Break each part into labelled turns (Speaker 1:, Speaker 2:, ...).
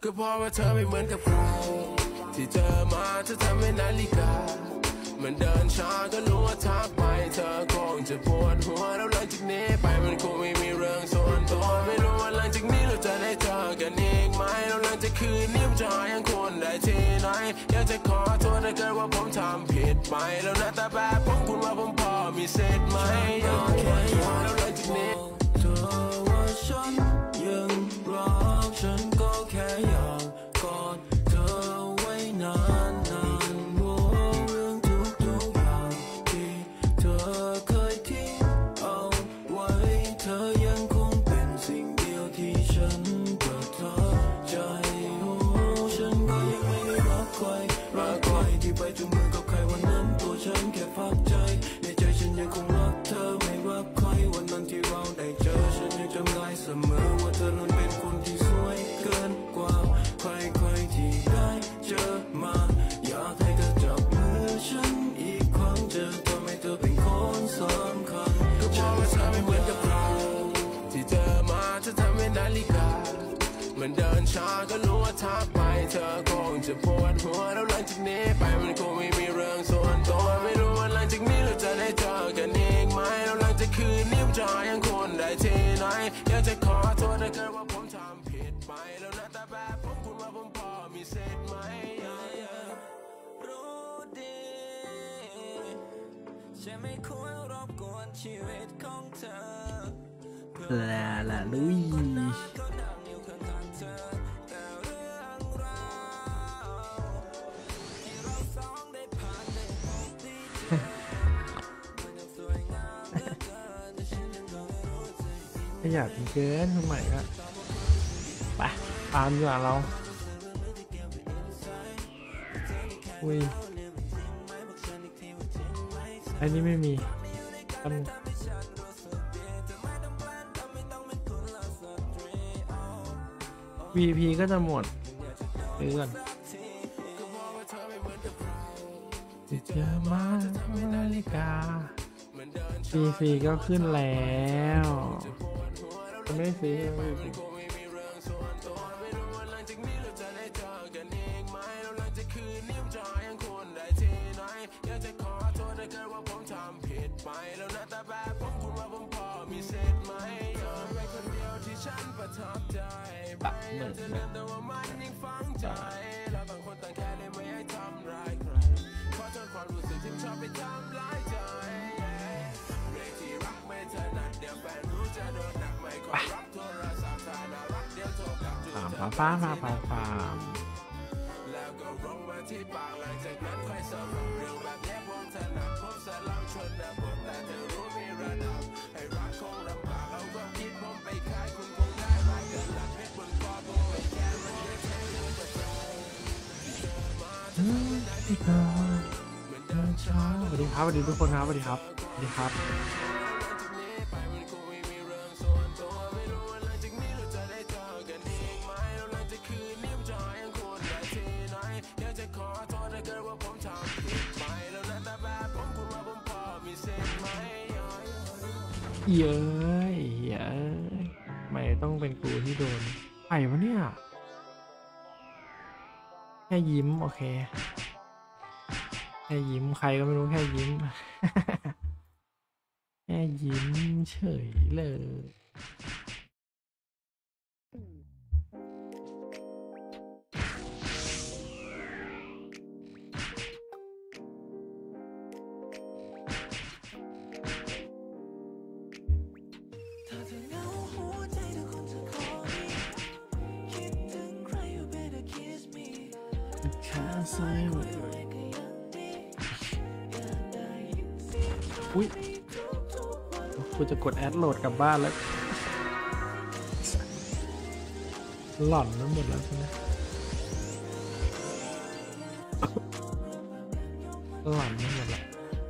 Speaker 1: ก็เพราะว่าเธอไม่เหมือนกับใครที่เจอมาเธอทำให้นาฬิกามันเดินช้าก็รู้ว่าทักไปเธอคงจะปวดหัวแล้วหลังจากนี้ไปมันคงไม่มีเรื่องส่วนตัวไม่รู้ว่าหลังจากนี้เราจะได้เจอกันอีกไหมแล้วหลังจากคืนนี้จะยังคนได้ที่ไหนอยากจะขอโทษถ้าเกิดว่าผมทำผิดไปแล้วหน้าตาแบบผมคุณว่าผมพอมีเศษไหมอยากแค่อยากแล้วหลังจากนี้เธอว่าฉันยังรักฉันก็แค่อยากกอดเธอไว้นานเรื่องทุกอย่างที่เธอเคยทิ้งเอาไว้เธอยังคงเป็นสิ่งเดียวที่ฉันประทับใจฉันก็ยังไม่ได้รักใครที่ไปจุงมือกับใครวันนั้นตัวฉันแค่พักใจในใจฉันยังคงรักเธอไม่รักใครวันนั้นที่เราได้เจอฉันยังจำได้เสมอว่าเธอนั้นเป็นคนที่สวยเกินกว่าใครที่ได้เจอมาอยากให้เธอจับมือฉันอีกครั้งจะทำให้เธอเป็นคนสำคัญก็เพราะว่าเธอไม่เหมือนกับใครที่เจอมาเธอทำให้นาฬิกามันเดินช้าก็รู้ว่าทักไปเธอคงจะปวดหัวแล้วหลังจากนี้ไปมันคงไม่มีเรื่องส่วนตัวไม่รู้ว่าหลังจากนี้เราจะได้เจอกันอีกไหมแล้วหลังจากคืนนี้จะยังคนได้ที่ไหนอยากจะขอโทษถ้าเกิดว่าผมทำผิดไปแล้วหน้าตาแบบผมคุณว่าผมพอมีเศษไหมรู้ดีฉันไม่ควรรบกวนชีวิตของเธอ
Speaker 2: ละลุยอยากเกินทำไมก็ไปตามดีกว่าเราอุ้ยอันนี้ไม่มีVP ก็จะหมดเดือนที่เจอมานาฬิกาฟรีก็ขึ้นแล้วไม่ฟรีป้าแล้วก็ลงมาที่ปากหลังจากนั้นค่อยสรุปเรื่องแบบนี้ผมถนัดผมสลับชนนะบทแต่เธอรู้มีระดับให้รักคงลำบากเอาความคิดผมไปขายคุณคงได้รักเกินหลักเพชรบนคอผมไม่แค่มันจะใช้เรื่องประจำเจอมาจะทำให้นาฬิกาเหมือนเดินช้าสวัสดีครับสวัสดีทุกคนครับสวัสดีครับสวัสดีครับเย้ยไม่ต้องเป็นกูที่โดนไอ้วะเนี่ยแค่ยิ้มโอเคแค่ยิ้มใครก็ไม่รู้แค่ยิ้ม แค่ยิ้มเฉยเลยอุ้ยกูจะกดแอดโหลดกลับบ้านแล้วหล่อนนั้นหมดแล้วใช่ไหมหล่อนนั้นหมดแล้ว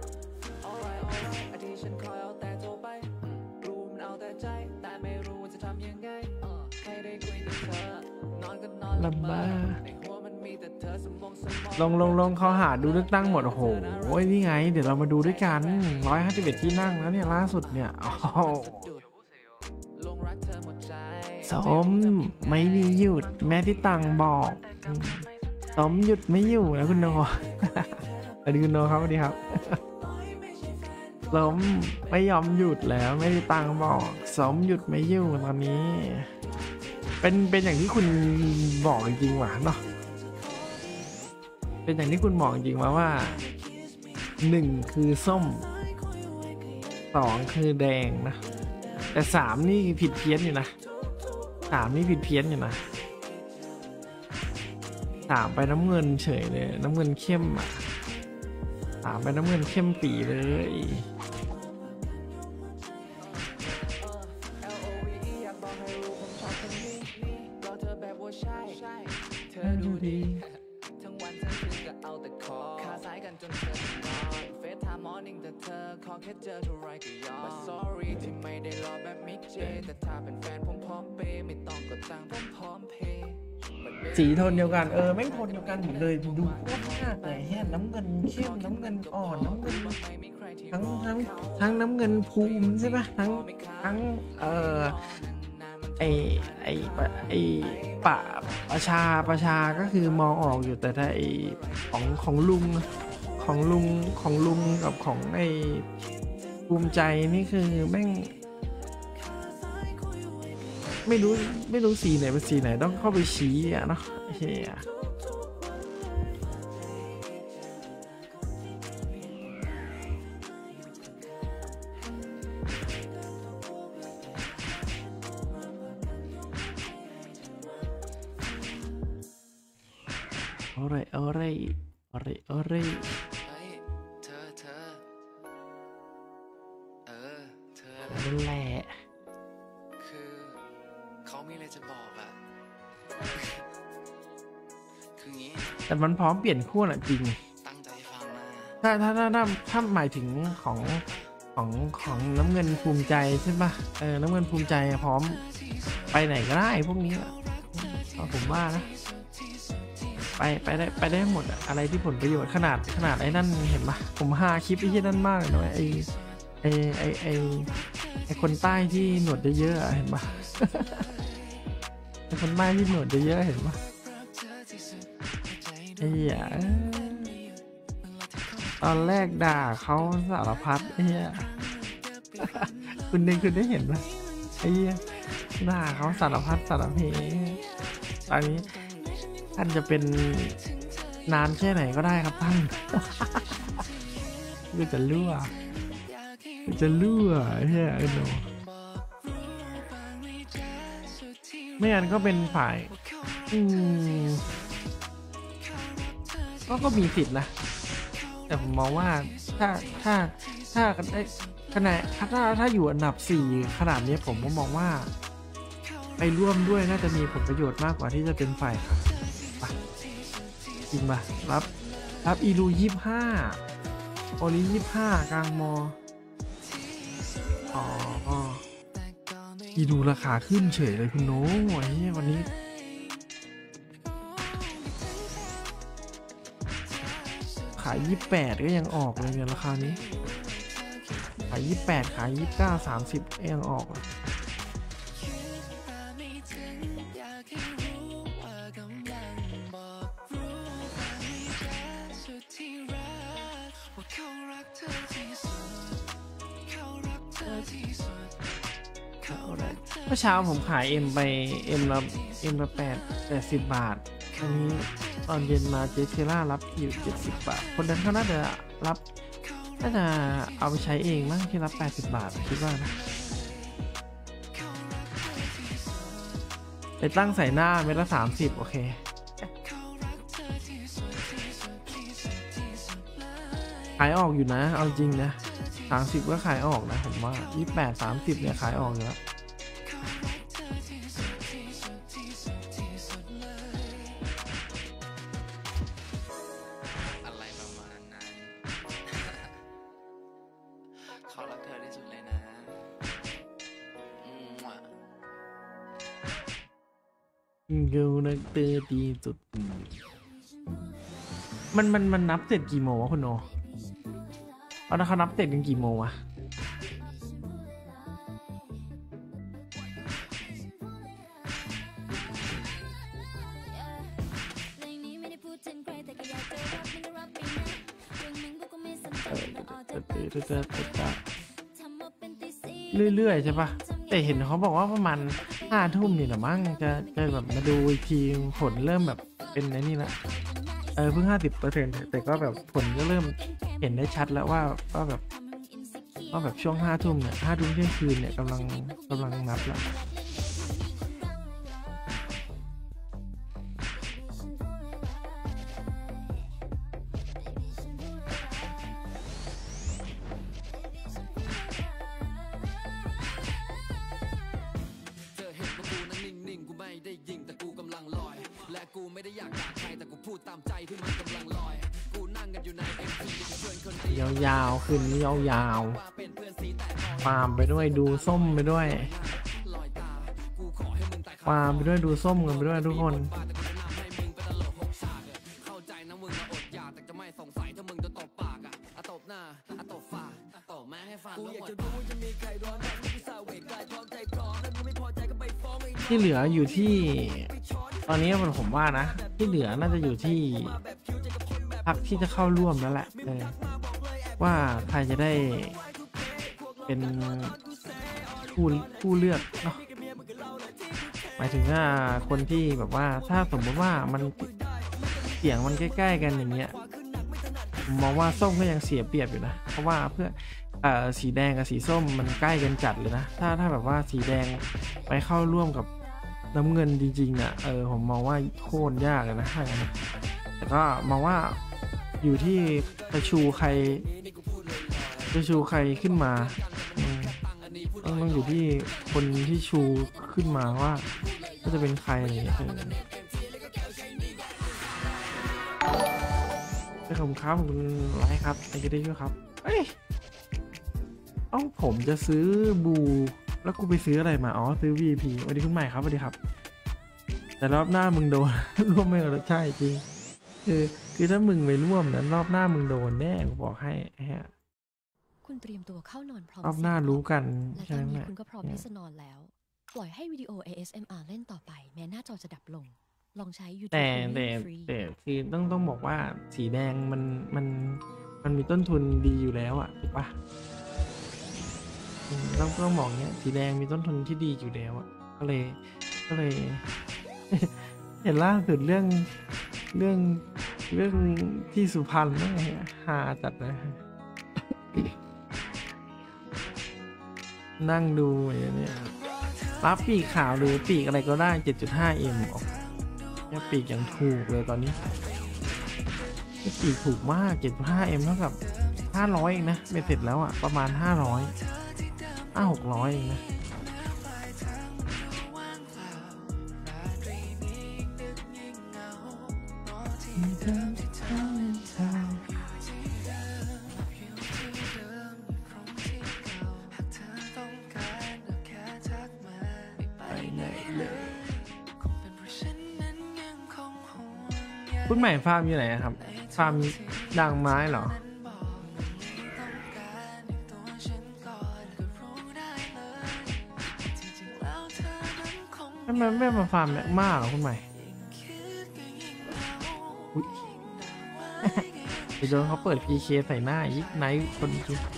Speaker 2: ลำบากลงเขาหาดูเลือกตั้งหมดโอ้โหนี่ไงเดี๋ยวเรามาดูด้วยกัน151ที่นั่งแล้วเนี่ยล่าสุดเนี่ย
Speaker 3: ส้มไม่มีหยุดแม่ที่ตังบอกส้มหยุดไม่อยู่นะคุณโนสวัสดีคุณโนครับสวัสดีครับส้มไม่ยอมหยุดแล้วแม่ที่ตังบอกส้มหยุดไม่อยู่ตอนนี้เป็นอย่างที่คุณบอกจริงๆว่ะเนาะเป็นอย่างที่คุณบอกจริงว่า1คือส้ม2คือแดงนะแต่3นี่ผิดเพี้ยนอยู่นะ3นี่ผิดเพี้ยนอยู่นะ3ไปน้ำเงินเฉยเลยน้ำเงินเข้มอ่ะ3ไปน้ำเงินเข้มปีเลยเธอดูดีทั้งวันทั้งคืนก็เอาแต่คอคาซ้ายกันจนเธอนอนเฟซไทม์มอร์นิ่งแต่เธอขอแค่เจอเท่าไรก็ยอม sorry ที่ไม่ได้รอแบบมิกเจแต่ถ้าเป็นแฟนผมพร้อมเปย์ไม่ต้องกดตังค์ผมพร้อมเพย์สีโทนเดียวกันแม่งโทนเดียวกันหมดเลยดูโคตรยากเลยแฮะน้ำเงินเข้มน้ำเงินอ่อนน้ำเงินทั้งน้ำเงินภูมิใช่ปะทั้งไอประชาก็คือมองออกอยู่แต่ถ้าไอของลุงกับของไอภูมิใจนี่คือแม่งไม่รู้สีไหนเป็นสีไหนต้องเข้าไปชี้อ่ะเนาะเฮียอะไรเธอนั่นแหละ
Speaker 2: คือเขามีอะไรจะบอกอะคืองี้
Speaker 3: แต่มันพร้อมเปลี่ยนขั้วแหละจริง
Speaker 2: ตั้งใจฟัง
Speaker 3: นะถ้าหมายถึงของน้ำเงินภูมิใจใช่ป่ะน้ำเงินภูมิใจพร้อมไปไหนก็ได้พวกนี้ผมว่านะไปได้หมดอะไรที่ผลประโยชน์ขนาดไอ้นั่นเห็นปะผมหาคลิปไอ้ที่นั่นมากเลยนะไอ้คนใต้ที่หนวดเยอะๆเห็นปะ ไอ้คนใต้ที่หนวดเยอะๆเห็นปะไอ้เหี้ยตอนแรกด่าเขาสารพัดไอ้เหี้ยคุณได้เห็นปะไอ้เหี้ยด่าเขาสารพัดสารเพตอนนี้ท่านจะเป็นนานแค่ไหนก็ได้ครับท่านก็จะรั่วเฮ้ยโนไม่งั้นก็เป็นฝ่ายก็มีสิทธิ์นะแต่ผมมองว่าถ้าขณะถ้าอยู่อันดับ4ขนาดนี้ผมก็มองว่าไปร่วมด้วยน่าจะมีผลประโยชน์มากกว่าที่จะเป็นฝ่ายค่ะจริงป่ะรับอีลู25โอลิ25กลางมอีลูราคาขึ้นเฉยเลยคุณโน้ยวันนี้ขาย28ก็ยังออกเลยเนี่ยราคานี้ขาย28ขาย29 30ยังออกเมื่อเช้าผมขายไปละ80 บาทอันนี้ตอนเย็นมาเจเทล่ารับอยู่70 บาทคนนั้นเขาน่าจะเอาไปใช้เองมั้งที่รับ80 บาทคิดว่านะไปตั้งใส่หน้าเม็ดละ30โอเคขายออกอยู่นะเอาจริงนะ30ก็ขายออกนะผมว่า28 30เนี่ยขายออกอยู่แล้ว
Speaker 2: อะไรประมาณนั้นเขารักเธอที่สุดเลยนะ
Speaker 3: เกลนักเตะดีสุดมันนับเสร็จกี่โมงวะคุณโนแล้วเขานับเสร็จกันกี่โมงวะ
Speaker 4: เรื่อยๆใช่ปะแต่เห็นเขาบอกว่าประมาณ5 ทุ่มนี่แหละมั้งจะแบบมาดูอีกทีผลเริ่มแบบเป็นไอ้นี่ละเพิ่ง50%แต่ก็แบบผลก็เริ่มเห็นได้ชัดแล้วว่าแบบช่วง5 ทุ่มเนี่ย5 ทุ่มเที่ยงคืนเนี่ยกำลังนับละยาวๆคืนนี้ยาวๆฟาร์มไปด้วยดูส้มไปด้วยฟาร์มไปด้วยดูส้มกันไปด้วยทุกคนที่เหลืออยู่ที่ตอนนี้ผมว่านะที่เหลือน่าจะอยู่ที่พรรคที่จะเข้าร่วมแล้วแหละว่าใครจะได้เป็นผู้เลือกเนาะหมายถึงว่าคนที่แบบว่าถ้าสมมติว่ามันเสียงมันใกล้ๆกันอย่างเงี้ยผมมองว่าส้มก็ยังเสียเปรียบอยู่นะเพราะว่าเพื่อสีแดงกับสีส้มมันใกล้กันจัดเลยนะถ้าแบบว่าสีแดงไปเข้าร่วมกับน้ำเงินจริงๆอ่ะผมมองว่าโคตรยากเลยนะแต่ก็มองว่าอยู่ที่จะชูใครขึ้นมาต้องอยู่ที่คนที่ชูขึ้นมาว่าจะเป็นใครอะไรอย่างเงี้ยขอบคุณครับคุณไลฟ์ครับไอ้ก็ได้ด้วยครับผมจะซื้อบูแล้วกูไปซื้ออะไรมาซื้อ VP สวัสดีคุณใหม่ครับสวัสดีครับแต่รอบหน้ามึงโดน ร่วมไม่ก็ใช่จริงคือถ้ามึงไปร่วมนั้นรอบหน้ามึงโดนแน่กูบอกให้
Speaker 5: คุณเตรียมตัวเข้านอนพร้อม
Speaker 4: รอบหน้ารู้กัน
Speaker 5: ใช่ไหมคุณก็พร้อมที่จะนอนแล้วปล่อยให้วิดีโอ ASMR เล่นต่อไปแม้หน้าจอจะดับลงลองใช้ YouTube
Speaker 4: แต่คือต้องบอกว่าสีแดงมันมีต้นทุนดีอยู่แล้วอ่ะถูกปะต้องบอกเนี้ยสีแดงมีต้นทุนที่ดีอยู่แล้วอ่ะก็เลยเห็นล่าสุดเรื่องที่สุพรรณนั่นไงหาจัดเลยนั่งดูอย่างนี้รับปีกขาวหรือปีกอะไรก็ได้ 7.5M ออกแค่ปีกอย่างถูกเลยตอนนี้ปีกถูกมาก 7.5M เท่ากับ500เองนะไม่เสร็จแล้วอ่ะประมาณ600เองนะคุณใหม่ฟาร์มอยู่ไหนครับฟาร์มด่างไม้เหรอไม่มาฟาร์มแมกมาหรอคุณใหม่ไปโดนเขาเปิด PK ใส่หน้าอีกไนท์คนจริง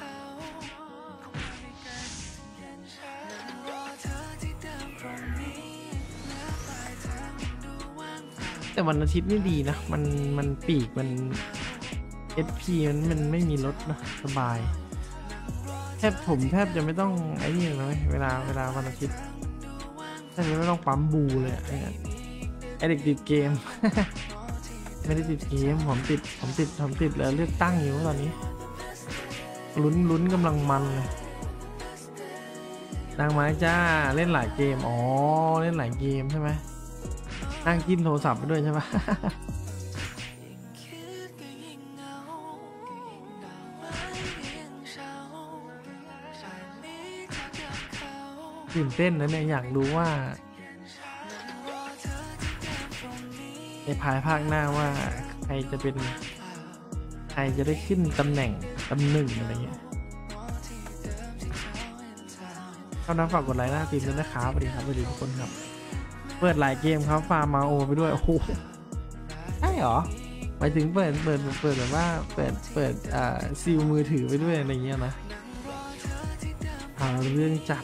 Speaker 4: แต่วันอาทิตย์ไม่ดีนะมันปีกมัน SP มันไม่มีลดนะสบายแทบจะไม่ต้องไอ้นี่เลยเวลาวันอาทิตย์แทบจะไม่ต้องปั๊มบูเลยไอเด็กติดเกม ไม่ได้ติดเกมผมติดแล้วเลือกตั้งอยู่ตอนนี้ลุ้นกำลังมันเลยนางไม้จ้าเล่นหลายเกมเล่นหลายเกมใช่ไหมนั่งจิ้มโทรศัพท์ไปด้วยใช่ปะ ตื่นเต้นนะเนี่ยอยากรู้ว่าในภายภาคหน้าว่าใครจะได้ขึ้นตำแหน่งตำหนึ่งอะไรเงี้ยเข้าน้ำฝากกดไลค์หน้าทีมด้วยนะครับสวัสดีครับสวัสดีทุกคนครับเปิดหลายเกมครับฟาร์มมาโอไปด้วยโอ้โหใช่เหรอหมายถึงเปิดแบบว่าเปิดซีลมือถือไปด้วยอะไรเงี้ยนะเรื่องจัด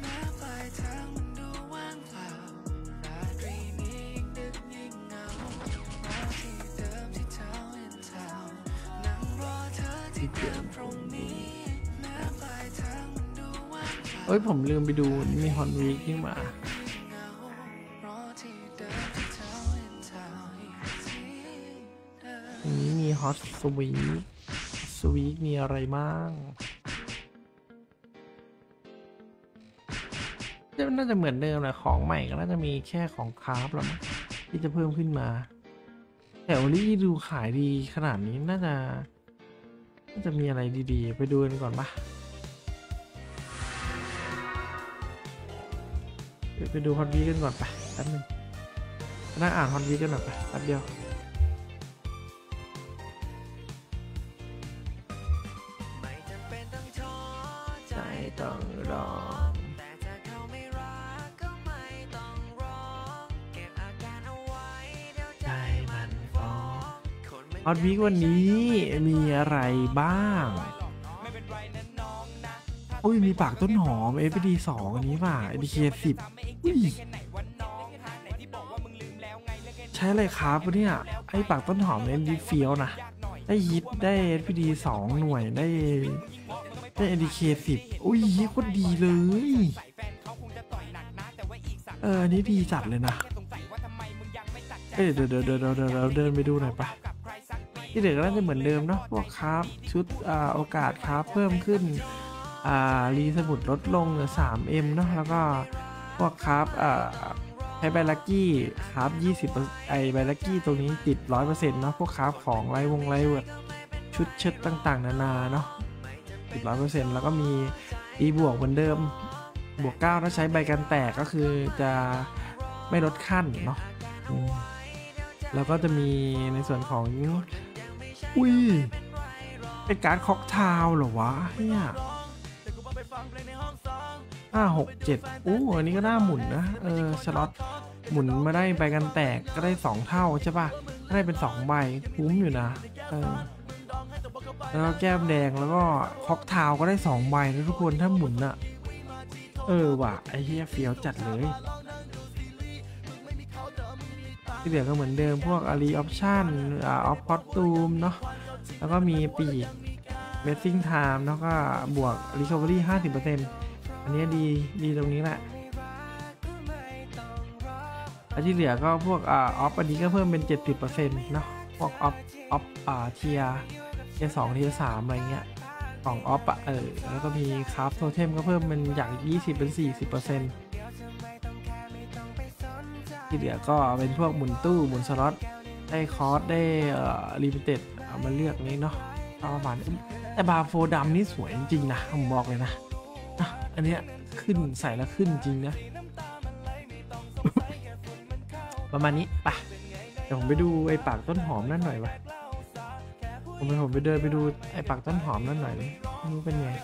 Speaker 4: เอ้ยผมลืมไปดูมีฮอนวีคนี่มาอันนี้มีฮอตสวีคมีอะไรบ้างน่าจะเหมือนเดิมแหละของใหม่ก็น่าจะมีแค่ของคราฟแล้วมั้งที่จะเพิ่มขึ้นมาแต่โอลี่ดูขายดีขนาดนี้น่าจะมีอะไรดีๆไปดูกันก่อนปะไปดูฮอตวีคกันก่อนไปแป๊บนึงนั่งอ่านฮอตวีคกันหน่อยไปแป๊บเดียวใจต้องรอใจมันฟ้องฮอตวีควันนี้มีอะไรบ้างโอ้ยมีปากต้นหอม FPD 2 อันนี้ป่ะ ADK 10อุ้ยใช้อะไรครับเนี่ยไอ้ปากต้นหอมเนี่ยดีเฟี้ยวนะได้ฮิตได้ FPD 2 หน่วยได้ ADK 10อุ้ยโคตรดีเลยอันนี้ดีจัดเลยนะเดี๋ยวเดินไปดูหน่อยปะที่เหลือก็น่าจะเหมือนเดิมเนาะพวกครับชุดโอกาสครับเพิ่มขึ้นรีสมุดลดลงเหลือ 3M เนาะแล้วก็พวกครับใช้ใบลักกี้ครับ20ใบลักกี้ตรงนี้ติด 100% เนาะพวกครับของไลท์เวิร์ดชุดเชิดต่างๆนานาเนาะติด 100% แล้วก็มีบวกเหมือนเดิมบวก9ถ้าใช้ใบกันแตกก็คือจะไม่ลดขั้นเนาะแล้วก็จะมีในส่วนของอุ้ยเป็นการ์ดค็อกเทลเหรอวะเนี่ย5 6 7อันนี้ก็น่าหมุนนะสล็อตหมุนมาได้ใบกันแตกก็ได้2เท่าใช่ป่ะได้เป็น2ใบคุ้มอยู่นะแล้วก็แก้มแดงแล้วก็ค็อกเทลก็ได้2ใบนะทุกคนถ้าหมุนอะว่ะไอ้เหี้ยเฟี้ยวจัดเลยที่เหลือก็เหมือนเดิมพวกอารีออปชั่นออฟคอสตูมเนาะแล้วก็มีปีกเมสซิ่งไทม์แล้วก็บวก Recovery 50% อันนี้ดีตรงนี้แหละอันที่เหลือก็พวกออฟอันนี้ก็เพิ่มเป็น 70% เนาะพวกออฟเทียร์2เทียร์3อะไรเงี้ยของออฟแล้วก็มีคราฟโทเทมก็เพิ่มเป็นจาก20เป็น 40% ที่เหลือก็เป็นพวกหมุนตู้หมุนสล็อตได้คอร์สได้ลิมิเต็ดเอามาเลือกนี้เนาะประมาณแต่บาร์โฟดำนี่สวยจริงๆนะผมบอกเลยนะอันเนี้ยขึ้นใส่แล้วขึ้นจริงนะ ประมาณนี้ป่ะเดี๋ยวผมไปดูไอ้ปากต้นหอมนั่นหน่อยวะผมไปเดินไปดูไอ้ปากต้นหอมนั่นหน่อยนี่รู้เป็นไง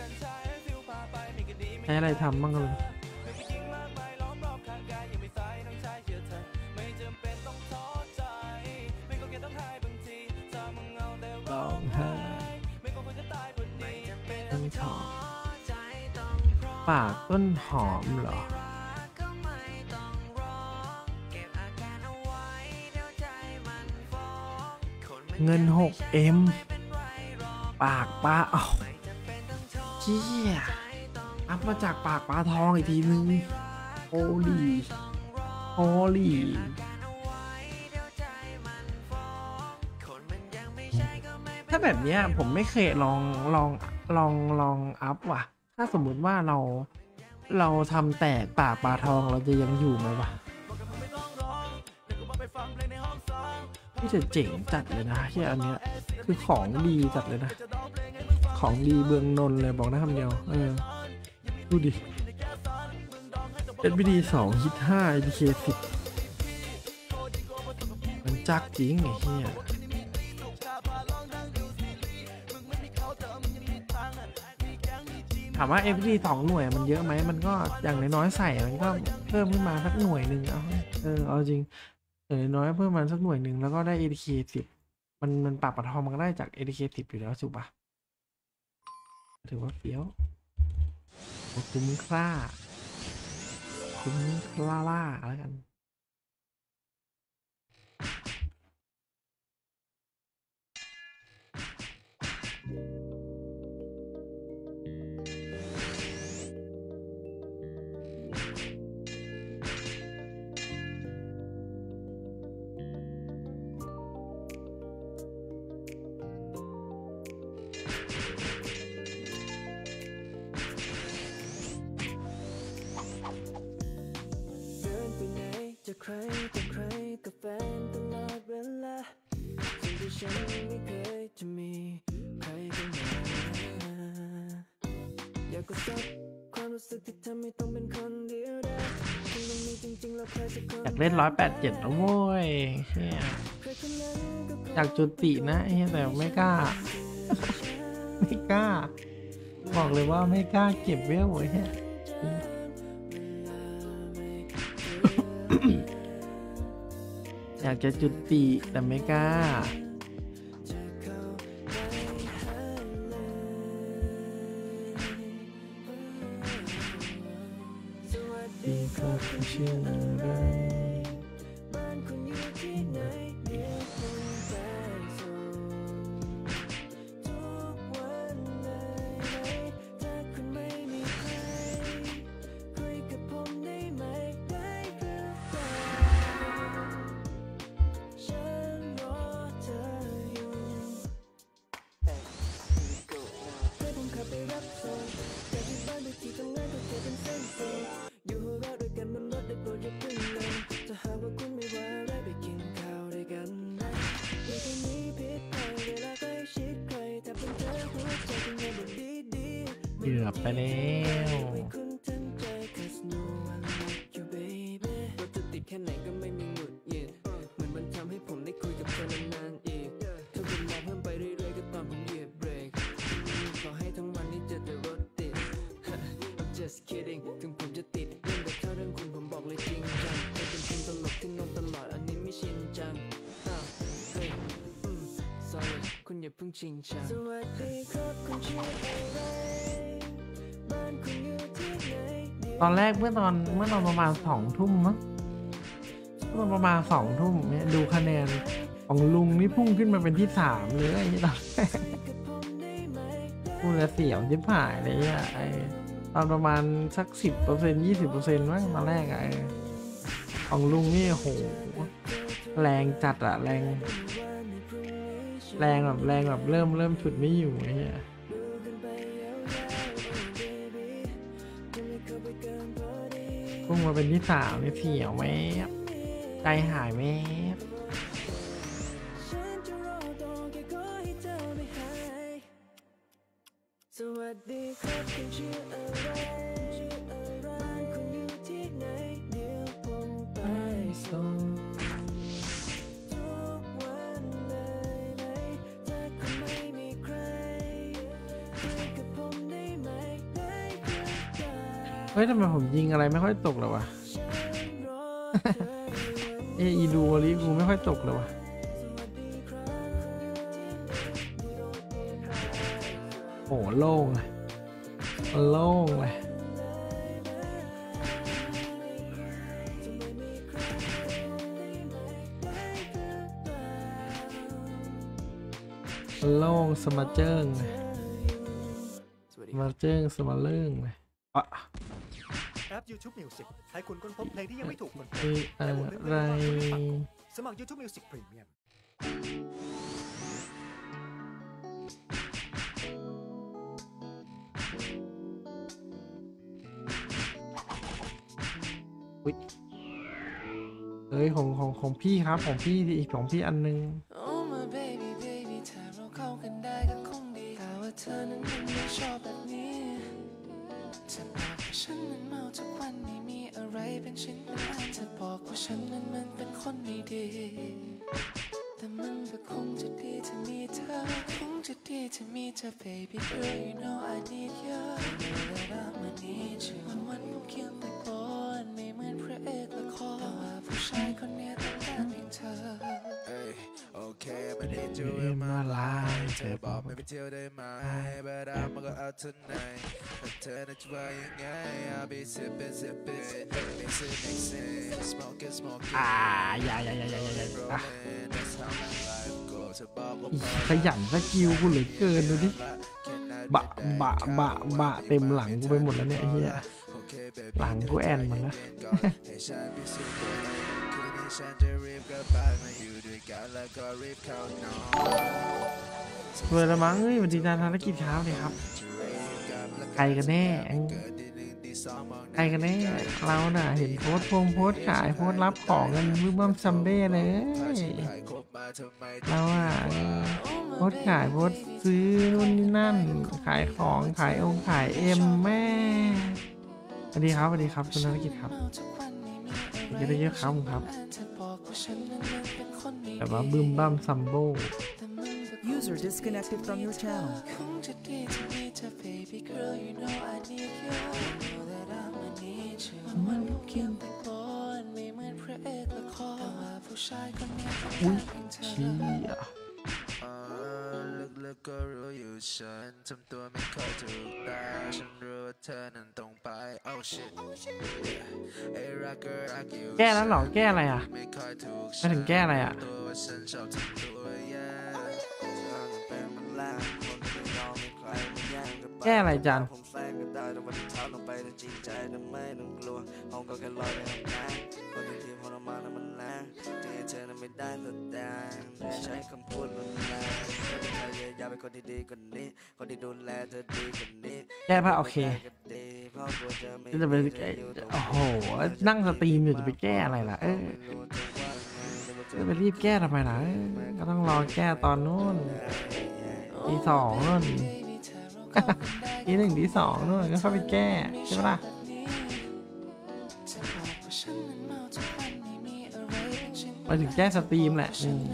Speaker 4: ใช้อะไรทำบ้างกันเลยร้องไห้ปากต้นหอมเหรอเงิน 6M ปากปลาเจี๊ยอัพมาจากปากปลาทองอีกทีนึงโอลี่ถ้าแบบเนี้ยผมไม่เคยลองอัพว่ะถ้าสมมุติว่าเราทำแตกปากปลาทองเราจะยังอยู่ไหมวะที่จะเจ๋งจัดเลยนะที่อันเนี้ยคือของดีจัดเลยนะของดีเบืองนนท์เลยบอกได้คำเดียวดูดิ SBD 2 ฮิต 5 ADK 10มันจักจริงไอ้เหี้ยถามว่า FBD 2 หน่วยมันเยอะไหมมันก็อย่างน้อยๆใส่มันก็เพิ่มขึ้นมาสักหน่วยหนึ่งเอาจริงน้อยเพิ่มมาสักหน่วยหนึ่งแล้วก็ได้ ADK 10 มันปรับประทอมมันก็ได้จาก ADK 10อยู่แล้วถูกปะถือว่าเฟี้ยวคุ้มค่าล่าแล้วกัน
Speaker 3: ใครกับใครกับแฟนตลอดเวลาสิ่งที่ฉันไม่เคยจะมีใครกันมาอยากกระซับความรู้สึกที่ทำให้ต้องเป็นคนเดียวได้คงต้องมีจริงๆแล้วใครสักคน
Speaker 4: อยากเล่น187นะโว้ยเฮียอยากจุตินะเฮียแต่ไม่กล้า ไม่กล้าบอกเลยว่าไม่กล้าเก็บเวลไว้เฮียอยากจะจุติแต่ไม่กล้าดีก็คือชื่ออะไรเกือบไปแล้ว
Speaker 3: แค่ไหนก็ไม่มีหงุดหงิดเหมือนมันทำให้ผมได้คุยกับเธอนานๆอีกถ้าเวลาเพิ่มไปเรื่อยๆก็ตอนผมเหยียบเบรกขอให้ทั้งวันนี้เจอแต่รถติด I'm just kidding ถึงผมจะติดเล่นแต่ถ้าเรื่องคุณผมบอกเลยจริงจังแต่เป็นคนตลกที่นอนตลอดอันนี้ไม่ชินจังเฮ้ยsorry คุณอย่าเพิ่งจริงจังสวัสดีครับคุณชื่ออะไรบ้านคุณอยู่ที่ไหน
Speaker 4: ตอนแรกเมื่อตอนประมาณ2 ทุ่มมั้งประมาณ2 ทุ่มเนี่ยดูคะแนนของลุงนี่พุ่งขึ้นมาเป็นที่3เลยไอ้ตอนแรกพูดแล้วเสียวยิบหายเลยอ่ะไอ้ตอนประมาณสัก10% 20%มั้งตอนแรกไอ้ของลุงนี่โหแรงจัดอะแรงแบบเริ่มฉุดไม่อยู่ไอ้เนี่ยพุ่งมาเป็นที่3นี่เสียวไหมใจหายไหม
Speaker 3: สวัสดีครับคุณชื่ออะไรคุณอยู่ที่ไหนเดี๋ยวผมไปส่งทุกวันเลยไหมถ้าคุณไม่มีใครคุยกับผมได้ไหมได้ก็ได้
Speaker 4: เฮ้ยทำไมผมยิงอะไรไม่ค่อยตกเลยวะ อีดูวอลิกูไม่ค่อยตกเลยวะโหโล่งเลยโล่งเลยโล่งสมาเจิ้งเลยมาเจิ้งสมาเลิ่งเลย
Speaker 6: แอป YouTube Music ให้คุณค้นพบเพลงที่ยังไม่ถูกคนพบ
Speaker 4: อะไร
Speaker 6: สมัคร YouTube Music Premium
Speaker 4: เอ้ยของพี่ครับของพี่อีกของพี่อันนึง
Speaker 3: เธอนั้นยังไม่ชอบแบบนี้จะบอกว่าฉันนั้นเมาทุกวันไม่มีอะไรเป็นชิ้นเป็นอันจะบอกว่าฉันนั้นมันเป็นคนไม่ดีแต่มันก็คงจะดีถ้ามีเธอคงจะดีถ้ามีเธอ baby girl you know I need you you know that I'm a need you วันผมเขียนแต่ก่อนไม่เหมือนพระเอกละครแต่ว่าผู้ชายคนนี้ต้องการเพียงเธอ
Speaker 1: โอเคเป็น
Speaker 4: มาลายเธอบอก
Speaker 2: ไม่ไปเที่ยวได้ไหมบ้ามันก็เอาเท่าไหนเธอจะว่ายังไง I'll be sipping makes it make sense smoking
Speaker 4: อย่า
Speaker 2: that's how my life goes
Speaker 4: ขยันสกิลกูเหลือเกินดูดิบะเต็มหลังกูไปหมดแล้วเนี่ยไอ้เหี้ยหลังกูแอนหมดแล้วเวลามั้งเฮ้ยวันดีนานภารกิจเช้าเลยครับใครกันแน่เราน่ะเห็นโพสต์ขายโพสต์รับของกันบึ้มซัมเบ้เลยเราอ่ะโพสต์ขายโพสต์ซื้อนู่นนี่นั่นขายของขายเอ็มแม่สวัสดีครับคุณธนกิจครับเยอะครับแต่ว่าบึ้มบั้มซัมโบ้
Speaker 7: User disconnected from your channel.
Speaker 4: อุ้ยเชี่ย
Speaker 2: ลึกๆก็รู้อยู่ฉันทำตัวไม่ค่อยถูกตาฉันรู้ว่าเธอนั้นตรงไป Oh shit ไอ้รักก็รักอยู่
Speaker 4: แก้แล้วหรอแก้อะไรอ่ะไม่ถึงแก้อะไรอ่ะแก้อะไรจัน
Speaker 2: ใช้คำพูดรุนแรงอย่าเป็นคนที่ดีกว่านี้คนที่ดูแลเธอดีกว่านี้
Speaker 4: แก้ป่ะโอเคจะไปโอ้โหนั่งสตรีมอยู่จะไปแก้อะไรล่ะจะไปรีบแก้ทำไมล่ะก็ต้องรอแก้ตอนนู้นตีสองนู่นตีหนึ่งตีสองนู่นก็เข้าไปแก้ใช่ไหมล่ะไปถึงแก้สตรีมแหละ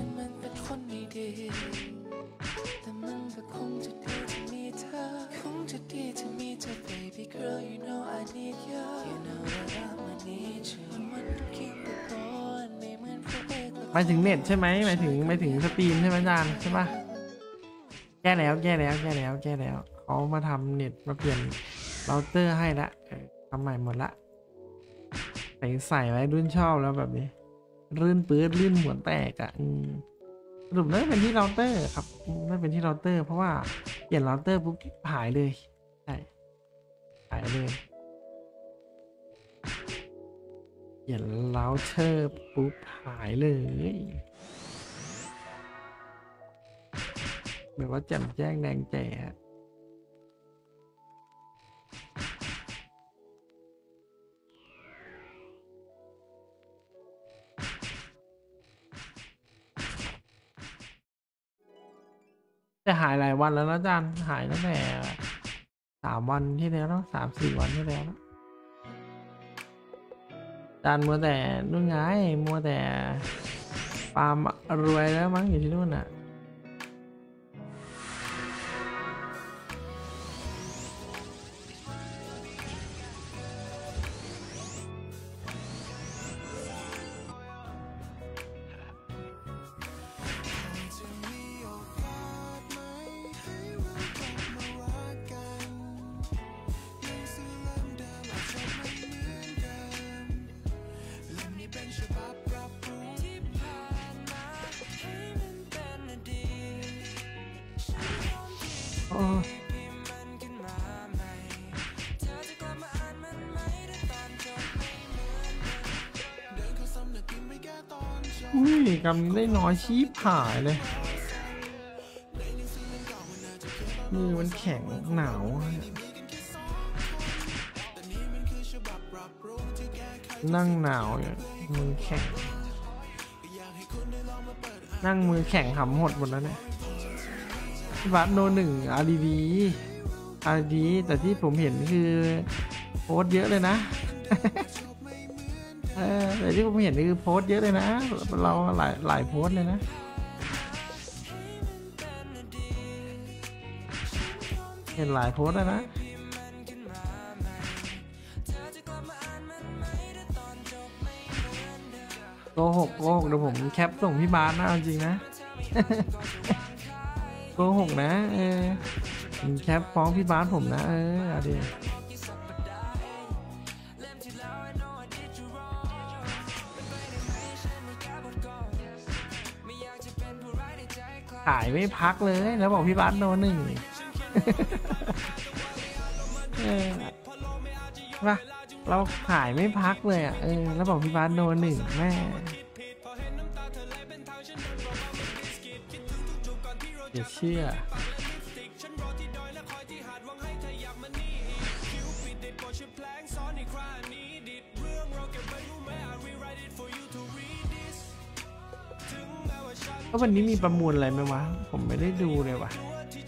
Speaker 4: หมายถึงเน็ตใช่ไหมหมายถึงสตรีมใช่ไหมอาจารย์ใช่ปะแก้แล้วเขามาทำเน็ตมาเปลี่ยนเราเตอร์ให้ละทำใหม่หมดละใส่ไว้รุ่นชอบแล้วแบบนี้ลื่นปื๊ดลื่นหัวแตกอ่ะสรุปน่าจะเป็นที่เราเตอร์ครับน่าเป็นที่เราเตอร์เพราะว่าเปลี่ยนเราเตอร์ปุ๊บหายเลยใช่หายเลยเปลี่ยนเราเตอร์ปุ๊บหายเลยแบบว่าแจ่มแจ้งแดงแจ๋จะหายหลายวันแล้วนะอาจารย์หายตั้งแต่3 วันที่แล้วเนาะ3-4 วันที่แล้วนะอาจารย์มัวแต่นู่นไงมัวแต่ฟาร์มรวยแล้วมั้งอยู่ที่นู่นน่ะกำได้น้อยชีพหายเลยมือมันแข็งหนาวนั่งหนาวเนี่ยมือแข็งนั่งมือแข็งหำหดหมดแล้วเนี่ยบัตโน1อารีดีแต่ที่ผมเห็นคือโพสเยอะเลยนะแต่ที่ผมเห็นคือโพสเยอะเลยนะเราหลายโพสเลยนะเห็นหลายโพสแล้วนะโกหกเดี๋ยวผมแคปส่งพี่บาสนะเอาจริงนะ โกหกนะผมแคปฟ้องพี่บาสผมนะเอาดิขายไม่พักเลยแล้วบอกพี่บาสโนหนึ่ง ว่าเราขายไม่พักเลยแล้วบอกพี่บาสโนหนึ่งแม่เดี๋ยวเชื่อก็วันนี้มีประมูลอะไรไหมวะผมไม่ได้ดูเลยวะ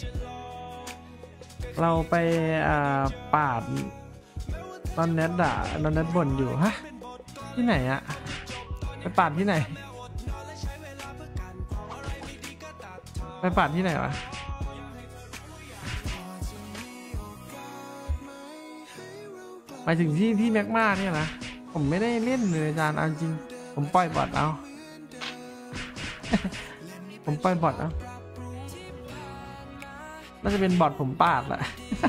Speaker 4: เราไปปาดตอนแนทบ่นอยู่ฮะที่ไหนอะไปปาดที่ไหนไปปาดที่ไหนวะไปถึงที่แม็กมาเนี่ยนะผมไม่ได้เล่นเลยอาจารย์เอาจริงผมปล่อยบอทเอา ผมปล่อยบอทเอาน่าจะเป็นบอทผมปาดแหละ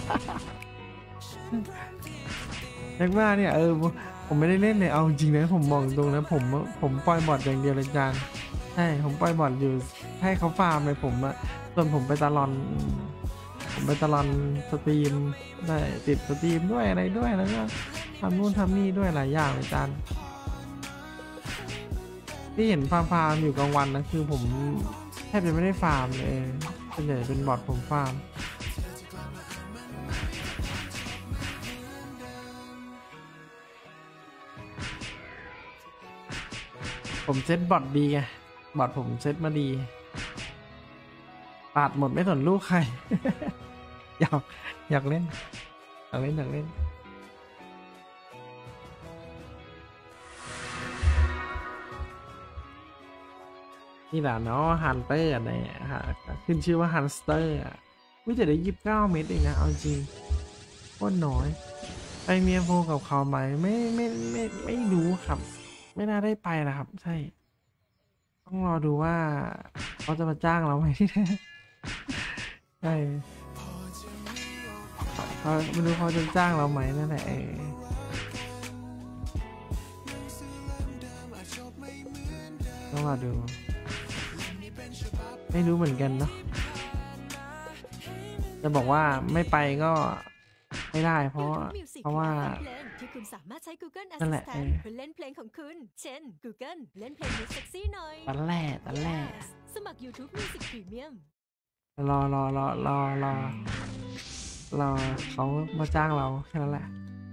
Speaker 4: แม็กมาเนี่ยผมไม่ได้เล่นเลยเอาจริงนะผมบอกตรงนะผมปล่อยบอทอย่างเดียวเลยอาจารย์ใช่ผมปล่อยบอทอยู่ให้เขาฟาร์มเลยผมอะส่วนผมไปตลอนสตรีมได้ติดสตรีมด้วยอะไรด้วยแล้วก็ทำนู่นทำนี่ด้วยหลายอย่างอาจารย์ที่เห็นฟาร์มอยู่กลางวันนะคือผมแทบจะไม่ได้ฟาร์มเลยส่วนใหญ่เป็นบอทผมฟาร์มผมเซตบอทดีไงบอทผมเซตมาดีปาดหมดไม่สนลูกใคร อยากเล่นนี่แหละเนาะฮันเตอร์เนี่ยขึ้นชื่อว่าฮันสเตอร์วิจะได้29 เม็ดเองนะเอาจริงโคตรน้อยไปเมียโฟกับเขาไหมไม่รู้ครับไม่น่าได้ไปนะครับใช่ต้องรอดูว่าเขาจะมาจ้างเราไหมใช่เขาไม่รู้เขาจะจ้างเราไหมนั่นแหละต้องรอดูไม่รู้เหมือนกันเนาะจะบอกว่าไม่ไปก็ไม่ได้เพราะว่า
Speaker 5: ที่คุณสามารถใช้ Google
Speaker 4: นั่นแหละ
Speaker 5: Assistant เพื่อเล่นเพลงของคุณเช่น Google เล่นเพลงเซ็กซี่หน่อย
Speaker 4: ตันแหละ
Speaker 5: สมัคร YouTube Music Premium
Speaker 4: รอเขามาจ้างเราแค่นั้นแหละ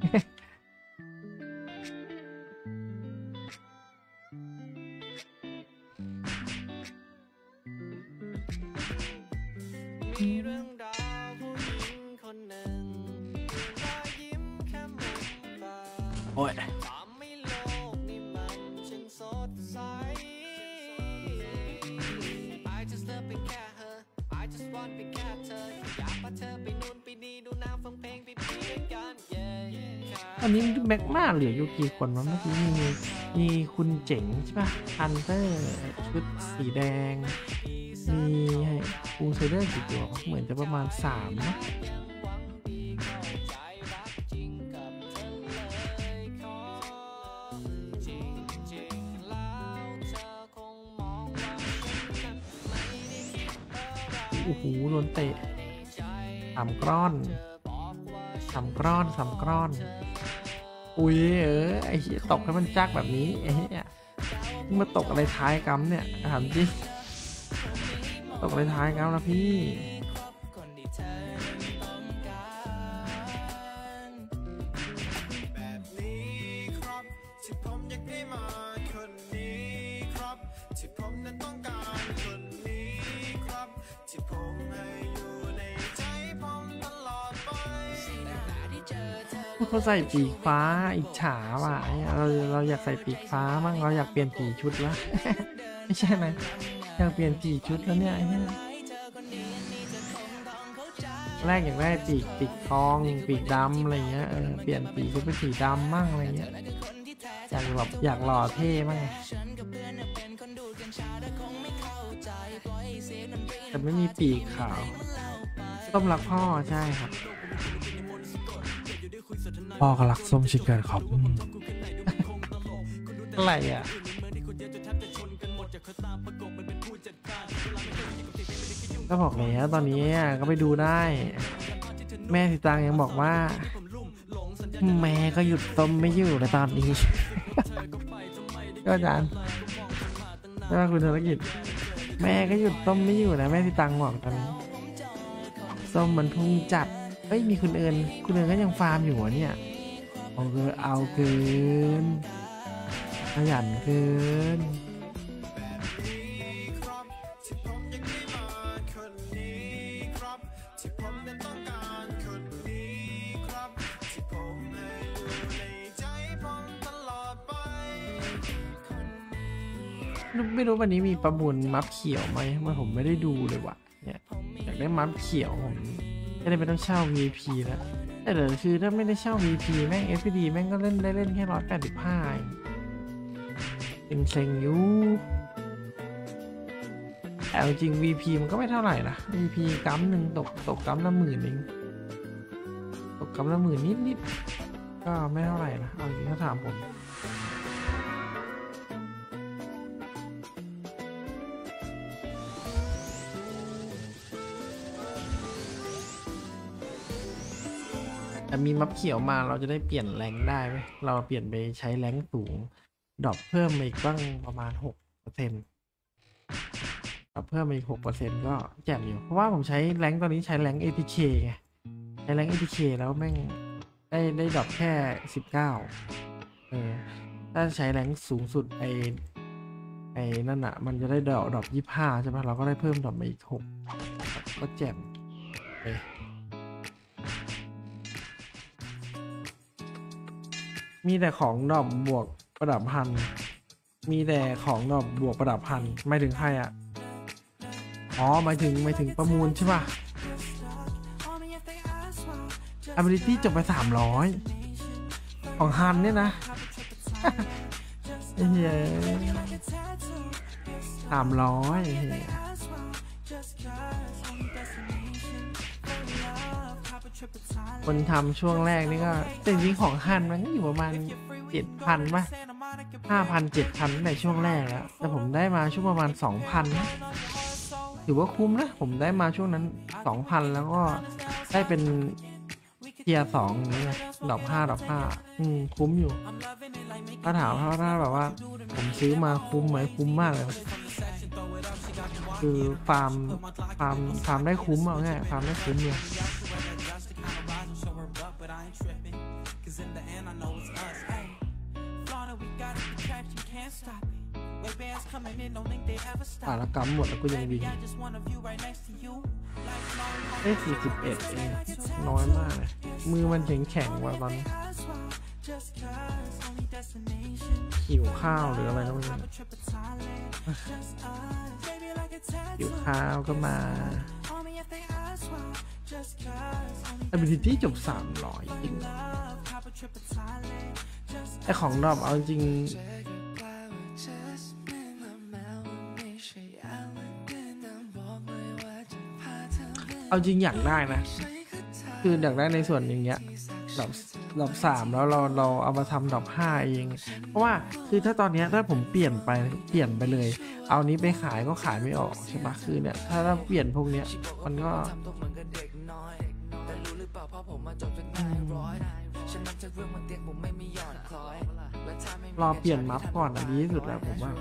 Speaker 2: มีเรื่องราวผู้หญิงคนหนึ่งรอยยิ้มแค่มุมปาก
Speaker 4: โอ้ย
Speaker 2: ทำให้โลกนี้มันช่างสดใส I just love ไปแค่เธอ I just want ไปแค่เธออยากพาเธอไปนู่นไปนี่ดูน้ำฟังเพลงไปด้วยกัน
Speaker 4: อันนี้แม็กมาเหลืออยู่กี่คนวะเมื่อกี้มีคุณเจ๋งใช่ป่ะฮันเตอร์ชุดสีแดงมีฟูลไซเดอร์กี่ตัวเหมือนจะประมาณ3นะโอ้โหโดนเตะ3 ก้อนอุ้ยไอ้ตกให้มันจักแบบนี้ไอ้เหี้ยมาตกอะไรท้ายกำเนี่ยถามจริงตกอะไรท้ายกำนะพี่เขาใส่ปีกฟ้าอิจฉาว่ะเราอยากใส่ปีกฟ้ามั่งเราอยากเปลี่ยนปีชุดแล้ว ไม่ใช่ไหมอยากเปลี่ยนปีชุดแล้วเนี่ยแรกอยากได้ปีกทองปีกดำอะไรเงี้ยเปลี่ยนปีชุดเป็นสีดำมั่งอะไรเงี้ยอยากหล่อเท่มั่งแต่ไม่มีปีกขาวส้มรักพ่อใช่ครับพ่อก็รักส้มชิคเก้นครับอะไรอ่ะก็บอกแล้วตอนนี้ก็ไปดูได้แม่สิตังยังบอกว่าแม่ก็หยุดต้มไม่อยู่ในตอนนี้ ก็อาจารย์ใช่ไหมคุณธุรกิจแม่ก็หยุดต้มไม่อยู่นะแม่สิตังบอกตอนนี้ส้มมันพุ่งจัดเอ้ยมีคุณเอิญก็ยังฟาร์มอยู่เนี่ยเอาเกินขยันเกินไม่รู้วันนี้มีประมูลมัฟเขียวไหมว่าผมไม่ได้ดูเลยว่ะเนี่ยอยากได้มัฟเขียวผมจะได้ไม่ต้องเช่า VP แล้วแต่เดี๋ยวคือถ้าไม่ได้เช่า VP แม่ง FPD แม่งก็เล่นได้เล่นแค่185เซ็งยูแต่จริง VP มันก็ไม่เท่าไหร่นะ VP กัมหนึ่งตกกัมละ10,000เองตกกัมละ10,000นิดก็ไม่เท่าไหร่นะเอาจริงถ้าถามผมแต่มีมัฟเขียวมาเราจะได้เปลี่ยนแรงได้ไหมเราเปลี่ยนไปใช้แรงสูงดรอปเพิ่มมาอีกบ้างประมาณ 6% ดรอปเพิ่มมาอีก 6% ก็แจ่มอยู่เพราะว่าผมใช้แรงตอนนี้ใช้แรง ATK ไงใช้แรง ATK แล้วแม่งได้ดรอปแค่19ถ้าใช้แรงสูงสุดไอ้นั่นอ่ะมันจะได้ดรอป25ใช่ไหมเราก็ได้เพิ่มดรอปมาอีก6ก็แจ่มมีแต่ของดอกบวกประดับพันมีแต่ของดอกบวกประดับพันไม่ถึงใครอ่ะอ๋อหมายถึงประมูลใช่ป่ะ ability จบไป300ของฮันเนี่ยนะเฮ้ย300คนทำช่วงแรกนี่ก็แต่จริงของฮันมันก็อยู่ประมาณ 7,000 ป่ะ 5,000 7,000 ในช่วงแรกแล้วแต่ผมได้มาช่วงประมาณ 2,000 ถือว่าคุ้มนะผมได้มาช่วงนั้น 2,000 แล้วก็ได้เป็นเทียร์2นี่ไงดอก5คุ้มอยู่ถ้าถามถ้าแบบว่าผมซื้อมาคุ้มไหมคุ้มมากเลยคือฟาร์มได้คุ้มเอาง่ายฟาร์มได้คุ้มเลยแล้วกำหมดแล้วก็ยังวิ่งได้41เองน้อยมากเลยมือมันแข็งกว่าตอนหิวข้าวหรืออะไรก็ไม่รู้หิวข้าวก็มา ability จบ300จริงแต่ของดรอปเอาจริงเอาจริงอยากได้นะคืออยากได้ในส่วนอย่างเงี้ยดอก3แล้วเราเอามาทำดอก5เองเพราะว่าคือถ้าตอนนี้ถ้าผมเปลี่ยนไปเลยเอานี้ไปขายก็ขายไม่ออกใช่ปะคือเนี่ยถ้าเราเปลี่ยนพวกเนี้ยมันก็รอเปลี่ยนมัฟก่อนดีที่สุดแล้วผมว่า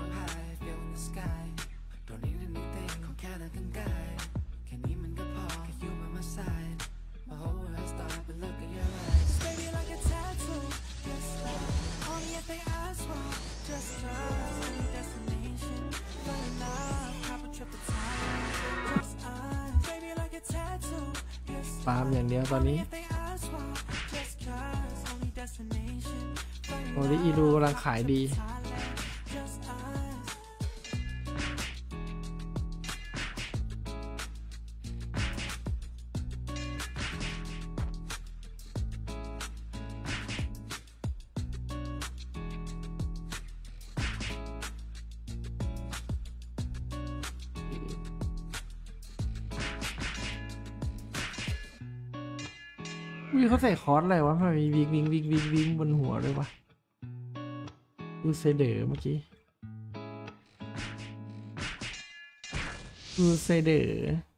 Speaker 4: ฟาร์มอย่างเดียวตอนนี้โอริอีรูกำลังขายดีอุ้ยเขาใส่คอร์สอะไรวะทำไมมีวิงบนหัวด้วยวะดูเซเดอร์เมื่อกี้ดูเซเดอร์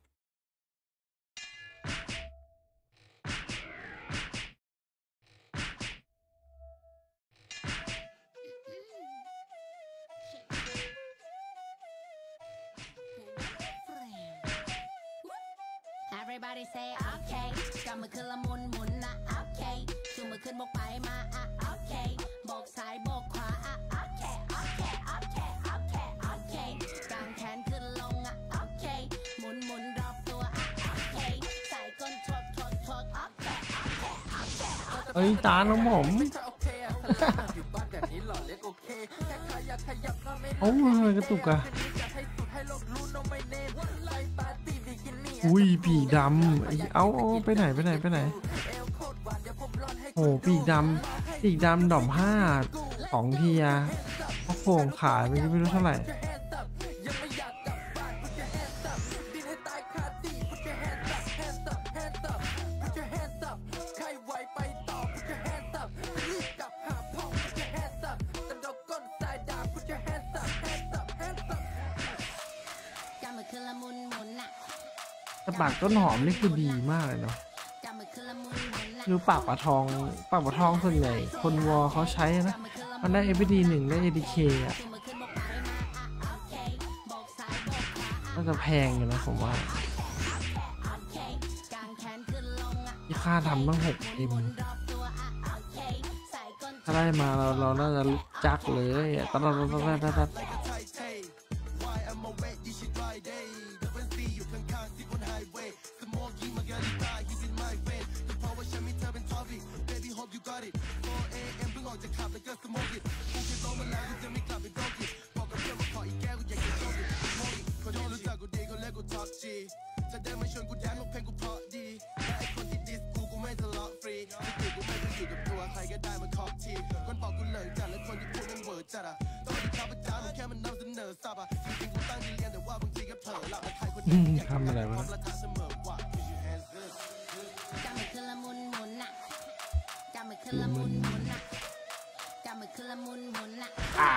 Speaker 8: Everybody say okay กำมือขึ้นละมุนหมุนนะ okay ชูมือขึ้นบกไปมาokay บกซ้ายบกขวาokay okay okay okay okay กางแขนขึ้นลงokay หมุนหมุนรอบตัวokay ใส่ก้นทวกokay okay
Speaker 4: เอ้ยตาน้องผมโอ้ยกระตุกอะอุ้ยปีกดำเอาไปไหนโอ้ปีกดำดอก5 2 ทีอะเขาโป่งขายไม่รู้เท่าไหร่แต่ปากต้นหอมนี่คือดีมากเลยเนาะคือปากปลาทองส่วนใหญ่คนวอเขาใช้นะมันได้ FPD 1ได้ ADK อ่ะน่าจะแพงอยู่นะผมว่าที่ค่าทำตั้ง6M ถ้าได้มาเราน่าจะจักเลยตัด
Speaker 1: จะได้ไม่ชวนกูแดนเพลงกูเพราะดีและไอคนที่ดิสกูไม่ทะเลาะฟรีจะอยู่กูไม่ต้องอยู่กับตัวใครก็ได้มาคอปทีคนบอกกูเลยจัดและคนที่พูดมันเวอร์จัดอะต้องมีข้าพเจ้ามึงแค่มันนำเสนอซับอะจริงๆกูตั้งใจเรียนแต่ว่าบางทีก็เผลอหลับและใครคนนี้ทำอะไรวะเสมอว่ากำมือขึ้นละมุนหมุนน่ะกำมือขึ้นละมุนหมุนน่ะกำมือขึ้นละมุนหมุนน่ะ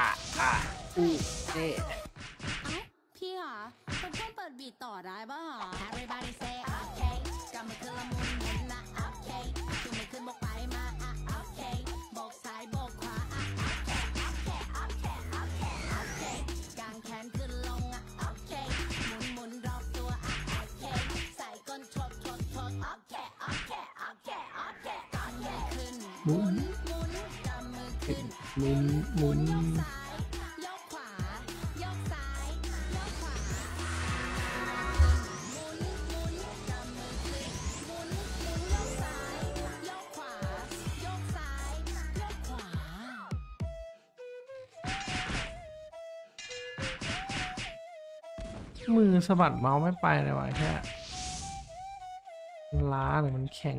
Speaker 1: พี่เหรอเพื่อนเปิดบีทต่อได้ป่ะหรอ Everybody say okay กำมือขึ้นละมุนหมุนนะ okay ชูมือขึ้นบกไปมา okay บกซ้ายบกขวา okay okay okay okay กางแขนขึ้นลง okay หมุนรอบตัว okay ใส่ก้นทวก okay okay okay okay กำมือขึ้นหมุนกำมือขึ้นหมุน
Speaker 4: มือสะบัดเมาส์ไม่ไปเลยวะแค่ล้าเลยมันแข็ง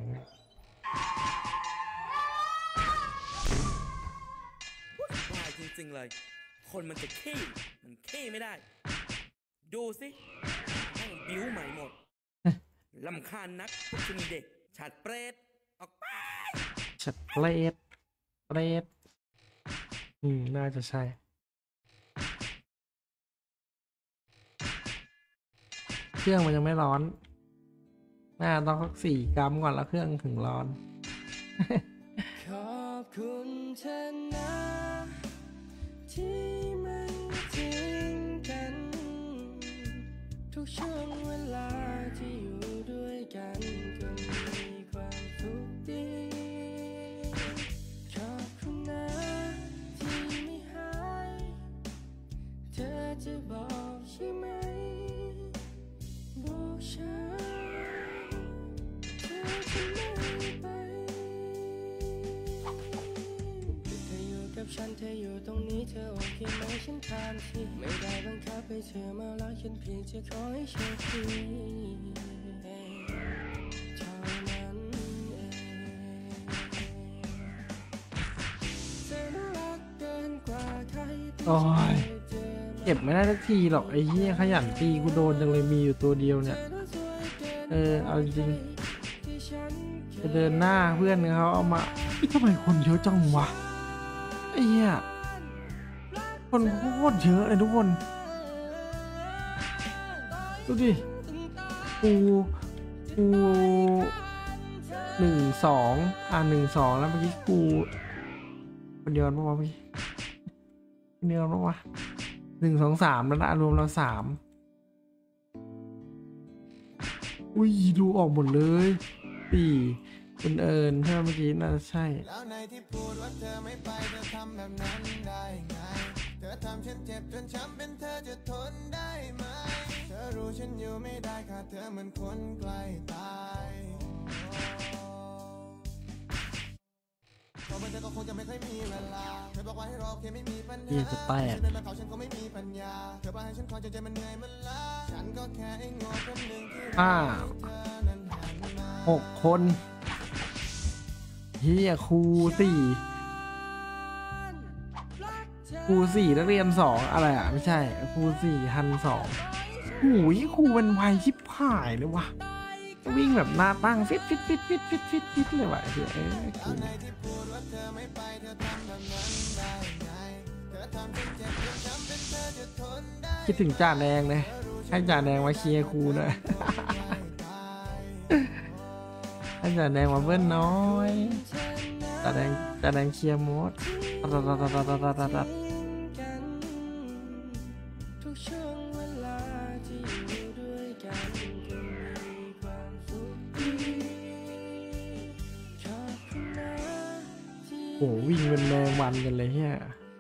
Speaker 9: จริงๆเลยคนมันจะขี้มันขี้ไม่ได้ดูสิทั้งบิ้วใหม่หมดลำคาญนักพวกเด็กฉัดเปรตออกไป
Speaker 4: ฉัดเปรตน่าจะใช่เครื่องมันยังไม่ร้อนน่าต้องสัก4 กรัมก่อนแล้วเครื่องถึงร้อน
Speaker 1: ขอบคุณเธอนะที่ไม่ทิ้งกันทุกช่วงเวลาที่อยู่ด้วยกันก็มีความสุขดีขอบคุณนะที่ไม่หายเธอจะบอกใช่ไหมบอกฉันเธอจะไม่ไปเธออยู่กับฉันเธออยู่ตรงนี้เธอโอเคไหมฉันถามสิไม่ได้บังคับให้เธอมารักฉันเพียงจะขอให้โชคดีเท่านั้นเองเธอน่ารักเกินกว่าใครที่
Speaker 4: เก็บไม่ได้สักทีหรอกไอ้เหี้ยขยันตีกูโดนจังเลยมีอยู่ตัวเดียวเนี่ยเอาจริงจะเดินหน้าเพื่อนเขาเอามาทำไมคนเยอะจังวะไอ้เหี้ยคนโคตรเยอะเลยทุกคนดูดิกู1-2 1-2แล้วเมื่อกี้กูคนเดียวมั้งวะพี่คนเดียวมั้งวะ1-2-3แล้วนะรวมเรา3อุ้ยดูออกหมดเลย4คุณเอิญใช่ไหมเมื่อกี้น่าจะใช่แล้วในที่พูดว่าเธอไม่ไปเธอทำแบบนั้นได้ไงเธอทำฉันเจ็บจนช้ำเป็นเธอจะทนได้ไหมเธอรู้ฉันอยู่ไม่ได้ค่ะเธอเหมือนคนใกล้ตายเธอก็คงจะไม่ค่อยมีเวลาเธอบอกว่าให้รอแค่ไม่มีปัญหาจะแตกฉันก็ไม่มีปัญญาเธอบอกให้ฉันคอยใจมันเหนื่อยมันล้าฉันก็แค่ไอ้งอคนหนึ่งที่6 คนเฮียครู4นักเรียน2อะไรอ่ะไม่ใช่ครู4 ฮัน 2โอ้ยครูเป็นไวชิบหายเลยวะวิ่งแบบหน้าตั้งฟิตเลยว่ะเดี๋ยวคิดถึงจ่าแดงเลยให้จ่าแดงมาเชียร์ครูหน่อยให้จ่าแดงมาเบิ้ลน้อยจ่าแดงเชียร์มดโอ้วิ่งเป็นแมงวันกันเลยเฮีย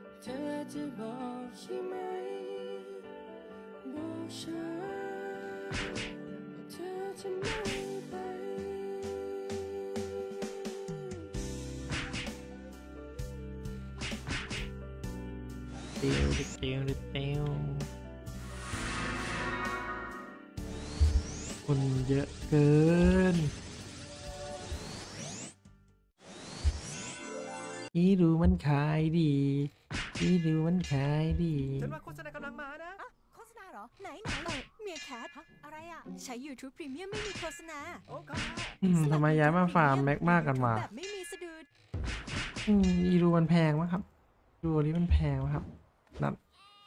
Speaker 4: เตียวคนเยอะเกินนี่ดูมันขายดีนี่ดูมันขายดี
Speaker 6: ฉันว่าโฆษณากำลังมานะ
Speaker 5: โฆษณาเหรอไหนเมียแคทอะไรอ่ะใช้ YouTube Premium ไม่มีโฆษณา
Speaker 4: ทำไมย้ายมาฟาร์มแม็กมากกันวะ
Speaker 5: แบบไม่มีสะดุด
Speaker 4: อีรูมันแพงมั้งครับดูนี้มันแพงมั้งครับนั่น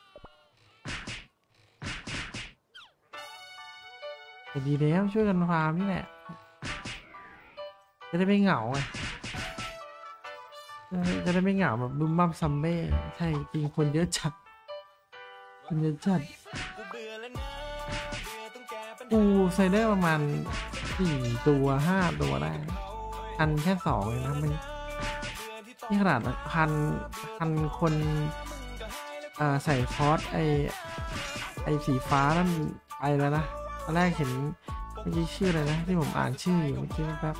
Speaker 4: แต่ดีแล้วช่วยกันฟาร์มนี่แหละจะได้ไม่เหงาไงจะได้ไม่เหงาแบบบึ้มบั้มซัมเบ้ใช่จริงคนเยอะจัดปูไซเดอร์ประมาณ4 ตัว 5 ตัวได้พันแค่2เลยนะมันนี่ขนาดพันคนใส่คอสไอสีฟ้านั่นไปแล้วนะตอนแรกเห็นเมื่อกี้ชื่ออะไรนะที่ผมอ่านชื่ออยู่เมื่อกี้แป๊บ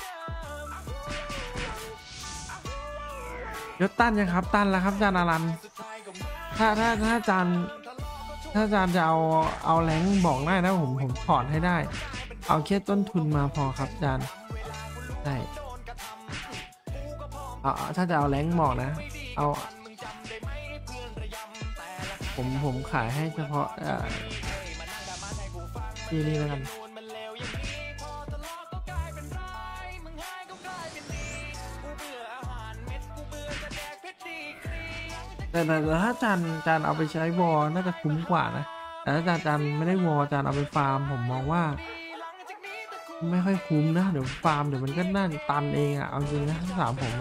Speaker 4: ยศตั้นยังครับตั้นแล้วครับอาจารย์อารันถ้าอาจารย์จะเอาแรงบอกได้นะผมถอดให้ได้เอาแค่ต้นทุนมาพอครับอาจารย์ใช่ถ้าจะเอาแรงบอกนะเอาผมขายให้เฉพาะที่นี่แล้วกันแต่ถ้าอาจารย์เอาไปใช้วอลน่าจะคุ้มกว่านะแต่ถ้าอาจารย์ไม่ได้วอลอาจารย์เอาไปฟาร์มผมมองว่าไม่ค่อยคุ้มนะเดี๋ยวฟาร์มเดี๋ยวมันก็น่าจะตันเองอะเอาจริงนะถามผม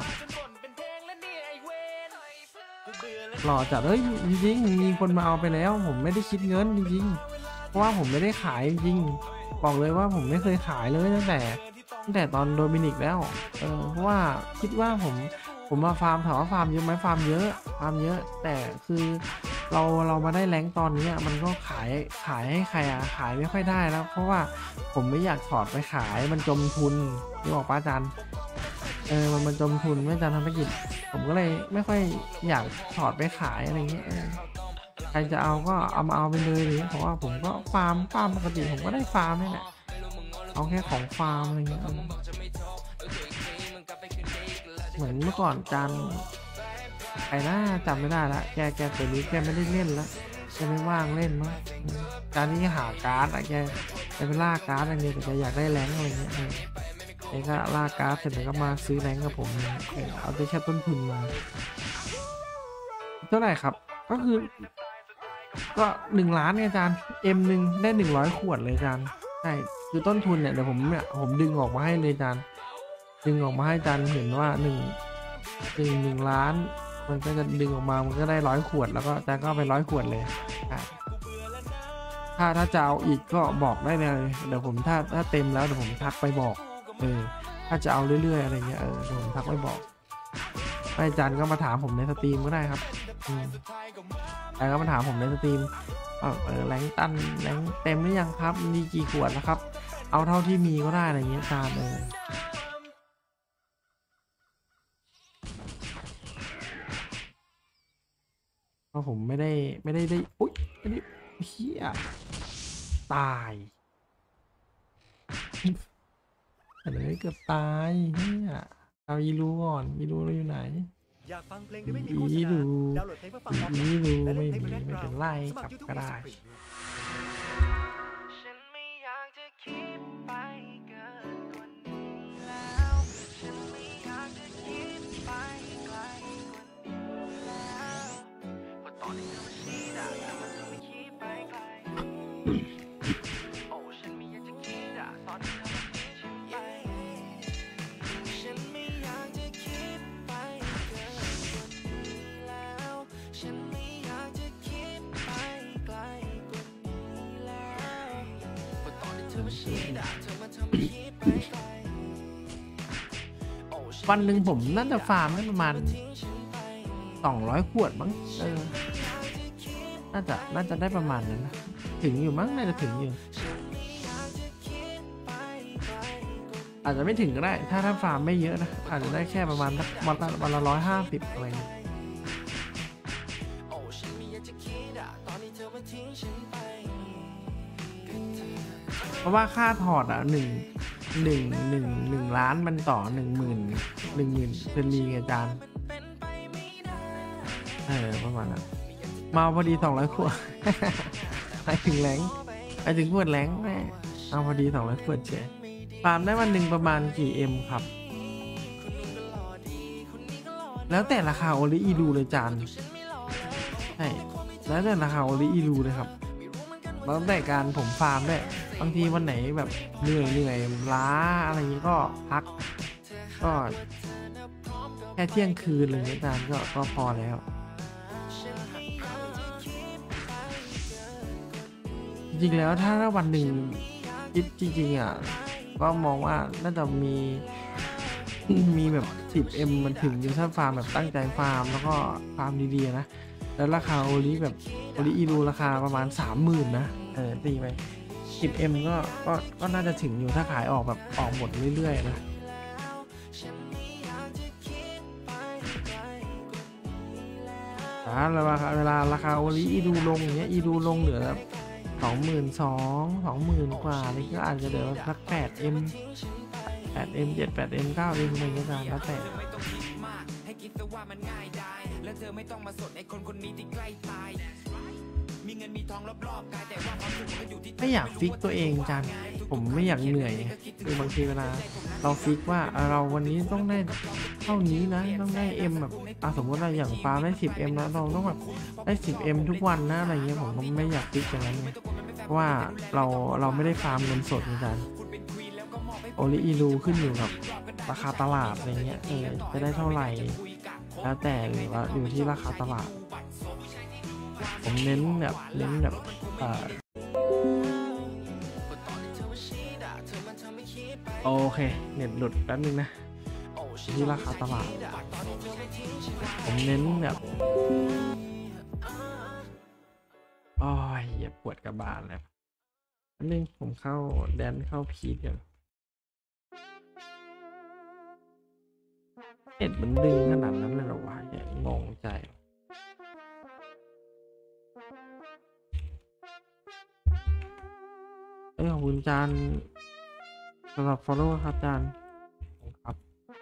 Speaker 4: หล่อจัดจริงๆมีคนมาเอาไปแล้วผมไม่ได้คิดเงินจริงๆเพราะว่าผมไม่ได้ขายจริงบอกเลยว่าผมไม่เคยขายเลยตั้งแต่ตอนโดมินิกแล้วเพราะว่าคิดว่าผมมาฟาร์มถามว่าฟาร์มเยอะไหมฟาร์มเยอะแต่คือเรามาได้แรงตอนนี้มันก็ขายให้ใครขายไม่ค่อยได้แล้วเพราะว่าผมไม่อยากถอดไปขายมันจมทุนนี่บอกป้าจันมันจมทุนไม่จันทำธุรกิจผมก็เลยไม่ค่อยอยากถอดไปขายอะไรเงี้ยใครจะเอาก็เอาไปเลยเลยเพราะว่าผมก็ฟาร์มปกติผมก็ได้ฟาร์มนี่แหละเอาแค่ของฟาร์มอะไรเงี้ยเหมือนเมื่อก่อนจันใครน่าจำไม่ได้ละแกตัวนี้แกไม่ได้เล่นแล้วแกไม่ว่างเล่นมั้งจานนี้หาการ์ดแกไปล่าการ์ดอะไรเงี้ยแต่แกอยากได้แรงอะไรเงี้ยแล้วก็ล่าการ์ดเสร็จแล้วก็มาซื้อแรงกับผมเอาได้แค่ต้นทุนมาเท่าไหร่ครับก็คือก็1 ล้านอาจารย์ M1ได้100 ขวดเลยอาจารย์ใช่คือต้นทุนเนี่ยเดี๋ยวผมดึงออกมาให้เลยอาจารย์ดึงออกมาให้อาจารย์เห็นว่า1 ล้านมันก็จะดึงออกมามันก็ได้100 ขวดแล้วก็อาจารย์ก็ไป100 ขวดเลยถ้าจะเอาอีกก็บอกได้เลยเดี๋ยวผมถ้าเต็มแล้วเดี๋ยวผมทักไปบอกถ้าจะเอาเรื่อยๆอะไรเงี้ยเดี๋ยวผมทักไปบอกอาจารย์ก็มาถามผมในสตรีมก็ได้ครับอาจารย์ก็มาถามผมในสตรีมแรงตันแรงเต็มหรือยังครับมีกี่ขวดนะครับเอาเท่าที่มีก็ได้อะไรเงี้ยอาจารย์เพราะผมไม่ได้อุ๊ยไม่ได้เฮียตายอะไรเกือบตายเฮียเอาอีรูก่อนอีรูเราอยู่ไหน
Speaker 6: อยากฟังเพลงที่ไม่มีโฆษณาดาวน์โหลดเพลงเพื่อฟังออนไลน์และเล่นเพลงไม่เป็นไรกับก็ได้วันหนึ่งผมน่าจะฟาร์มได้ประมาณ200 ขวดมั้งน่าจะได้ประมาณนั้นนะถึงอยู่มั้งน่าจะถึงอยู่อาจจะไม่ถึงก็ได้ถ้าฟาร์มไม่เยอะนะอาจจะได้แค่ประมาณวันละ150อะไรเงี้ยเพราะว่าค่าถอด1 ล้านมันต่อ10,000เป็นลีไงอาจารย์ประมาณนั้นมาพอดี200 ขวดไปถึงแรงไปถึงขวดแรงแม่เอาพอดี200 ขวดเฉยฟาร์มได้วันหนึ่งประมาณกี่ M ครับแล้วแต่ราคาโอลิอีดูเลยจานใช่แล้วแต่ราคาโอลิอีดูเลยครับแล้วแต่การผมฟาร์มด้วยบางทีวันไหนแบบเหนื่อยล้าอะไรอย่างนี้ก็พักก็แค่เที่ยงคืนอะไรอย่างนี้จานก็พอแล้วจริงๆแล้วถ้าวันหนึ่งจริงๆก็มองว่าน่าจะมีแบบ 10M มันถึงอยู่ถ้าฟาร์มแบบตั้งใจฟาร์มแล้วก็ฟาร์มดีๆนะแล้วราคาโอลิแบบโอลิอีรูราคาประมาณ 30,000 นะตีไป 10M ก็น่าจะถึงอยู่ถ้าขายออกแบบออกหมดเรื่อยๆนะเวลาราคาโอลิอีดูลงอย่างเงี้ยอีดูลงเหลือแบบ20,000 กว่าอะไรก็อาจจะเหลือสัก 8M 7 8M 9M อะไรอย่างเงี้ยแล้วแต่ไม่อยากฟิกตัวเองจันผมไม่อยากเหนื่อยคือบางทีเวลาเราฟิกว่าเราวันนี้ต้องได้เท่านี้นะต้องได้ M แบบสมมติเราอย่างฟาร์มได้ 10M นะเราต้องแบบได้ 10M ทุกวันนะอะไรเงี้ยผมก็ไม่อยากฟิกอย่างนั้นเลยเพราะว่าเราไม่ได้ฟาร์มเงินสดจันโอลิอีรูขึ้นอยู่กับราคาตลาดอะไรเงี้ยจะได้เท่าไหร่แล้วแต่หรือว่าอยู่ที่ราคาตลาดผมเน้นแบบโอเคเน็ตหลุดแป๊บนึงนะที่ราคาตลาดผมเน้นแบบอย่าปวดกระบาลเลยแป๊บนึงผมเข้าแดนเข้าพีดกันเน็ตมันดึงขนาดนั้นเลยเหรอวะงงใจขอบคุณจานสำหรับ follow ครับจานครับ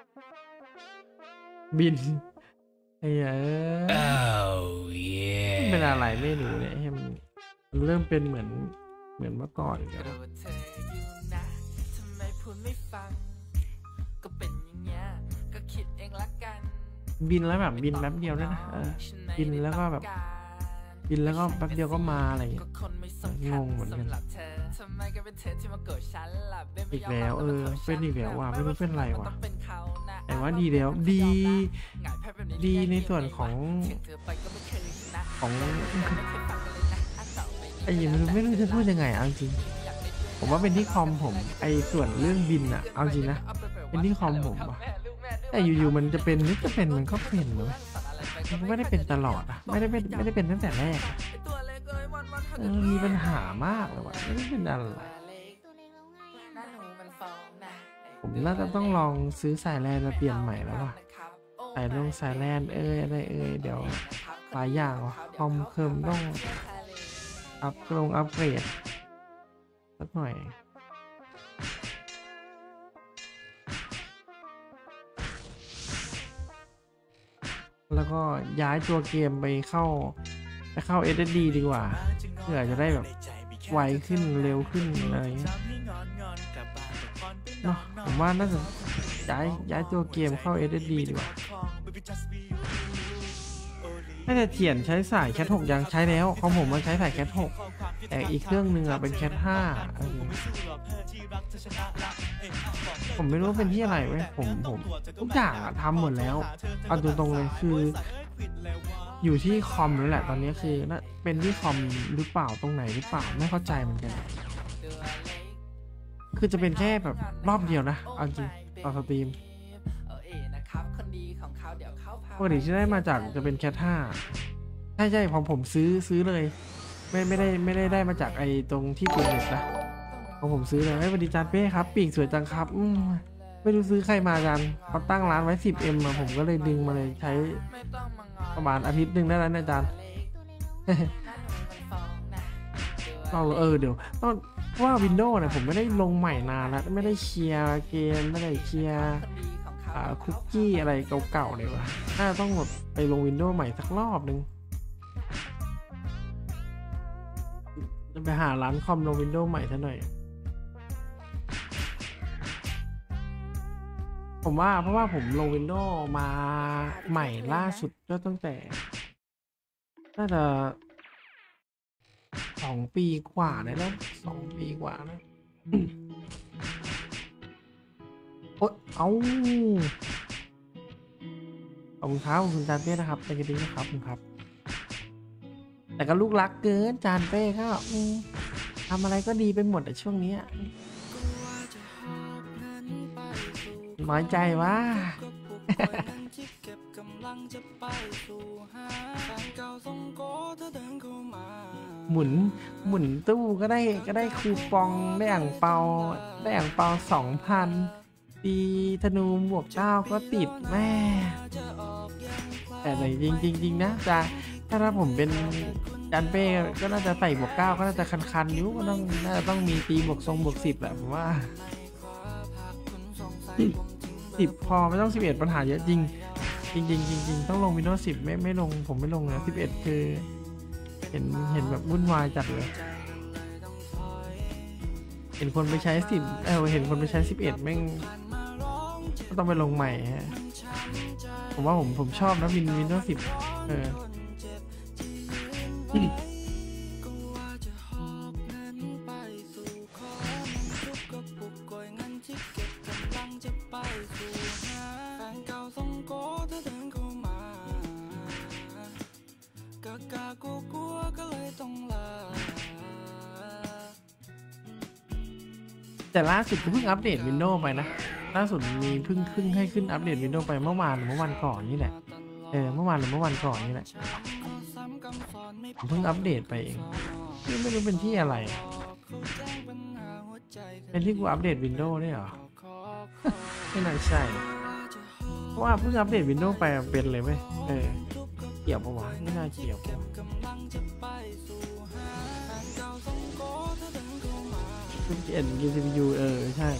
Speaker 6: บินเป็นอะไรไม่รู้เนี่ยให้มันเริ่มเป็นเหมือนเมื่อก่อนแล้ว
Speaker 3: ก็เป็นอย่างเงี้ยก็คิดเองละกัน
Speaker 6: บินแล้วแบบบินแป๊บเดียวด้วยนะบินแล้วก็แบบบินแล้วก็แป๊บเดียวก็มาอะไรอย่างเงี้ยงงเหมือนกันอีกแล้วเป็นอีกแล้วว่ะไม่รู้เป็นไรว่ะแต่ว่าดีแล้วดีในส่วนของไอ้ไม่รู้จะพูดยังไงเอาจริงผมว่าเป็นที่คอมผมไอ้ส่วนเรื่องบินอะเอาจริงนะเป็นที่คอมผมว่ะแต่อยู่ๆมันจะเป็นนึกจะเป็นมันก็เป็นเลยมันไม่ได้เป็นตลอดอะไม่ได้เป็นตั้งแต่แรกมีปัญหามากเลยว่ะไม่ได้เป็นอะไรผมน่าจะต้องลองซื้อสายแลนมาเปลี่ยนใหม่แล้วว่ะสายแลนอะไรเดี๋ยวหลายอย่างว่ะคอมเคิมต้องอัพเกรดสักหน่อยแล้วก็ย้ายตัวเกมไปเข้า SSD ดีกว่าเพื่อจะได้แบบไวขึ้นเร็วขึ้นอะไรเนาะผมว่าน่าจะย้ายตัวเกมเข้า SSD ดีกว่าน่าจะเถียนใช้สายแคท 6ยังใช้แล้วของผมมันใช้สายแคท 6แต่อีกเครื่องนึงอะเป็นแคท 5ผมไม่รู้เป็นที่อะไรเว้ยผมทุกอย่างอะทำหมดแล้วเอาตรงๆเลยคืออยู่ที่คอมแล้วแหละตอนนี้คือน่าเป็นที่คอมหรือเปล่าตรงไหนหรือเปล่าไม่เข้าใจเหมือนกันคือจะเป็นแค่แบบรอบเดียวนะเอาจริงต่อสตรีมปกติที่ได้มาจากจะเป็นแคท 5ใช่ของผมซื้อเลยไม่ได้มาจากไอ้ตรงที่เป็นเน็ตนะของผมซื้อเลยสวัสดีจานเป้ครับปีกสวยจังครับไม่รู้ซื้อใครมากันเขาตั้งร้านไว้ 10M มาผมก็เลยดึงมาเลยใช้ประมาณอาทิตย์นึงได้แล้วนะจานเราเดี๋ยวต้องว่า Windows เนี่ยผมไม่ได้ลงใหม่นานแล้วไม่ได้เคลียร์เกมไม่ได้เคลียร์คุกกี้อะไรเก่าๆเลยว่ะน่าต้องหมดไปลง Windows ใหม่สักรอบนึงไปหาร้านคอมลง Windows ใหม่ซะหน่อยผมว่าเพราะว่าผมลง Windows มาใหม่ล่าสุดก็ตั้งแต่น่าจะ2 ปีกว่าได้แล้ว2 ปีกว่านะโอ๊ยเอาขอบคุณครับคุณจานเป้นะครับเป็นกันดีนะครับคุณครับแต่ก็ลูกรักเกินจานเป้ก็ทำอะไรก็ดีไปหมดแต่ช่วงนี้น้อยใจวะ หมุนตู้ก็ได้คูปองได้อ่างเปา2,000ตีธนูบวก9ก็ติดแม่แต่จริงนะถ้าผมเป็นจานเป้ก็น่าจะใส่บวก9ก็น่าจะคันๆนิ้วก็น่าจะต้องมีตีบวก10แหละผมว่า10พอไม่ต้อง11ปัญหาเยอะจริงต้องลง Windows 10ไม่ลงผมไม่ลงนะ11คือเห็นแบบวุ่นวายจัดเลยเห็นคนไปใช้10เห็นคนไปใช้11แม่งก็ต้องไปลงใหม่ฮะผมว่าผมชอบนะWindows 10แต่ล่าสุดก็เพิ่งอัปเดต Windows ไปนะล่าสุดมีเพิ่งให้ขึ้นอัปเดต Windows ไปเมื่อวานหรือเมื่อวันก่อนนี่แหละเมื่อวานหรือเมื่อวันก่อนนี่แหละผมเพิ่งอัปเดตไปเองไม่รู้เป็นที่อะไรเป็นที่กูอัปเดต Windows ได้เหรอ ไม่น่าใช่เพราะว่าเพิ่งอัปเดต Windows ไปเป็นเลยไหมเกี่ยวปะวะไม่น่าเกี่ยวปะคุณเอ็น CPU ใช่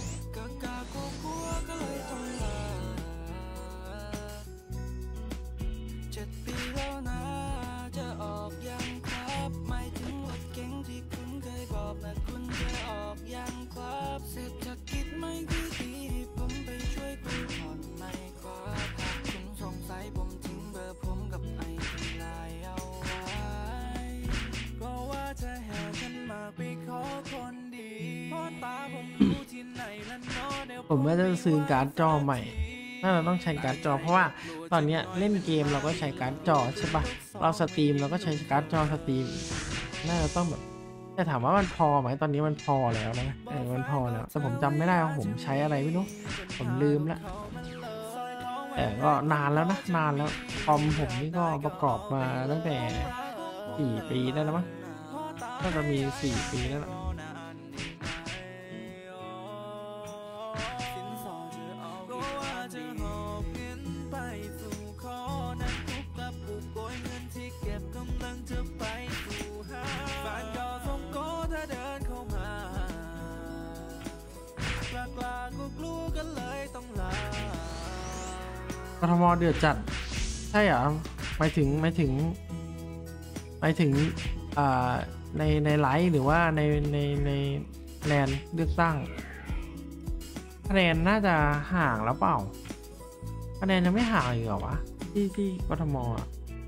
Speaker 6: ผมก็จะซื้อการ์ดจอใหม่น่าจะต้องใช้การ์ดจอเพราะว่าตอนเนี้ยเล่นเกมเราก็ใช้การ์ดจอใช่ปะเราสตรีมเราก็ใช้การ์ดจอสตรีมน่าจะต้องแบบแต่ถามว่ามันพอไหมตอนนี้มันพอแล้วนะมันพอแล้วแต่ผมจำไม่ได้ว่าผมใช้อะไรไม่รู้ผมลืมละแต่ก็นานแล้วนะนานแล้วคอมผมนี่ก็ประกอบมาตั้งแต่4 ปีได้แล้วมั้งน่าจะมี4 ปีแล้วล่ะกทม.เดือดจัดใช่เหรอหมายถึงในไลฟ์หรือว่าในแลนด์เลือกตั้งคะแนนน่าจะห่างแล้วเปล่าคะแนนยังไม่ห่างอีกเหรอวะที่กทม.อ่ะ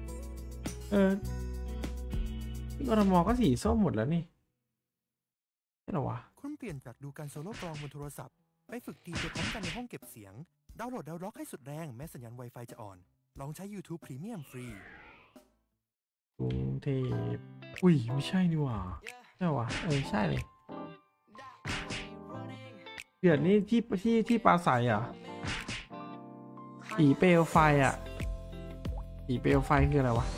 Speaker 6: ที่กทม.ก็สีส้มหมดแล้วนี่ใช่เหรอวะ
Speaker 10: คุณเปลี่ยนจากดูการโซโล่กลองบนโทรศัพท์ไปฝึกตีไปพร้อมกันในห้องเก็บเสียงดาวน์โหลดดาวล็อกให้สุดแรงแม้สัญญาณ Wi-Fi จะอ่อนลองใช้ YouTube Premium ฟรี
Speaker 6: กรุงเทพอุ้ยไม่ใช่นี่หว่าใช่วะใช่เลยเดือดนี่ที่ปลาใสอ่ะสีเปลวไฟอ่ะสีเปลวไฟคืออะไรวะ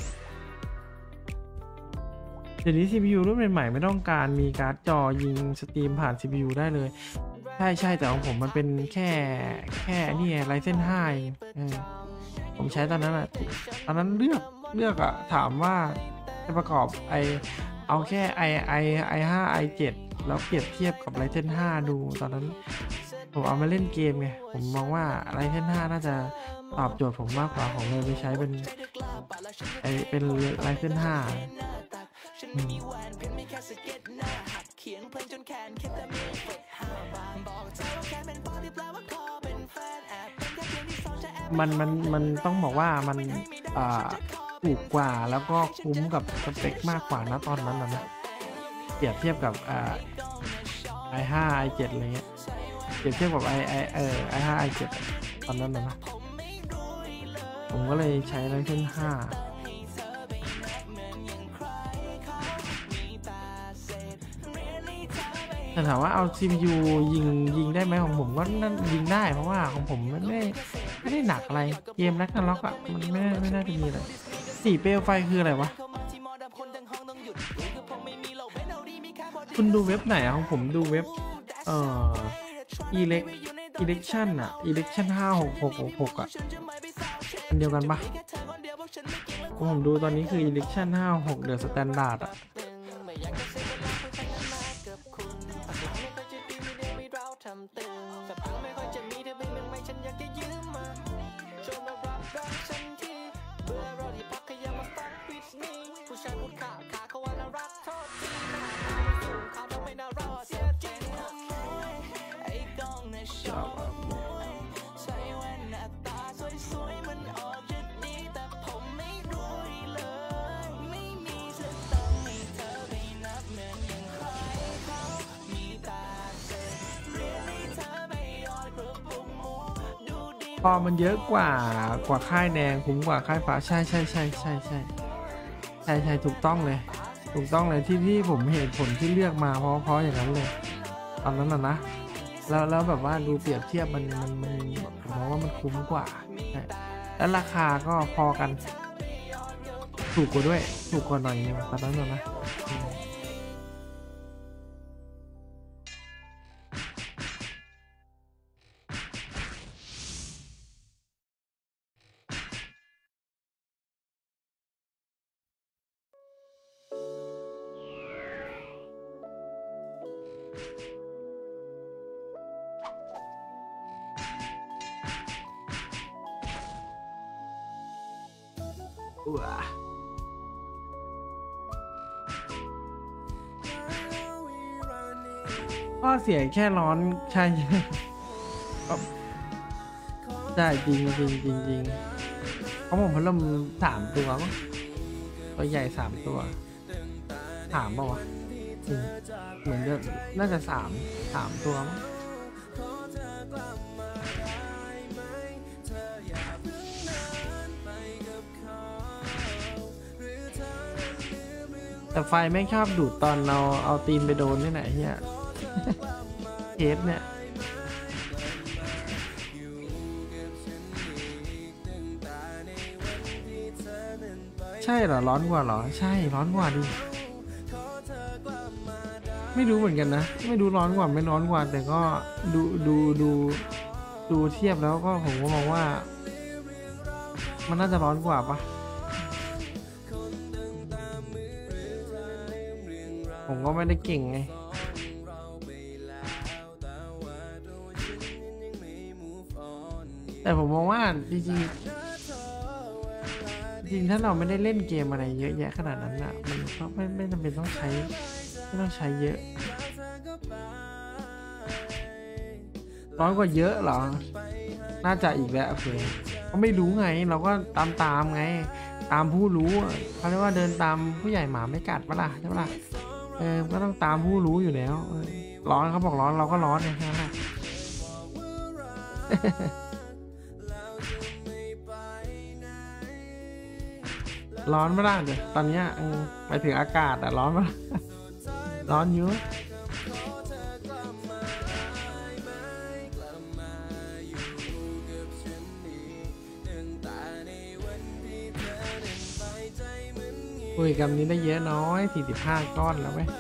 Speaker 6: เดี๋ยวนี้ CPU รุ่นใหม่ๆไม่ต้องการมีการ์ดจอยิงสตรีมผ่าน CPU ได้เลยใช่แต่ของผมมันเป็นแค่นี่ไง Ryzen 5ผมใช้ตอนนั้นอ่ะตอนนั้นเลือกอ่ะถามว่าจะประกอบเอาแค่ i5 i7 แล้วเปรียบเทียบกับ Ryzen 5ดูตอนนั้นผมเอามาเล่นเกมไงผมมองว่า Ryzen 5น่าจะตอบโจทย์ผมมากกว่าของเลยไปใช้เป็นRyzen 5มันต้องบอกว่ามันถูกกว่าแล้วก็คุ้มกับสเปคมากกว่านะตอนนั้นนะเปรียบเทียบกับi5 i7 อะไรเงี้ยเปรียบเทียบกับi5 i7 ตอนนั้นนะผมก็เลยใช้Ryzen 5แต่ถามว่าเอา CPU ยิงได้ไหมของผมก็นั่นยิงได้เพราะว่าของผมไม่ได้หนักอะไรเกมนักล็อกอ่ะมันไม่น่าจะมีอะไรสีเปลวไฟคืออะไรวะคุณดูเว็บไหนของผมดูเว็บelection อ่ะ election 5666อ่ะอันเดียวกันปะผมดูตอนนี้คือ election 56 The Standard อ่ะพอมันเยอะกว่าค่ายแดงคุ้มกว่าค่ายฟ้าใช่ถูกต้องเลยที่ผมเหตุผลที่เลือกมาเพราะอย่างนั้นเลยตอนนั้นนะแล้วแบบว่าดูเปรียบเทียบมันผมมองว่ามันคุ้มกว่าแล้วราคาก็พอกันถูกกว่าด้วยถูกกว่าหน่อยนึงตอนนั้นนะข้อเสียแค่ร้อนใช่จริงเพราะผมพัดลม3 ตัวตัวใหญ่3 ตัว3ป่าววะเหมือนจะน่าจะ3 ตัวมั้งแต่ไฟแม่งชอบดูดตอนเราเอาตีนไปโดนนี่ไหนเฮียเคสเนี่ยใช่เหรอร้อนกว่าเหรอใช่ร้อนกว่าดิไม่รู้เหมือนกันนะไม่รู้ร้อนกว่าไม่ร้อนกว่าแต่ก็ดูเทียบแล้วก็ผมก็มองว่ามันน่าจะร้อนกว่าปะผมก็ไม่ได้เก่งไงแต่ผมมองว่าจริงถ้าเราไม่ได้เล่นเกมอะไรเยอะแยะขนาดนั้นอ่ะมันก็ไม่จำเป็นต้องใช้เยอะร้อนกว่าเยอะเหรอน่าจะอีกแล้วโอเคก็ไม่รู้ไงเราก็ตามไงตามผู้รู้เขาเรียกว่าเดินตามผู้ใหญ่หมาไม่กัดปะล่ะใช่ปะล่ะก็ต้องตามผู้รู้อยู่แล้วร้อนเขาบอกร้อนเราก็ร้อนไงแค่นั้นแหละ ร้อนไม่ได้เดี๋ยวตอนนี้ไปถึงอากาศร้อนไหมร้อนเยอะคุยกันนี้ได้เยอะน้อย45ก้อนแล้วไหม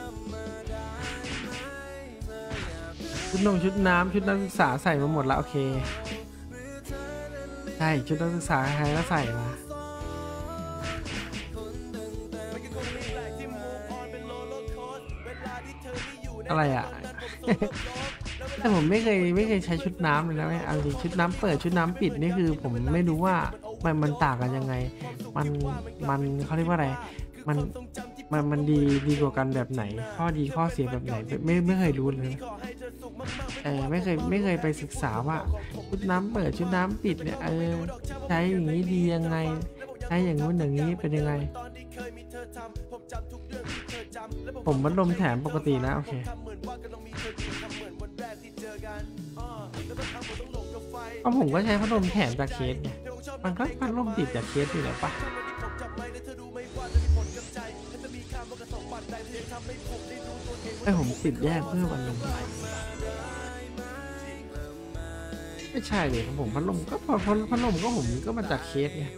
Speaker 6: ชุดน้ำนักศึกษาใส่มาหมดแล้วโอเคใช่ชุดนักศึกษาใครก็ใส่มาอะไรอ่ะ แต่ผมไม่เคยใช้ชุดน้ำเลยนะเอาจริงชุดน้ำเปิดชุดน้ำปิดนี่คือผมไม่รู้ว่ามันต่างกันยังไงมันเขาเรียกว่าอะไรมันดีกว่ากันแบบไหนข้อดีข้อเสียแบบไหนไม่เคยรู้เลยไม่เคยไปศึกษาว่าชุดน้ำเปิดชุดน้ำปิดเนี่ยใช้อย่างนี้ดียังไงใช้อย่างนู้นอย่างนี้เป็นยังไงผมพัดลมแถมปกตินะโอเคเพราะผมก็ใช้พัดลมแถมจากเคสไงมันก็พัดลมติดจากเคสอยู่แล้วปะผมติดแยกเพื่อพัดลมไม่ใช่เลยผมพัดลมก็พัดลมก็ผมก็มาจากเคสไง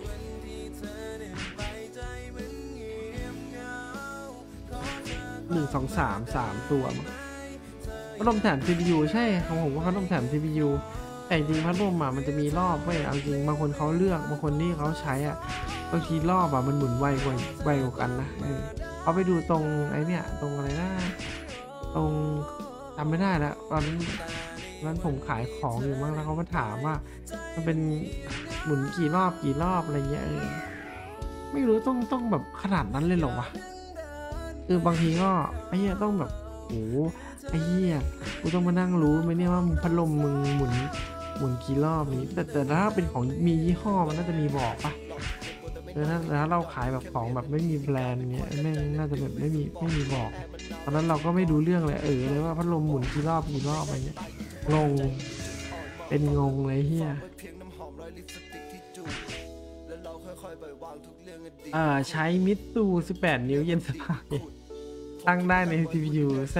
Speaker 6: 1 2 3ตัวพัดลมแถม CPU ใช่ของผมว่าพัดลมแถม CPU แต่จริงพัดลมมันจะมีรอบไว้เอาจริงบางคนเขาเลือกบางคนที่เขาใช้บางทีรอบมันหมุนไวกว่ากันนะเอาไปดูตรงไอ้เนี่ยตรงอะไรนะตรงจำไม่ได้แล้วตอนนั้นผมขายของอยู่มั้งแล้วเขามาถามว่ามันเป็นหมุนกี่รอบอะไรเงี้ยไม่รู้ต้องแบบขนาดนั้นเลยหรอวะคือบางทีก็ไอ้เหี้ยต้องแบบโอ้ไอ้เหี้ยกูต้องมานั่งรู้ไหมเนี่ยว่าพัดลมมึงหมุนกี่รอบนี้แต่ถ้าเป็นของมียี่ห้อมันน่าจะมีบอกปะถ้าเราขายแบบของแบบไม่มีแบรนด์เงี้ยแม่งน่าจะแบบไม่มีบอกตอนนั้นเราก็ไม่ดูเรื่องเลยเลยว่าพัดลมหมุนกี่รอบอะไรเงี้ยงงเลยเฮียใช้มิตซู18 นิ้วเย็นสบายตั้งได้ใน CPU Z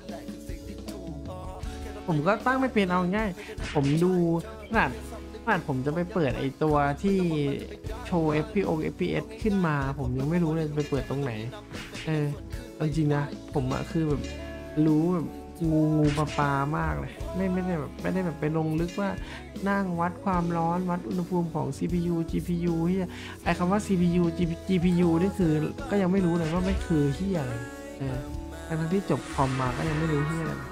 Speaker 6: ผมก็ตั้งไม่เป็นเอาง่ายผมดูขนาดผมจะไปเปิดไอตัวที่โชว์ FPS ขึ้นมาผมยังไม่รู้เลยจะไปเปิดตรงไหนจริงๆนะผมคือแบบรู้แบบงูปลามากเลยไม่ได้แบบไปลงลึกว่านั่งวัดความร้อนวัดอุณหภูมิของ CPU GPU เฮียไอคำว่า CPU GPU นี่คือก็ยังไม่รู้เลยว่าไม่คือเฮียอะไรทั้งที่จบคอมมาก็ยังไม่รู้เฮียอะไร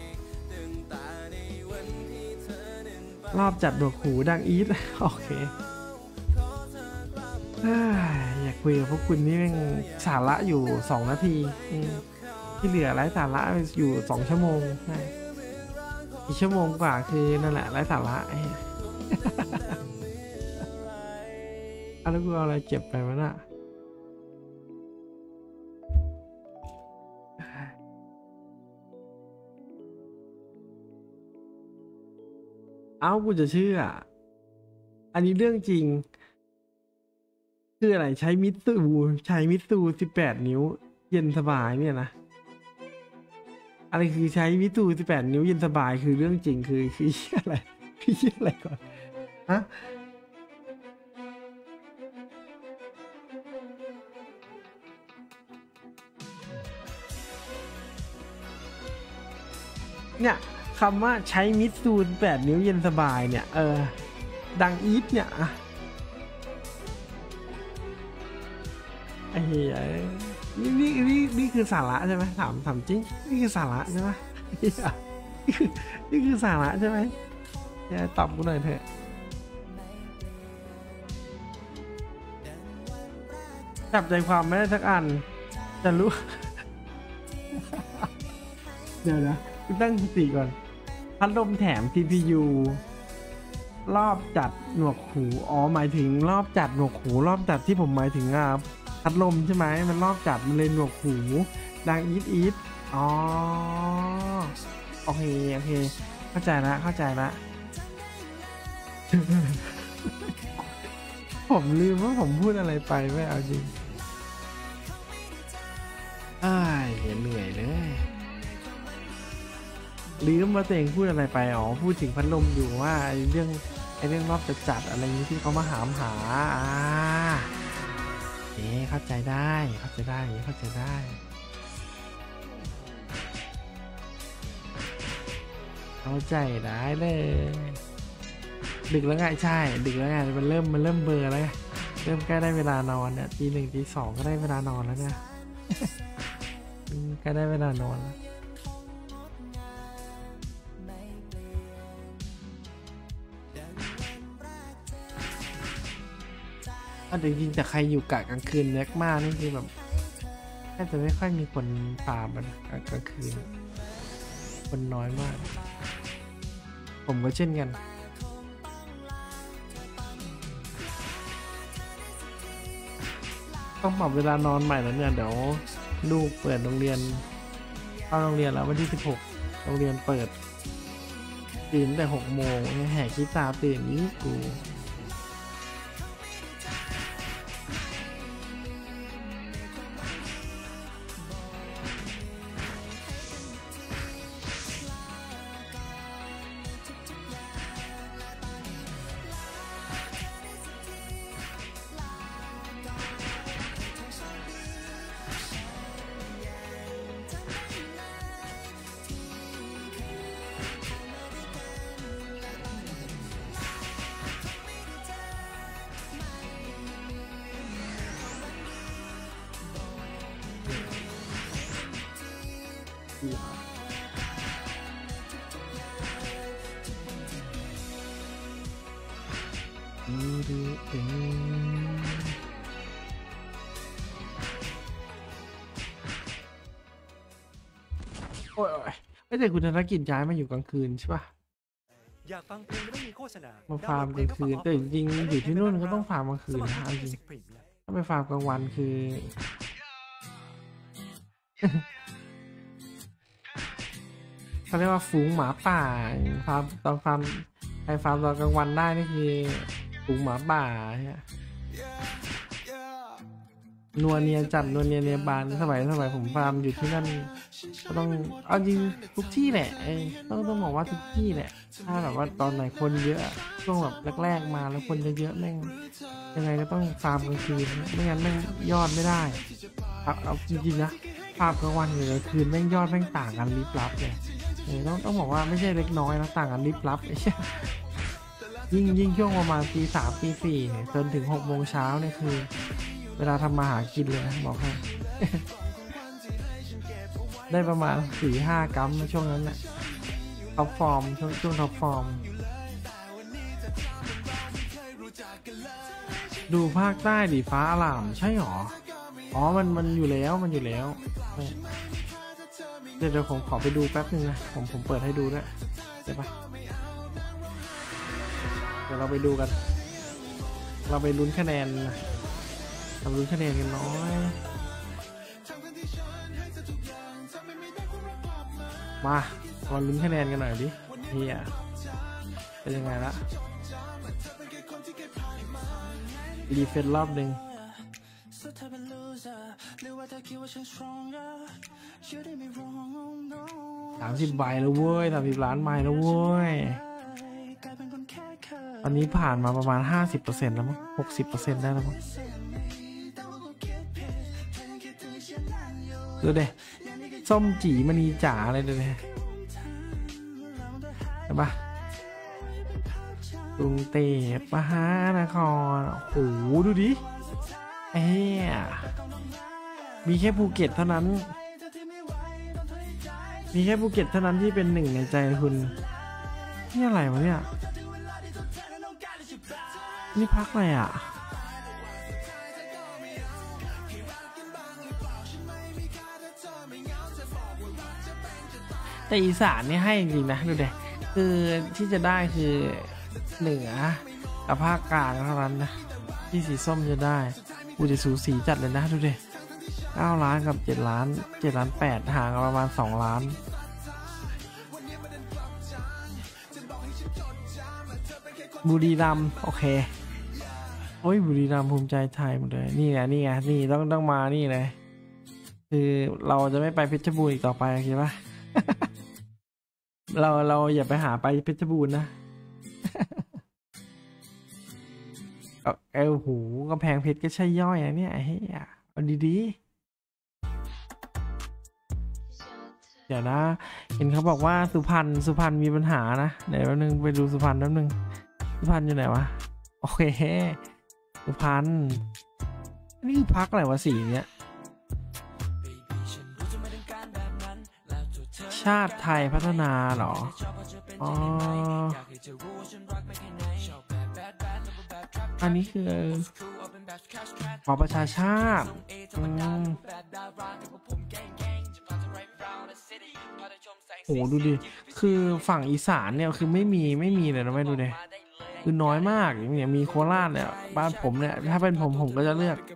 Speaker 6: รอบจัดดวกหูดังอีทโอเคอยากคุยกับพวกคุณนี่แม่งสาระอยู่2 นาทีที่เหลือไร้สาระอยู่2 ชั่วโมงใช่อีกชั่วโมงกว่าคือนั่นแหละไร้สาระแล้วกูเอาอะไรเก็บไปวะน่ะเอ้ากูจะเชื่ออันนี้เรื่องจริงคืออะไรใช้มิตซู18 นิ้วเย็นสบายเนี่ยนะอะไรคือใช้มิตซู18 นิ้วเย็นสบายคือเรื่องจริงคืออะไรคืออะไรก่อนฮะเนี่ยคำว่าใช้มิตซู18 นิ้วเย็นสบายเนี่ยดังอีทเนี่ยไอ้เหี้ยนี่คือสาระใช่ไหมถามจริงนี่คือสาระใช่ไหมนี่คือสาระใช่ไหมตอบกูหน่อยเถอะจับใจความไม่ได้สักอันจะรู้ เดี๋ยวนะตั้งสติก่อนพัดลมแถม CPU รอบจัดหนวกหูอ๋อหมายถึงรอบจัดหนวกหูรอบจัดที่ผมหมายถึงพัดลมใช่ไหมมันรอบจัดมันเลยหนวกหูดังอีทอ๋อโอเคเข้าใจละผมลืมว่าผมพูดอะไรไปไม่เอาจริงเหนื่อยเลยลืมว่าตัวเองพูดอะไรไปอ๋อพูดถึงพัดลมอยู่ว่าเรื่องรอบจัดอะไรนี้ที่เขามาหาเข้าใจได้เลยดึกแล้วไงใช่ดึกแล้วไงมันเริ่มเบลอแล้วไงเริ่มใกล้ได้เวลานอนเนี่ยตี 1 ตี 2ก็ได้เวลานอนแล้วเนี่ย ใกล้ได้เวลานอนแล้วจริงๆแต่ใครอยู่กะกลางคืนแม็กมานี่คือแบบแทบจะไม่ค่อยมีคนฟาร์มมันกลางคืนคนน้อยมากผมก็เช่นกันต้องปรับเวลานอนใหม่แล้วเนี่ยเดี๋ยวลูกเปิดโรงเรียนเข้าโรงเรียนแล้ววันที่16โรงเรียนเปิดตื่นแต่6 โมงแหกขี้ตาตื่นนี้กูโอ้ยไม่แต่คุณธนกิจย้ายมาอยู่กลางคืนใช่ป่ะ
Speaker 10: อยากฟังเพลงไม่มีโฆษณา
Speaker 6: มาฟาร์มกลางคืนแต่จริงๆอยู่ที่นู่นก็ต้องฟาร์มกลางคืนนะจริงถ้าไปฟาร์มกลางวันคือเขาเรียกว่าฝูงหมาป่าฟาร์มตอนฟาร์มใครฟาร์มตอนกลางวันได้นี่คือฝูงหมาป่าเนี่ยนัวเนียจัดนัวเนียเนียบานสมัยผมฟาร์มอยู่ที่นั่นก็ต้องเอาจริงทุกที่แหละต้องบอกว่าทุกที่แหละถ้าแบบว่าตอนไหนคนเยอะช่วงแบบแรกๆมาแล้วคนเยอะๆแม่งยังไงก็ต้องฟาร์มกลางคืนไม่งั้นแม่งยอดไม่ได้เอาจริงๆนะฟาร์มกลางวันกับกลางคืนแม่งยอดแม่งต่างกันลิบลับเลยต้องบอกว่าไม่ใช่เล็กน้อยนะต่างกันลิบลับยิ่งช่วงประมาณตี 3 ตี 4จนถึง6 โมงเช้าเนี่ยคือเวลาทำมาหากินเลยนะบอกให้ ได้ประมาณ 4-5 กัมช่วงนั้นแหละท็อปฟอร์มช่วงท็อปฟอร์มดูภาคใต้ดิฟ้าอร่ามใช่หรออ๋อมันอยู่แล้วเดี๋ยวผมขอไปดูแป๊บนึงนะผมเปิดให้ดูด้วยได้ปะเดี๋ยวเราไปดูกันเราไปลุ้นคะแนนเราลุ้นคะแนนกันน้อยมาลุ้นคะแนนกันหน่อยดิเฮีย
Speaker 4: เป็นยังไงละรีเฟซรอบหนึ่ง30 ใบแล้วเว้ย30 ล้านไมล์แล้วเว้ยตอนนี้ผ่านมาประมาณ 50% แล้วมั้ง 60% ได้แล้วมั้งดูดิส้มจีมณีจ๋าอะไรดูดิเห็นปะกรุงเทพมหานครโอ้โหดูดิมีแค่ภูเก็ตเท่านั้นที่เป็นหนึ่งในใจคุณนี่อะไรวะเนี่ยนี่พักอะไรอ่ะแต่อีสานนี่ให้จริงๆนะดูดิคือที่จะได้คือเหนือกับภาคกลางเท่านั้นนะที่สีส้มจะได้กูจะสูสีจัดเลยนะดูดิ9 ล้านกับ7 ล้าน7 ล้าน 8ห่างกันประมาณ2 ล้านบุรีรัมย์โอเคโอ้ยบุรีรัมย์ภูมิใจไทยหมดเลยนี่ไงนี่ต้องมานี่เลยคือเราจะไม่ไปเพชรบูรณ์อีกต่อไปโอเคปะ เราอย่าไปหาไปเพชรบูรณ์นะหูกำแพงเพชรก็ใช่ย่อยนะเนี่ยเฮ้ยเอาดีๆเดี๋ยวนะเห็นเขาบอกว่าสุพรรณมีปัญหานะเดี๋ยวแป๊บนึงไปดูสุพรรณแป๊บนึงสุพรรณอยู่ไหนวะโอเคสุพรรณนี่คือพักอะไรวะสีเนี้ยชาติไทยพัฒนาเหรออ๋ออันนี้คือประชาชาติโหดูดิคือฝั่งอีสานเนี่ยคือไม่มีเลยนะไม่ดูดิคือน้อยมากอย่างเงี้ยมีโคราชเนี่ยบ้านผมเนี่ยถ้าเป็นผมก็จะเลือก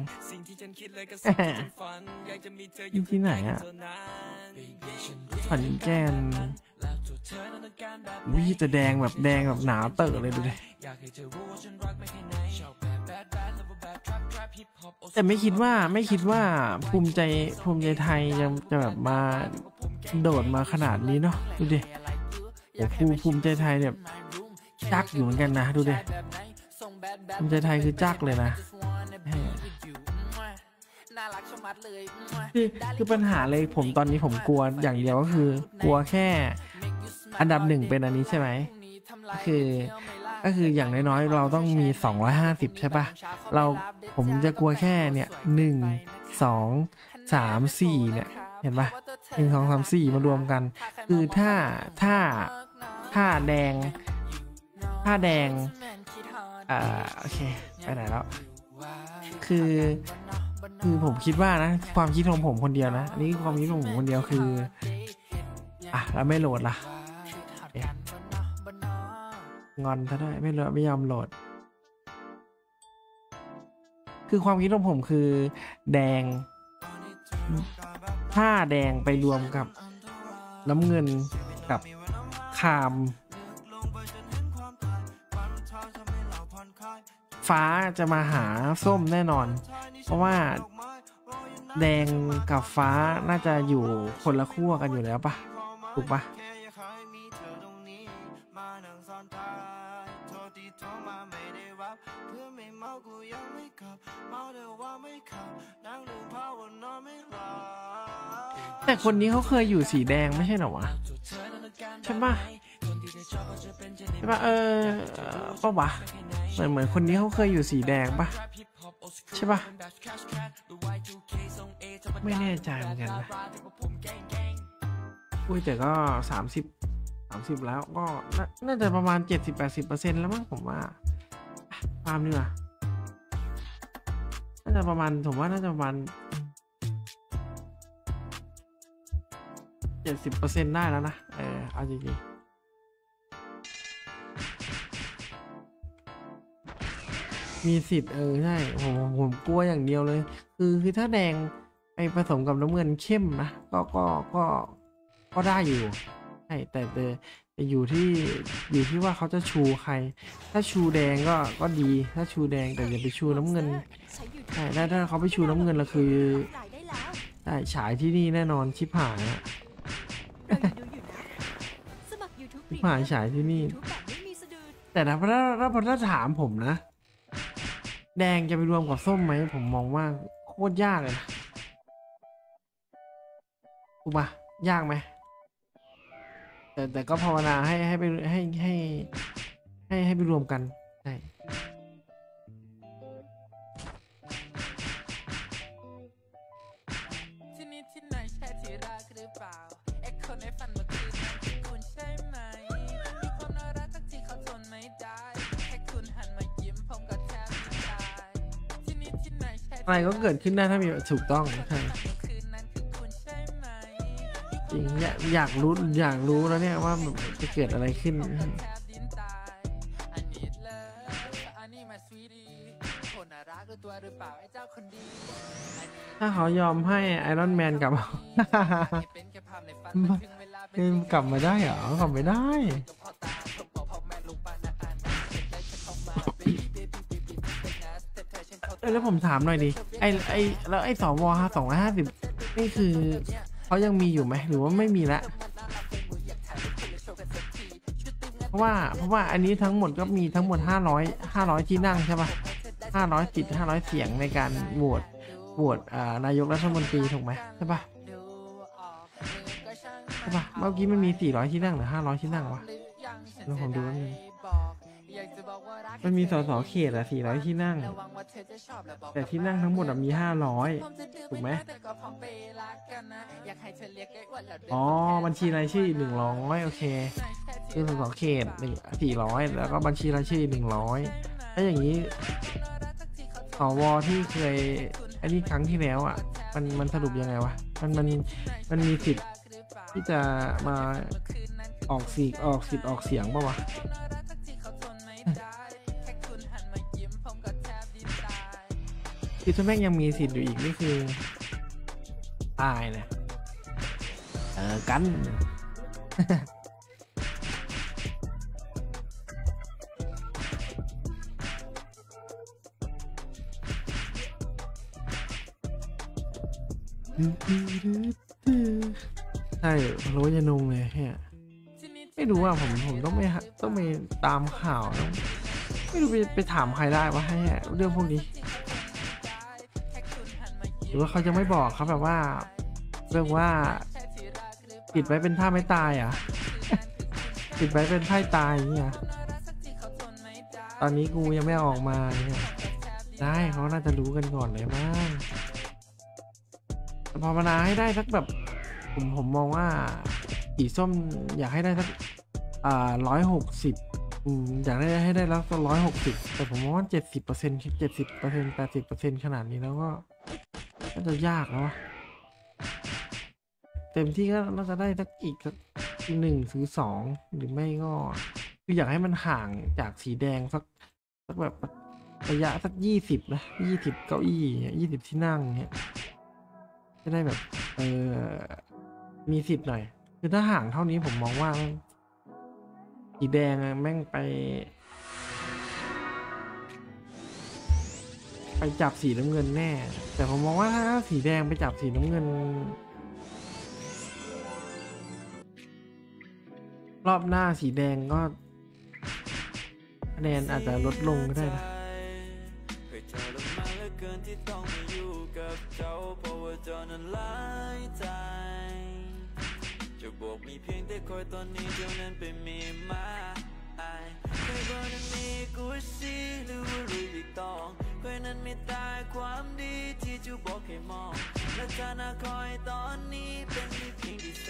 Speaker 4: ที่ไหนอ่ะขอนแก่นวิจะแดงแบบหนาเต๋อเลยดูดิแต่ไม่คิดว่าภูมิใจไทยจะแบบมาโดดมาขนาดนี้เนาะดูดิโอ้ภูมิใจไทยเนี่ยจักอยู่เหมือนกันนะดูดิภูมิใจไทยคือจักเลยนะคือปัญหาเลยผมตอนนี้ผมกลัวอย่างเดียวก็คือกลัวแค่อันดับ1เป็นอันนี้ใช่ไหมก็คืออย่างน้อยๆเราต้องมี250ใช่ปะผมจะกลัวแค่เนี่ย1 2 3 4เนี่ยเห็นปะ1 2 3 4มารวมกันคือถ้าแดงโอเคไปไหนแล้วคือผมคิดว่านะความคิดของผมคนเดียวนะอันนี้ความคิดของผมคนเดียวคือแล้วไม่โหลดล่ะงอนซะด้วยไม่ยอมโหลดคือความคิดของผมคือแดงถ้าแดงไปรวมกับน้ำเงินกับคามฟ้าจะมาหาส้มแน่นอนเพราะว่าแดงกับฟ้าน่าจะอยู่คนละขั้วกันอยู่แล้วปะถูกปะแต่คนนี้เขาเคยอยู่สีแดงไม่ใช่เหรอวะใช่ปะป่ะวะเหมือนคนนี้เขาเคยอยู่สีแดงปะใช่ปะไม่แน่ใจเหมือนกันนะอุ้ยแต่ก็30แล้วก็น่าจะประมาณ 70-80% แล้วมั้งผมว่าตามนี่ว่ะน่าจะประมาณผมว่าน่าจะประมาณ 70% ได้แล้วนะเอาจริงๆมีสิทธิ์ใช่ผมกลัวอย่างเดียวเลยคือถ้าแดงไปผสมกับน้ำเงินเข้มนะก็ได้อยู่ใช่แต่
Speaker 6: อยู่ที่ว่าเขาจะชูใครถ้าชูแดงก็ดีถ้าชูแดงแต่อย่าไปชูน้ำเงินใช่ถ้าเขาไปชูน้ำเงินแล้วคือได้ฉายที่นี่แน่นอนชิบหายอะชิบหายฉายที่นี่แต่ถ้าถามผมนะแดงจะไปรวมกับส้มไหมผมมองว่าโคตรยากเลยนะถูกปะยากไหมแต่ก็ภาวนาให้ไปให้ไปรวมกันใช่
Speaker 3: ที่นี่ที่ไหนใช่ที่รักหรือเปล่าเอ็กคนในฝันเมื่อคืนนั้นคือคุณใช่ไหมมีความน่ารักทั้งที่เขาทนไม่ได้แค่คุณหันมายิ้มผมก็แทบตายที่นี่ที่ไหนใช่
Speaker 6: อะไรก็เกิดขึ้นได้ถ้ามีถูกต้องใช่จริงอยากรู้แล้วเนี่ยว่าจะเกิดอะไรขึ้นถ้าเขายอมให้ไอรอนแมนกลับกลับมาได้เหรอกลับไม่ได้แล้วผมถามหน่อยดิแล้วไอสว250นี่คือเขายังมีอยู่ไหมหรือว่าไม่มีละเพราะว่าอันนี้ทั้งหมดก็มีทั้งหมด500ที่นั่งใช่ปะ500 เสียงในการโหวตนายกรัฐมนตรีถูกไหมใช่ปะเมื่อกี้มันมี400ที่นั่งหรือ500ที่นั่งวะแล้วผมดูว่ามันมีสสเขต400ที่นั่งแต่ที่นั่งทั้งหมดมี500ถูกไหมอ๋อบัญชีรายชื่อ100โอเคคือสสเขต400แล้วก็บัญชีรายชื่อ100ถ้าอย่างนี้สวที่เคยอันนี้ครั้งที่แล้วมันสรุปยังไงวะมันมีสิทธิ์ที่จะมาออกสิทธิ์ออกเสียงป่าวะคือถ้าแม่งยังมีสิทธิ์อยู่อีกนี่คือตายนะกันใช่รู้ว่าจะนงเลยแค่ไม่รู้ว่าผมต้องไปตามข่าวไม่รู้ไปถามใครได้วะให้เรื่องพวกนี้หรือว่าเขาจะไม่บอกครับแบบว่าเรื่องว่าปิดไว้เป็นท่าไม่ตายปิดไว้เป็นไพ่ตายเนี่ยตอนนี้กูยังไม่ออกมาเนี่ยได้เขาน่าจะรู้กันก่อนเลยมั้งภาวนาให้ได้สักแบบผมมองว่าสีส้มอยากให้ได้สัก160อยากได้ให้ได้แล้วก็160แต่ผมมองว่า70% 80% ขนาดนี้แล้วก็จะยากแล้วเต็มที่ก็น่าจะได้สักอีกสัก1 หรือ 2หรือไม่ก็คืออยากให้มันห่างจากสีแดงสักแบบระยะสัก20นะ20เก้าอี้20ที่นั่งเนี่ยจะได้แบบมีสิทธิ์หน่อยคือถ้าห่างเท่านี้ผมมองว่าสีแดงแม่งไปจับสีน้ำเงินแน่แต่ผมมองว่าถ้าสีแดงไปจับสีน้ำเงินรอบหน้าสีแดงก็คะแนนอาจจะลดลงก็ได้นะจะบอกมีเพียงแต่คอยตอนนี้เดี๋ยวนั้นไปมีมาเคยบอกนั้นมีกุชชี่หรือว่าลุยวิกตองเคยนั้นไม่ตายความดีที่จูบอกให้มองและฐานะคอยตอนนี้เป็นในเพียงที่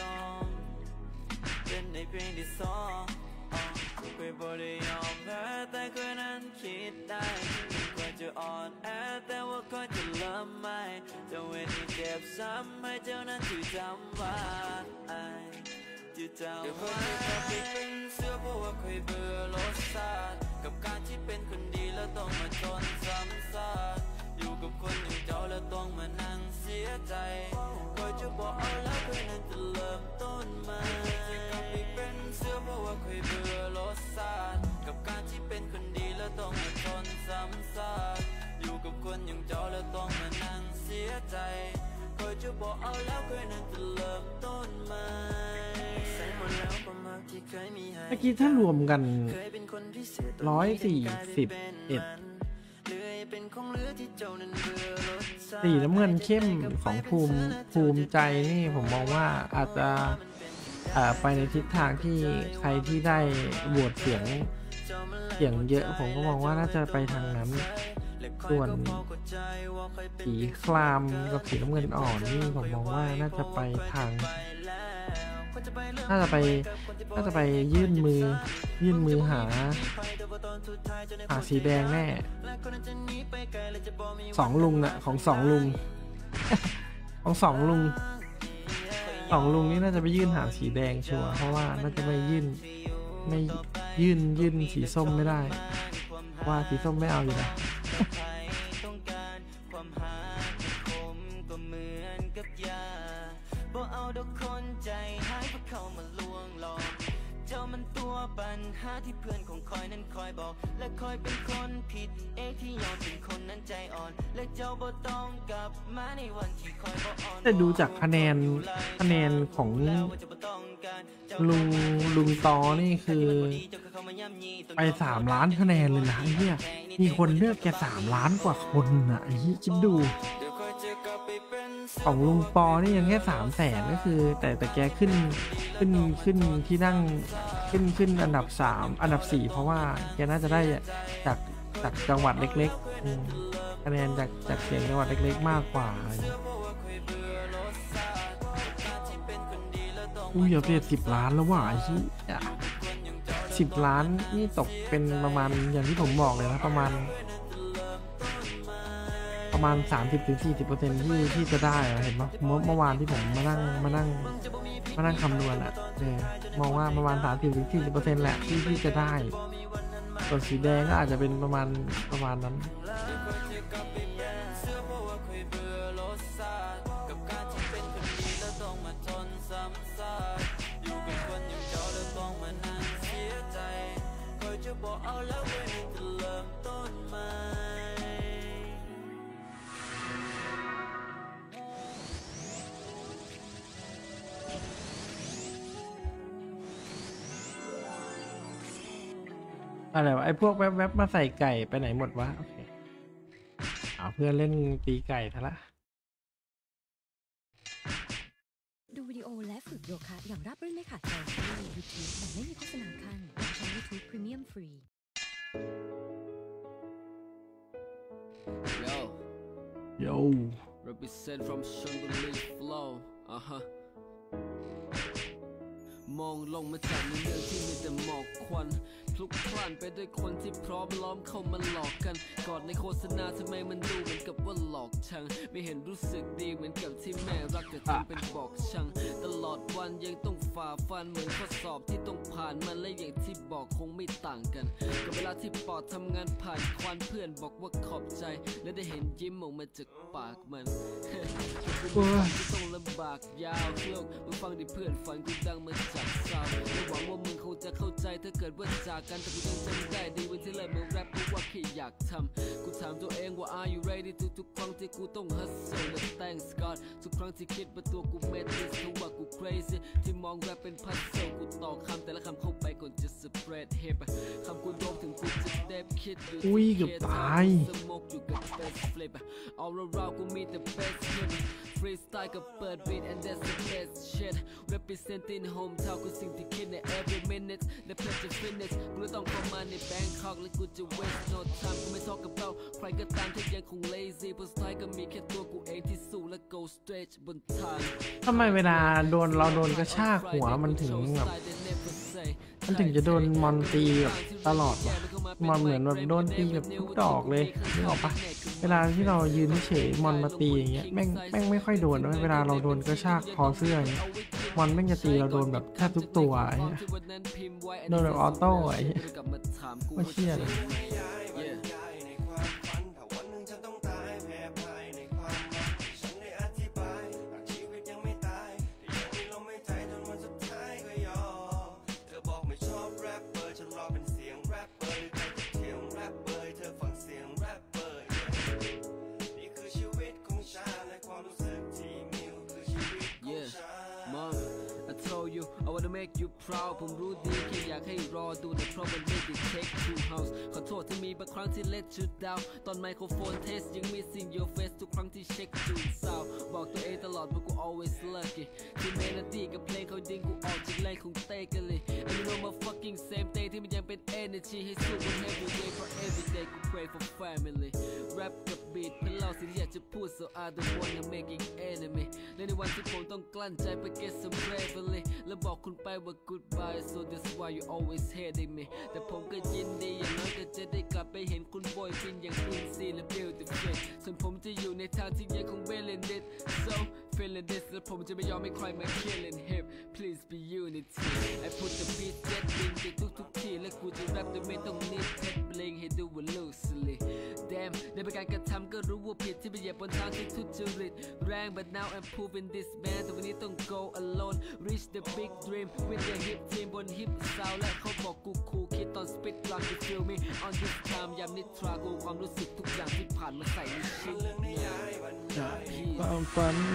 Speaker 6: สองเคยบอกได้ยอมแพ้แต่เคยนั้นคิดได้คอยจะอ่อนแอแต่ว่าคอยจะเริ่มไม่จะเวทีเจ็บซ้ำให้เจ้านั้นถือจำไว้จะจำไว้เป็นเสื้อเพราะว่าเคยเบื่อรสชาติกับการที่เป็นคนดีแล้วต้องมาทนซ้ำซากอยู่กับคนอย่างเจ้าแล้วต้องมานั่งเสียใจคอยจะบอกเอาแล้วเคยนั้นจะเริ่มต้นใหม่จะกลับไปเป็นเสื้อเพราะว่า
Speaker 4: เมื่อกี้ถ้ารวมกัน141สีน้ำเงินเข้มของภูมิใจนี่ผมมองว่าอาจจะไปในทิศทางที่ใครที่ได้โหวตเสียงเยอะผมก็มองว่าน่าจะไปทางนั้นส่วนสีครามกับสีน้ำเงินอ่อนนี่ผมมองว่าน่าจะไปทางน่าจะไปยื่นมือหาสีแดงแน่2 ลุงนะของ2 ลุง ของ2 ลุง2 ลุงนี่น่าจะไปยื่นหาสีแดงชัวร์เพราะว่าน่าจะไม่ยื่นสีส้มไม่ได้ว่าสีส้มไม่เอาอยู่นะปัญหาที่เพื่อนของคอยนั้นคอยบอกและคอยเป็นคนผิดที่ยอมเป็นคนนั้นใจอ่อนและเจ้าบ่ต้องกลับมาในวันที่คอยบ่อ่อนแต่ดูจากคะแนนของลุงตอนี่คือไป3 ล้านคะแนนเลยนะไอ้เหี้ยมีคนเลือกแก3 ล้านกว่าคนอ่ะไอ้เหี้ยคิดดูของลุงปอนี่ยังแค่300,000ก็คือแต่แกขึ้นที่นั่งขึ้นอันดับ3อันดับ4เพราะว่าแกน่าจะได้จากจังหวัดเล็กๆคะแนนจากเสียงจังหวัดเล็กๆมากกว่าอย่าเปลี่ยน10 ล้านแล้วว่ะไอ้ที่10 ล้านนี่ตกเป็นประมาณอย่างที่ผมบอกเลยนะประมาณ 30-40% ที่จะได้เห็นไหมเมื่อวานที่ผมมานั่งคำนวณอ่ะมองว่าประมาณ 30-40% แหละที่จะได้ส่วนสีแดงก็อาจจะเป็นประมาณนั้นอะไรวะไอ้พวกแวบมาใส่ไก่ไปไหนหมดวะโอเคเพื่อนเล่นตีไก่ทะละ
Speaker 5: ดูวิดีโอและฝึกโยคะอย่างราบรื่นไม่ขาดใจที่ YouTube แบบไม่มีโฆษณาขั้นใช้ YouTube Premium Free
Speaker 1: Yo represent from Chonburi Flow มองลงมาจากในเมืองที่มีแต่หมอกควันพลุกพล่านไปด้วยคนที่พร้อมล้อมเข้ามาหลอกกันกอดในโฆษณาทำไมมันดูเหมือนกับว่าหลอกชังไม่เห็นรู้สึกดีเหมือนกับที่แม่รักแต่ทำเป็นบอกชังตลอดวันยังต้องฝ่าฟันเหมือนข้อสอบที่ต้องผ่านมันและอย่างที่บอกคงไม่ต่างกันกับเวลาที่ปอดทำงานผ่านควันเพื่อนบอกว่าขอบใจและได้เห็นยิ้มออกมาจากปากมันต้องลำบากยาวโลกมึงฟังดิเพื่อนฝันกูดังมาจากซาวไม่หวังว่ามึงคงจะเข้าใจถ้าเกิดว่าจากกันแต่กูยังจำได้ดีวันที่เริ่มมาแรปเพราะว่าแค่อยากทำกูถามตัวเองว่า Are you ready ทุกครั้งที่กูต้อง hustle และ thanks God ทุกครั้งที่คิดว่าตัวกู made this เพราะว่ากู crazy ที่มองแรปเป็น puzzle กูต่อคำแต่ละคำเข้าไปก่อนจะ spread hip คำกูโดนถึงกูจะเด็บคิดอยู่
Speaker 4: เกือบตาย
Speaker 1: smoke อยู่กับ best flip all around กูมีแต่ best hip freestyle กับเปิด beat and that's the best shit representing hometown กูสิ่งที่คิดใน every minute และเพื่อจะ finish กูต้องเข้ามาใน Bangkok และกูจะ waste no time กูไม่talk about ใครก็ตามที่ยังคง lazy เพราะสุดท้ายก็มีแค่ตัวกูเองที่สู้และ go straight บนทาง
Speaker 4: ทำไมเวลาเราโดนกระชากหัวมันถึงแบบจะโดนมอนตีแบบตลอดวะมันเหมือนแบบโดนตีแบบทุกดอกเลยนึกออกปะเวลาที่เรายืนเฉยมอนมาตีอย่างเงี้ยแม่งไม่ค่อยโดนเวลาเราโดนกระชากคอเสื้ออย่างเงี้ยมอนแม่งจะตีเราโดนแบบแทบทุกตัวไอ้โดนแบบออโต้ไอ้ไม่เชื่อเลย
Speaker 11: I wanna make you proud ผมรู้ดีแค่อยากให้รอดูนะเพราะมันไม่ได้ take two house ขอโทษที่มีบางครั้งที่ let you down ตอนไมโครโฟนเทสยัง missing your face ทุกครั้งที่เช็คจูนซาวบอกตัวเองตลอดว่ากู always lucky ที่เมโลดี้กับเพลงเขาดึงกูออกจากแรงของเต้กันเลย and you know my fucking same day ที่มันยังเป็น energy ให้สู้บน every day for every day กู pray for family rap กับ beat เพื่อเล่าสิ่งที่อยากจะพูด so I don't wanna make it enemy และในวันที่ผมต้องกลั้นใจไป get some bravery แล้วบอกคุณไปว่า goodbye so that's why you always hating me แต่ผมก็ยินดีอย่างน้อยก็จะได้กลับไปเห็นคุณบอยฟินอย่าง easy และ beautiful ส่วนผมจะอยู่ในทางที่ยังคง feeling it so feeling this และผมจะไม่ยอมให้ใครมา killing him please be unity I put the beat that thing ในทุกทีและกูจะ rap โดยไม่ต้องนิดเพชรเพลงให้ดูว่า loosely damn ในประการกระทำก็รู้ว่าผิดที่ไปเหยียบบนทางที่ทุจริตแรง but now I'm proving this man แต่วันนี้ต้อง go alone reach the big dream with the hip team บน hip sound และเขาบอกกูคูคิดตอน spit กลาง you feel me on this time ยามนิทรากูความรู้สึกทุกอย่างที่ผ่านมาใส่ในชิ้น
Speaker 4: ความฝัน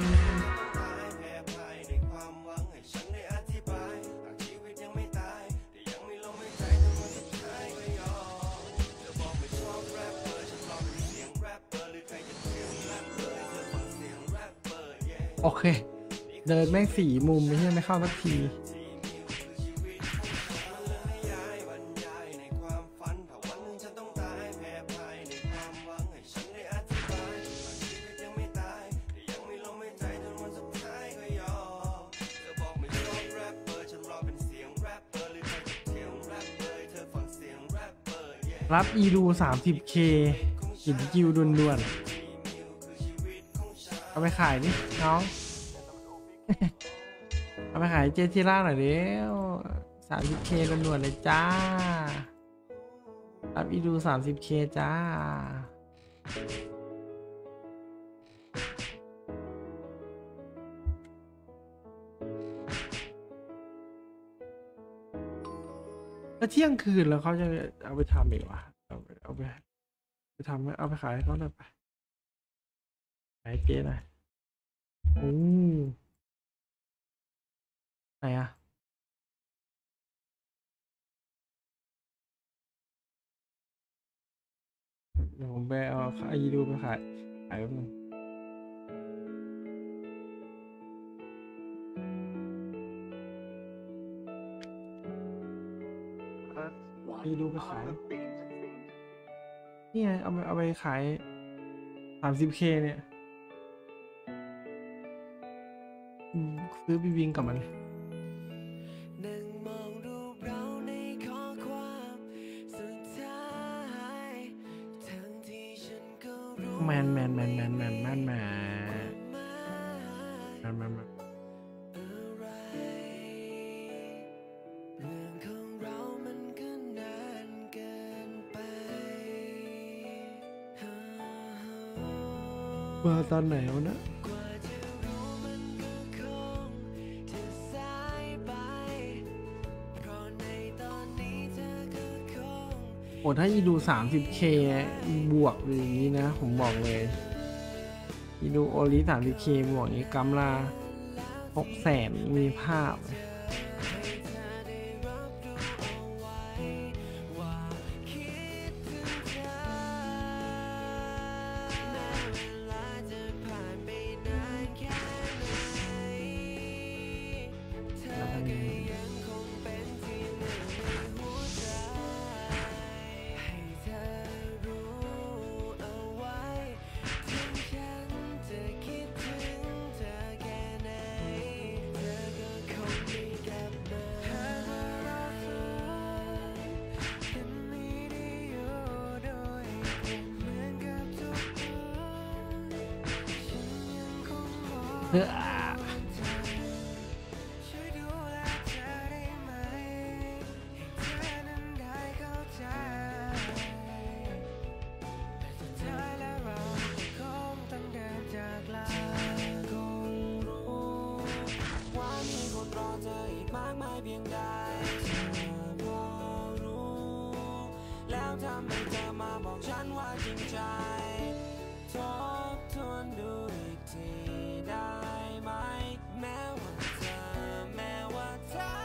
Speaker 4: โอเคเดินแม่ง4 มุมไม่ใช่ไม่เข้าสักทีรับอีดู 30K กินคิวด่วนๆเอาไปขายนี่น้อง เอาไปขายเจทีล่าหน่อยเร็ว 30K ด่วนๆเลยจ้ารับอีดู 30K จ้าแล้วเที่ยงคืนแล้วเขาจะเอาไปทำอีกวะเอาไปทำเอาไปขายให้เขาหน่อยไปขายเจ๊หน่อยไหนอะเดี๋ยวผมไปเอาไอดูไปขายแป๊บนึงดูไปขายนี่ไงเอาไปขาย 30K เนี่ยซื้อบีวิงกับมันแมนมาตอนไหนวะนะโอ้ถ้าอีดู 30K บวกหรืออย่างนี้นะผมบอกเลยอีดูโอลิ 30K บวกนี้กำละ600,000มีภาพแล้วทำให้เธอมาบอกฉันว่าจริงใจทบทวนดูอีกทีได้ไหมแม้ว่าเธอ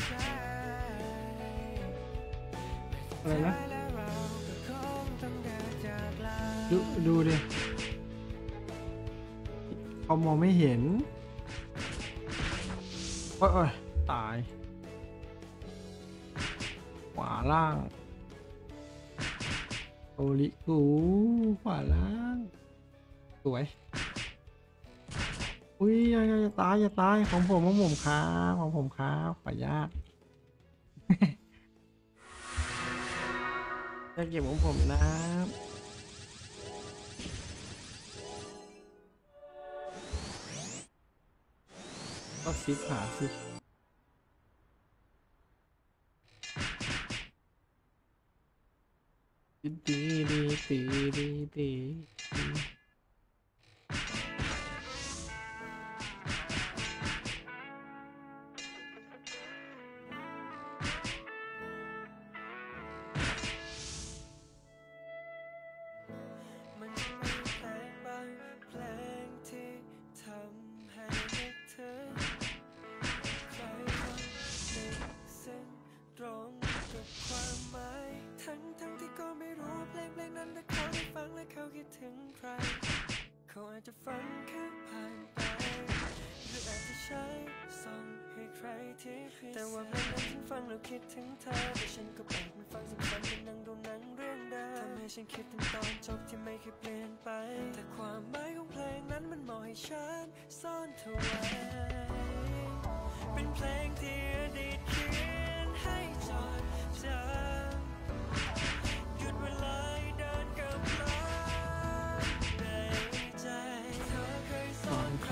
Speaker 4: อะไรนะดูดิเขามองไม่เห็นโอ้ยตายขวาล่างโอริกูขวาล่างสวยอุ้ยอย่าตายของผมครับขออนุญาตจะเก็บของผมนะก็ซิปหาสิตี
Speaker 12: แต่ว่าเพลงนั้นฉันฟังแล้วคิดถึงเธอแต่ฉันก็เปิดมันฟังซ้ำๆมันนั่งดูหนังเรื่องเดิมทำให้ฉันคิดถึงตอนจบที่ไม่เคยเปลี่ยนไปแต่ความหมายของเพลงนั้นมันมองให้ฉันซ่อนเธอไว้เป็นเพลงที่อดีตเขียนให้จดจำหยุดเวลาเดินกับเราในใจเธอเคยสอนใคร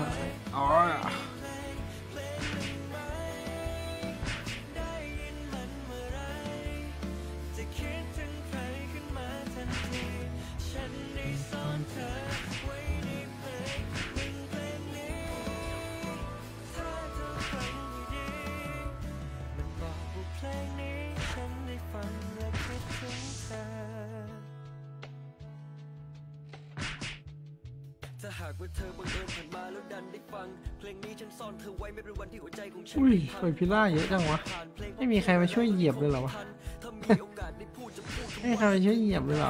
Speaker 12: ถ้าหากว่าเธอบังเอิญผ่านมาแล้วดันได้ฟังเพลงนี้ฉันซ่อนเธอไว้ไม่เป็นวันที่หัวใจของฉัน
Speaker 4: อุ้ยเปิดพิล่าเยอะจังวะไม่มีใครมาช่วยเหยียบเลยเหรอวะไม่มีใครมาช่วยเหยียบเลยเหรอ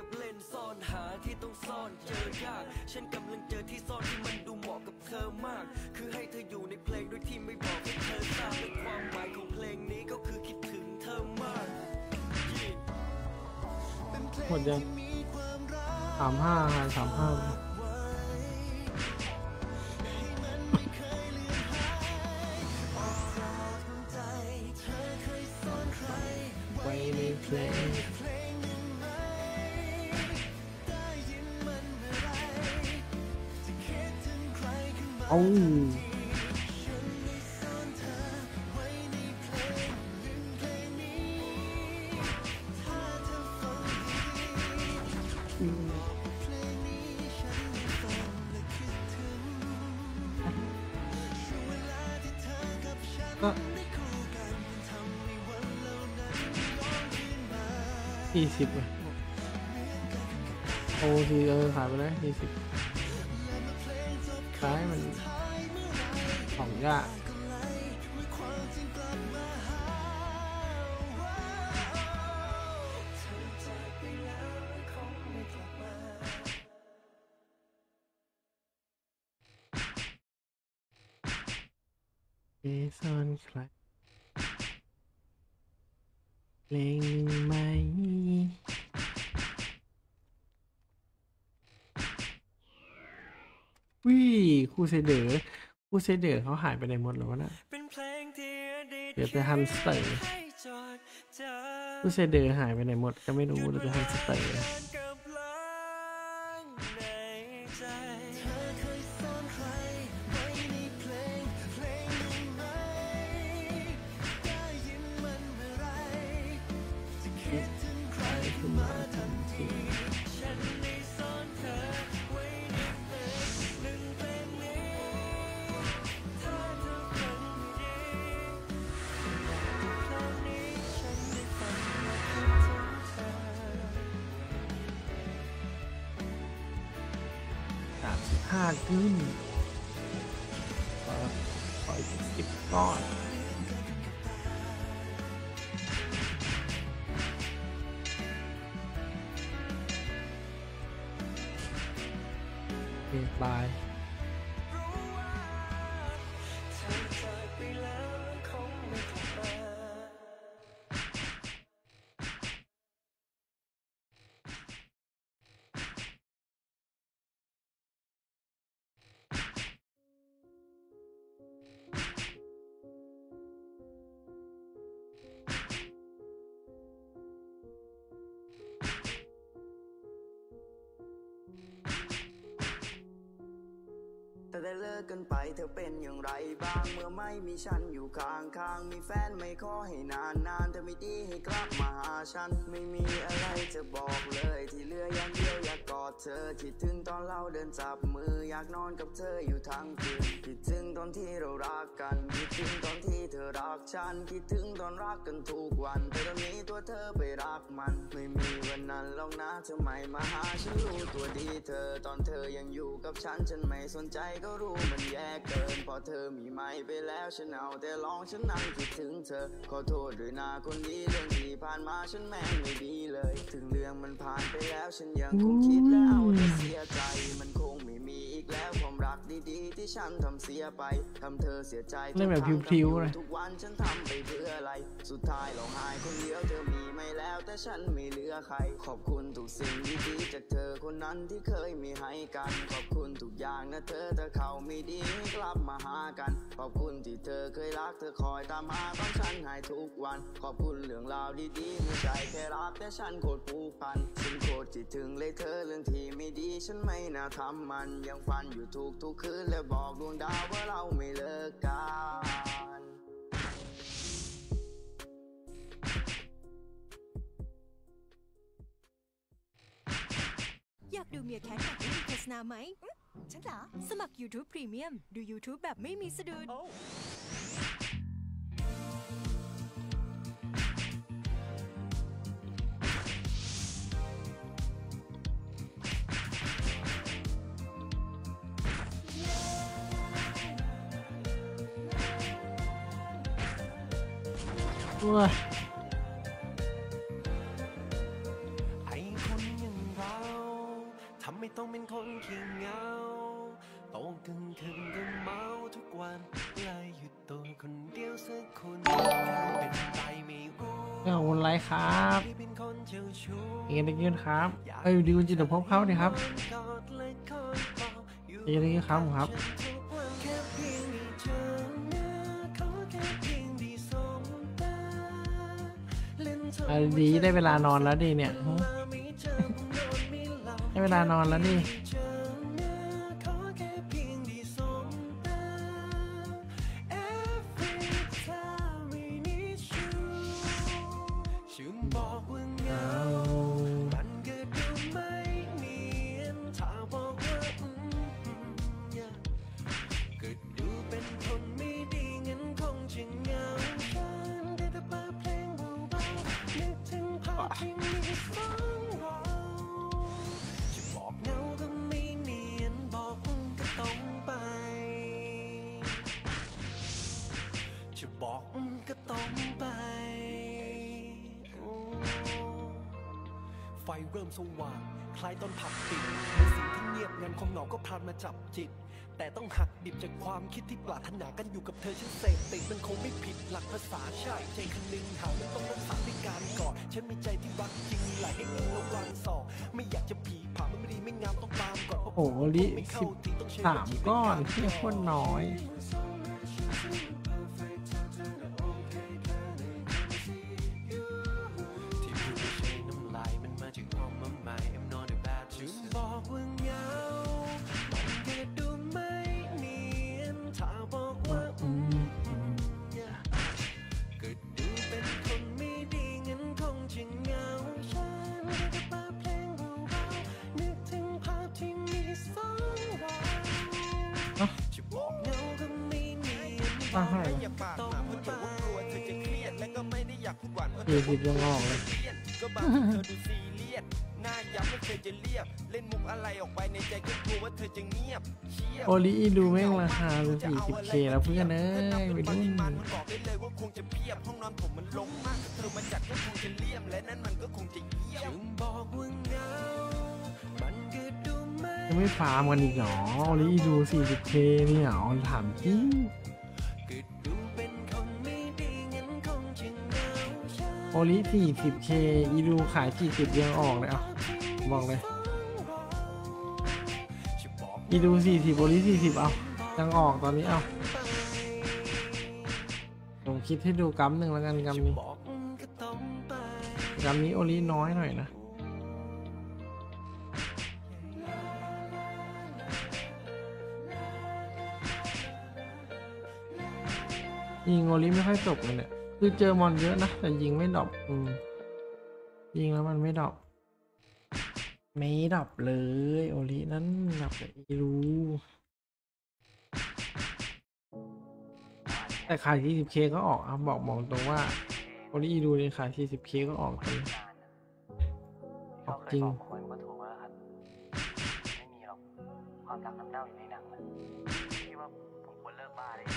Speaker 4: ฉันกำลังเจอที่ซ่อนที่มันดูเหมาะกับเธอมากคือให้เธออยู่ในเพลงโดยที่ไม่บอกให้เธอทราบในความหมายของเพลงนี้ก็คือคิดถึงเธอมากหมดยัง35ไว้ในเพลงเอาก็20เลยโอ้ทีขายไปแล้ว20ขายมันของยากซ่อนใครเพลงไหมวิครูเซเดอร์เขาหายไปไหนหมดแล้ววะน่ะเดี๋ยวไปฮันสเตอร์ครูเซเดอร์หายไปไหนหมดก็ไม่รู้เดี๋ยวไปฮันสเตอร์ขึ้นปล่อย10 ก้อนบาย
Speaker 13: แต่ได้เลิกกันไปเธอเป็นอย่างไรบ้างเมื่อไม่มีฉันอยู่ข้างๆมีแฟนไม่ขอให้นานๆเธอไม่ดีให้กลับมาหาฉันไม่มีอะไรจะบอกเลยที่เหลืออย่างเดียวอยากกอดเธอคิดถึงตอนเราเดินจับมืออยากนอนกับเธออยู่ทั้งคืนคิดถึงตอนที่เรารักกันคิดถึงตอนที่เธอรักฉันคิดถึงตอนรักกันทุกวันแต่ตอนนี้ตัวเธอไปรักมันไม่มีวันนั้นหรอกนะเธอไม่มาหาฉันรู้ตัวดีเธอตอนเธอยังอยู่กับฉันไม่สนใจก็รู้มันแย่เกินพอเธอมีไม่ไปแล้วฉันเอาแต่ร้องฉันนั่งคิดถึงเธอขอโทษด้วยนะคนดีเรื่องที่ผ่านมาฉันแม่งไม่ดีเลยถึงเรื่องมันผ่านไปแล้วฉันยังคงคิดแล้วแต่เสียใจมันคงไม่มีอีกแล้วความรักดีๆที่ฉันทำเสียไปทำเธอเสียใจเล่นแบบพิวๆเลยทุกวันฉันทำไปเพื่ออะไรสุดท้ายร้องไห้คนเดียวเธอมีไม่แล้วแต่ฉันไม่เหลือใครขอบคุณทุกสิ่งดีๆจากเธอคนนั้นที่เคยมีให้กันขอบคุณทุกอย่างนะเธอแต่เขาไม่ดีกลับมาหากันขอบคุณที่เธอเคยรักเธอคอยตามหาตอนฉันหายทุกวันขอบคุณเรื่องราวดีๆไม่ใช่แค่รักแต่ฉันโคตรผูกพันฉันโคตรคิดถึงเลยเธอเรื่องที่ไม่ดีฉันไม่น่าทำมันยังฝันอยู่ทุกคืนและบอกดวงดาวว่าเราไม่เลิกกัน
Speaker 5: อยากดูเมียแคทแบบไม่มีโฆษณาไหมฉันเหรอสมัคร YouTube Premium ดู YouTube แบบไม่มีสะดุด
Speaker 4: ว้า
Speaker 12: ไอ้คนอย่างเราทำไม่ต้องเป็นคนขี้เหงาโตกึ่งคืนก็เมาทุกวันเลยหยุดตัวคนเดียวสักคนเป็นไปไม่รู้
Speaker 4: คนไรครับเอ็นดีครับดีคุณจิตภพเขาเนี่ยครับเอ็นดีครับดีได้เวลานอนแล้วดิเนี่ยได้เวลานอนแล้วดิ
Speaker 12: ไฟเริ่มสว่างคล้ายตอนผับปิดในสิ่งที่เงียบงันความเหงาก็พลันมาจับจิตแต่ต้องหักดิบจากความคิดที่ปรารถนากันอยู่กับเธอฉันเสพติดมันคงไม่ผิดหลักภาษาใช่ใจคันนึงหาไม่ต้องรักษาด้วยการกอดฉันมีใจที่รักจริงมีหลายให้เองระวังสอไม่อยากจะผีผ่ามันไม่ดีไม่งามต้องตามก่อนโอ้โหลิ13 ก้อนที่โคตรน้อย40 ยังออกเลยก็บางทีเธอดูซีเรียสหน้าย้ำว่าเธอจะเรียบเล่นมุกอะไรออกไปในใจก็กลัวว่าเธอจะเงียบโอลิดูแม่งราคาเป็น 40K แล้วเพื่อนไปดูมันบอกได้เลยว่าคงจะเพียบห้องนอนผมมันลงมากเธอมาจัดก็คงจะเลี่ยมและนั่นมันก็คงจะเยี่ยมบอกว่าเงามันก็ดูไม่
Speaker 4: ไม่ฟาร์มกันอีกหรอรีดู 40K นี่หรอถามจริงโอลิ 40K อีดูขาย40ยังออกเลยบอกเลยอีดู40โอลิ40ยังออกตอนนี้ผมคิดให้ดูกัมหนึ่งแล้วกันกัมนี้โอลิน้อยหน่อยนะยิงโอลิไม่ค่อยจบเลยเนี่ยคือเจอมอนเยอะนะแต่ยิงไม่ดรอปยิงแล้วมันไม่ดรอปเลยโอลินั้นดรอปแต่อีรูแต่ขาย 40K ก็ออกบอกตรงว่าโอลิอีรูในขาย 40K ก็ออกเลยออกจริง
Speaker 14: คนก็ถูกแล้วครับไม่มีหรอกความรักน้ำเน่าอยู่ในหนังนะคิดว่าผมควรเลิกบ้าเลย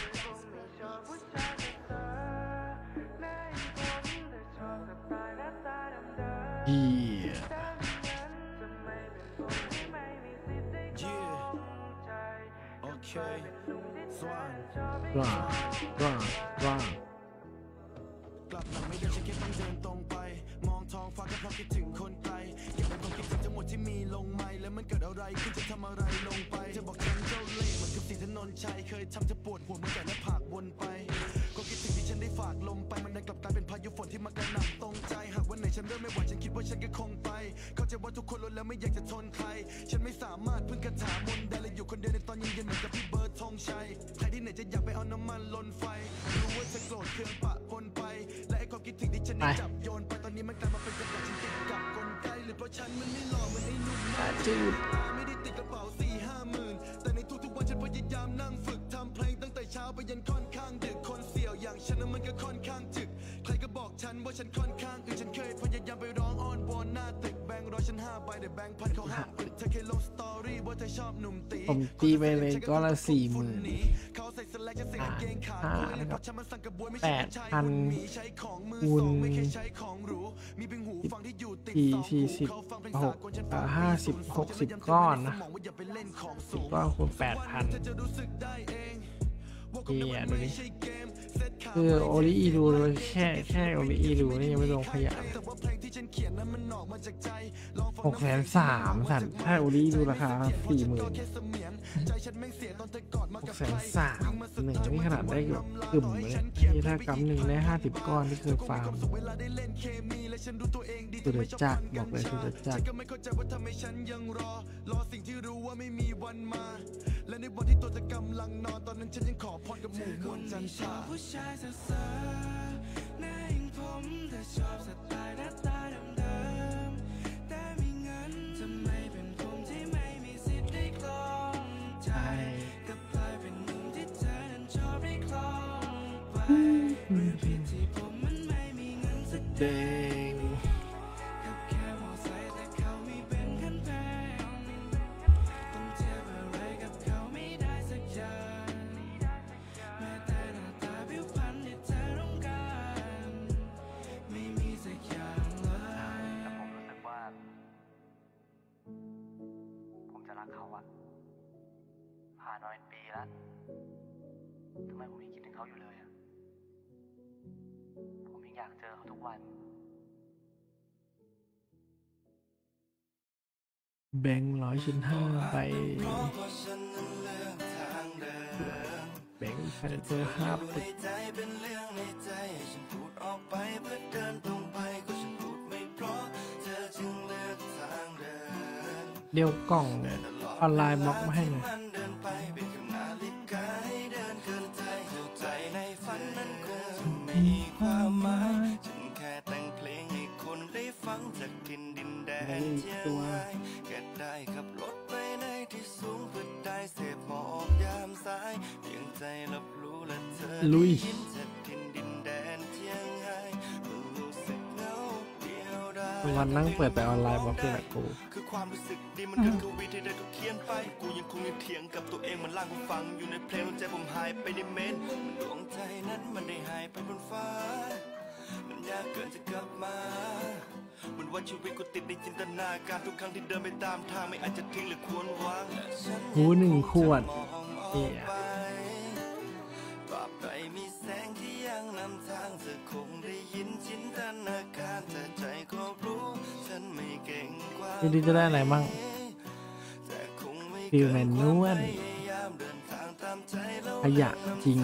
Speaker 4: ร่าง
Speaker 10: กลับหลังไม่ได้ฉันแค่ต้องเดินตรงไปมองท้องฟ้าก็เพราะคิดถึงคนไกลเก็บความคิดถึงทั้งหมดที่มีลงไม้แล้วมันเกิดอะไรขึ้นจะทำอะไรลงไปจะบอกฉันเจ้าเล่ห์เหมือนกับสีถนนชัยเคยทำเธอปวดหัวเมื่อแก่และผากวนไปก็คิดถึงที่ฉันได้ฝากลมไปมันได้กลับกลายเป็นพายุฝนที่มากระหน่ำตรงใจหากวันไหนฉันเริ่มไม่ไหวฉันคิดว่าฉันก็คงไปเข้าใจว่าทุกคนล้วนแล้วไม่อยากจะทนใครฉันไม่สามารถพึ่งคาถามนต์ได้และอยู่คนเดียวในตอนเย็นๆเหมือนกับพี่เบิร์ดธงชัยใครที่ไหนจะอยากไปเอาน้ำมันลนไฟรู้ว่าจะโกรธเครื่องปะปนไปและไอ้ความคิดถึงที่ฉันได้จับโยนไปตอนนี้มันกลายมาเป็นกระดาษฉันติดกับกลไกหรือเพราะฉันมันไม่หล่อเหมือนไอ้หนุ่มหน้าจืดไม่ได้ติดกระเป๋า4-5 หมื่นแต่ในทุกๆวันฉันพยายามนั่งฝึกทำเพลงตั้งแต่เช้าไปยันค่อนข้างดึกคนเสี่ยวอย่างฉันนั้นมันก็ค่อนข้างจึกใครก็บอกฉันว่าฉันค่อนข้างฉันเคยพยายามไปร้องอ้อนวอนหน้าตึกแบงค์100ฉัน5ใบแต่แบงค์1,000เขาห้ามอึดเธอเคยลงสตอรี่ว่าเธอชอบหนุ่มตี
Speaker 4: ผมตีไปเลยก็ละ 40,000นะครับ8,000คูณ50-60ก้อนนะ10ก้อนคูณ 8,000ดูนี่คือโอลิอีดูเลยแค่โอลิอีดูนี่ยังไม่ลงขยะ630,000สัตว์ถ้าโอลิอีดูราคา 40,000 630,000 นี่ขนาดได้แบบกึ่มเลยนี่ถ้ากำหนึ่งได้50ก้อนที่เคยฟาร์มสุดจัดบอกเลยสุดจัดและในวันที่ตัวจะกำลังนอนตอนนั้นฉันยังขอพรกับหมู่มวลจันทราผู้ชายเซ่อหน้าอย่างผมแต่ชอบสไตล์หน้าตาเดิมๆแต่มีเงินทำไมเป็นผมที่ไม่มีสิทธิ์ได้คลองใจก็กลายเป็นหนุ่มที่เธอนั้นชอบได้คลองไปหรือผิดที่ผมมันไม่มีเงินแสดงกับแค่มอไซค์แต่เขามีเป็นคันแพงต้องเทียบอะไรกับเขาไม่ได้สักอย่างแม้แต่หน้าตาผิวพรรณที่เธอต้องการไม่มีสักอย่างเลย
Speaker 14: แต่ผมรู้สึกว่าผมจะรักเขาอะผ่านมาเป็นปีแล้วทำไมผมยังคิดถึงเขาอยู่เลยอะผมยังอยากเจอเขาทุกวัน
Speaker 4: แบงค์100.5 ไปแบงค์1,500ไปเดี๋ยวกล่องออนไลน์บล็อกมาให้หน่อยมีความหมายฉันแค่แต่งเพลงให้คนได้ฟังจากถิ่นดินแดนเชียงรายแค่ได้ขับรถไปในที่สูงเพื่อได้เสพหมอกยามสายเพียงใจรับรู้และเธอได้ยินจากถิ่นดินแดนเชียงรายมันรู้สึกเหงาเดียวดายวันนั่งเปิดแต่ออนไลน์บล็อกเลยแหละกูคือความรู้สึกดีมันคือกวีที่ได้ถูกเขียนไปกูยังคงเถียงกับตัวเองมันล่างกูฟังอยู่ในเพลงดวงใจผมหายไปในเมนดวงใจนั้นมันได้หายไปบนฟ้ามันยากเกินจะกลับมามันวัน
Speaker 10: ว่าชีวิตกูติดในจินตนาการทุกครั้งที่เดินไปตามทางไม่อาจจะทิ้งหรือควรวาง
Speaker 4: หู1 ขวด
Speaker 10: ตราบใดมีแสงที่ยังนำทางเธอคงได้ยินจินตนาการแต่ใจก็รู้ฉันไม่เก่งกว่า
Speaker 4: ดีจะได้อะไรบ้างฟิลแมนนวลขยะจริง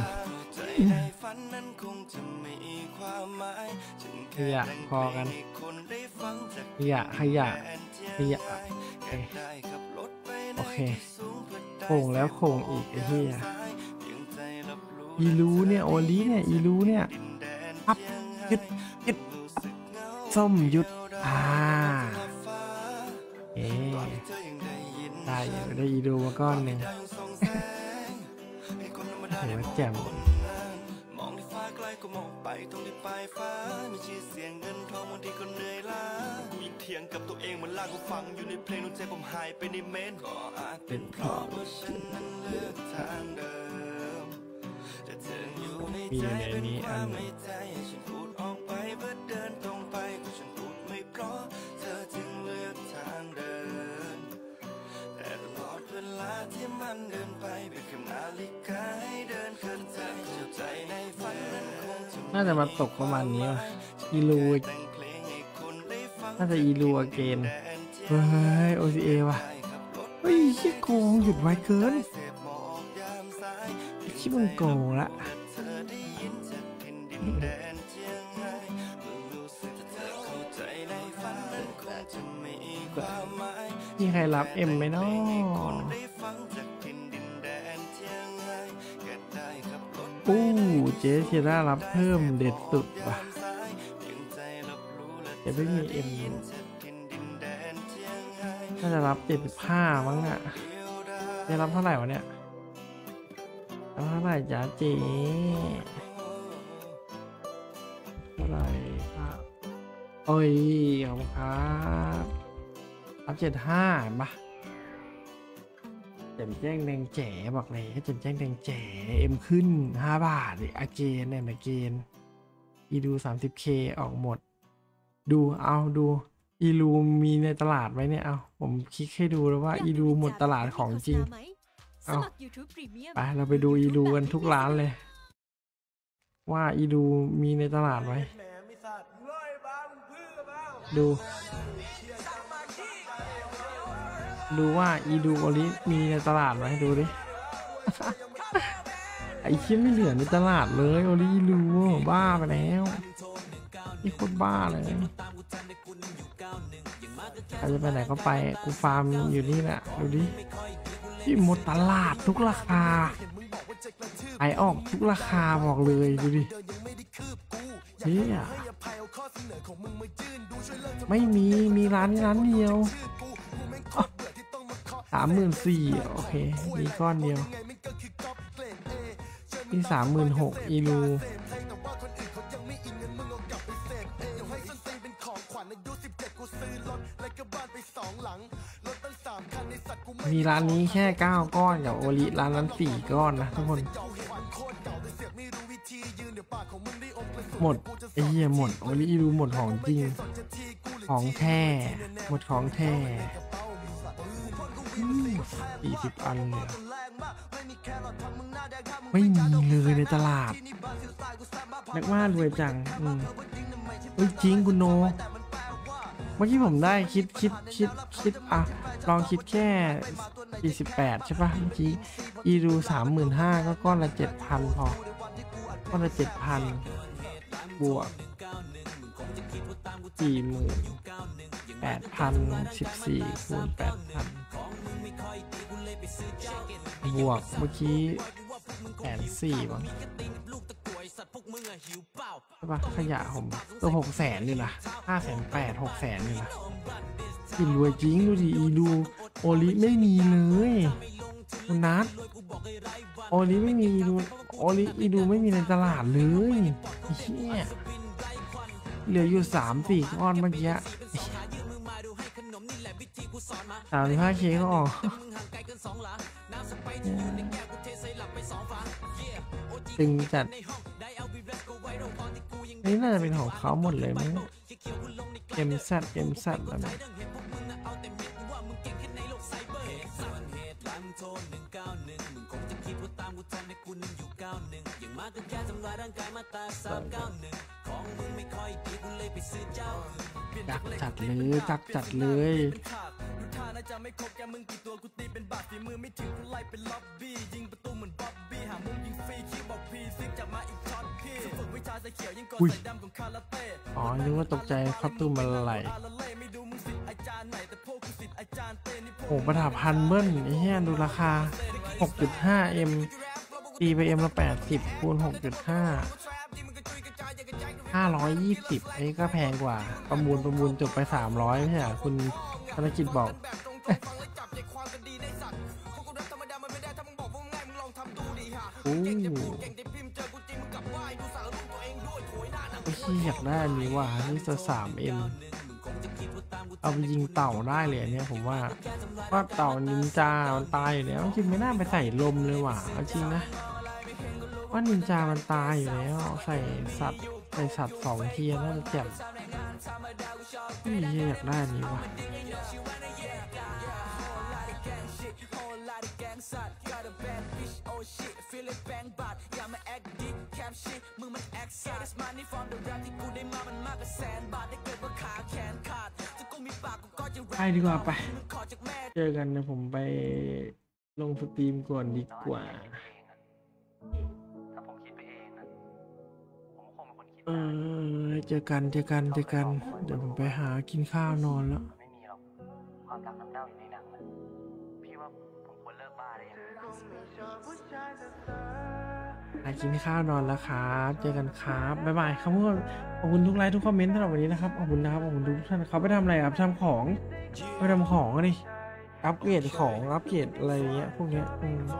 Speaker 4: ขยะพอกันขยะโอเคโค้งแล้วโค้งอีกไอ้เหี้ยอีรูเนี่ยโอลีเนี่ยอีรูเนี่ยอัพยึดส้มยุดได้อีรูมาก้อนหนึ่งโหแจ่ม
Speaker 10: มองที่ฟ้าไกลก็มองไปตรงที่ปลายฟ้ามีชื่อเสียงเงินทองบางทีก็เหนื่อยล้ากูยิ่งเถียงกับตัวเองเหมือนลากกูฟังอยู่ในเพลงดวงใจผมหายไปในเมนก็อาจเป็นเพราะว่าฉันนั้นเลือกทางเดิมแต่เธออยู่ในใจเป็นความในใจฉันพูดออกไปเพื่อเดินตรงไปก็ฉันพูดไม่เพราะเธอจึงเลือกทางเดินแต่ตลอดเวลาที่มันเดินไปเป็นคำนาฬิกาให้เดินขึ้นใจเจ้าใจในฝันนั้นคงจะ
Speaker 4: น่าจะมาตกประมาณนี้ว่ะอีลูน่าจะอีลูเกนเฮ้ย OCA ว่ะเฮ้ยชิโกงหยุดไวเกินชิบังโกงละมีใครรับเอ็มไหมเนาะเจ๊เชียร่ารับเพิ่มเด็ดสุดว่ะแต่ไม่มีเอ็มน่าจะรับ75มั้งอ่ะจะรับเท่าไหร่วะเนี่ยรับเท่าไหร่จ้าเจ๊เท่าไหร่ครับโอ้ยขอบคุณครับรับ75เห็นปะแจ่มแจ้งแดงแจ๋บอกเลยให้แจ่มแจ้งแดงแจ๋เอ็มขึ้น5 บาทอาเกนเนี่ยอาเกนอีดู 30K ออกหมดดูอีลูมีในตลาดไหมเนี่ยเอาผมคลิกให้ดูแล้วว่าอีลูหมดตลาดของจริงเอาไปเราไปดูอีลูกันทุกร้านเลยว่าอีลูมีในตลาดไหมดูว่าอีดูโอลิมีในตลาดไหมดูดิ ไอ้เชี่ยไม่เหลือในตลาดเลยโอลิอีลูบ้าไปแล้วนี่โคตรบ้าเลยใครจะไปไหนก็ไปกูฟาร์มอยู่นี่แหละดูดิที่หมดตลาดทุกราคาไอออกทุกราคาบอกเลยดูดิเฮ้ยไม่มีร้านนี้ร้านเดียว34,000โอเคมีก้อนเดียวมี36,000อีลูมีร้านนี้แค่9 ก้อนกับโอลิร้านนั้น4 ก้อนนะทุกคนหมดไอ้เหี้ยหมดโอลิดูหมดของจริงของแท้หมดของแท้40 อันเลยไม่มีเลยในตลาดนักว่ารวยจังเฮ้ยจริงคุณโนเมื่อกี้ผมได้คิดอ่ะลองคิดแค่48ใช่ปะเมื่อกี้อีรู 35,000ก็ก้อนละ 7,000 พอก้อนละ 7,000 บวก 40,000 8,000 14คูณ 8,000 บวกเมื่อกี้140,000บ้างใช่ปะขยะผมตัว600,000เลยนะ580,000 600,000เลยนะกินรวยจริงดูดิอีดูโอลิไม่มีเลยคุณนัทโอลิไม่มีดูโอลิอีดูไม่มีในตลาดเลยเฮียเหลืออยู่ 3-4 ก้อนเมื่อกี้35K ก็ออกตึงจัดนี่น่าจะเป็นของเขาหมดเลยมั้ง
Speaker 6: MZ แล้วนะจักจัดเลยจักจัดเลยน่าจะไม่ครบแกมึงกี่ตัวกูตีเป็นบาทฝีมือไม่ถึงกูไล่เป็นล็อบบี้ยิงประตูเหมือนบ๊อบบี้หามุมยิงฟรีคิวบอกพีซิกจะมาอีกช็อตพี่ฝึกวิชาใส่เขียวยิงกดใส่ดำของคาราเต้อ๋อนึกว่าตกใจครับตู้มันไหลโอ้ประดับพันเบิ้ลไอ้เหี้ยดูราคา 6.5M ตีไป M ละ80คูณ 6.5 520ไอ้ก็แพงกว่าประมูลจบไป300ไม่ใช่เหรอคุณธนกิจบอกโอ้ที่อยากได้อันนี้ว่ะนี่จะ 3M เอาไปยิงเต่าได้เลยเนี่ยผมว่าเต่านินจามันตายอยู่แล้วจริงไม่น่าไปใส่ลมเลยว่ะจริงนะว่านินจามันตายอยู่แล้วใส่สัตว์2 เทียน่าจะแจ่มนี่อยากได้นี้ว่ะไปดีกว่าไปเจอกันนะผมไปลงสตรีมก่อนดีกว่าเจอกันเดี๋ยวผมไปหากินข้าวนอนแล้ว
Speaker 14: ไม่มีหรอกความรักน้ำเน่าอยู่ในหนังพี่ว่าผมควรเลิกบ้าได้ยัง
Speaker 6: ไปกินข้าวนอนแล้วครับเจอกันครับบ๊ายบายครับพวกขอบคุณทุกไลค์ทุกคอมเมนต์สำหรับวันนี้นะครับขอบคุณนะครับขอบคุณทุกท่านเขาไปทำอะไรครับทำของดิอัปเกรดของอัปเกรดอะไรเงี้ยพวกเนี้ย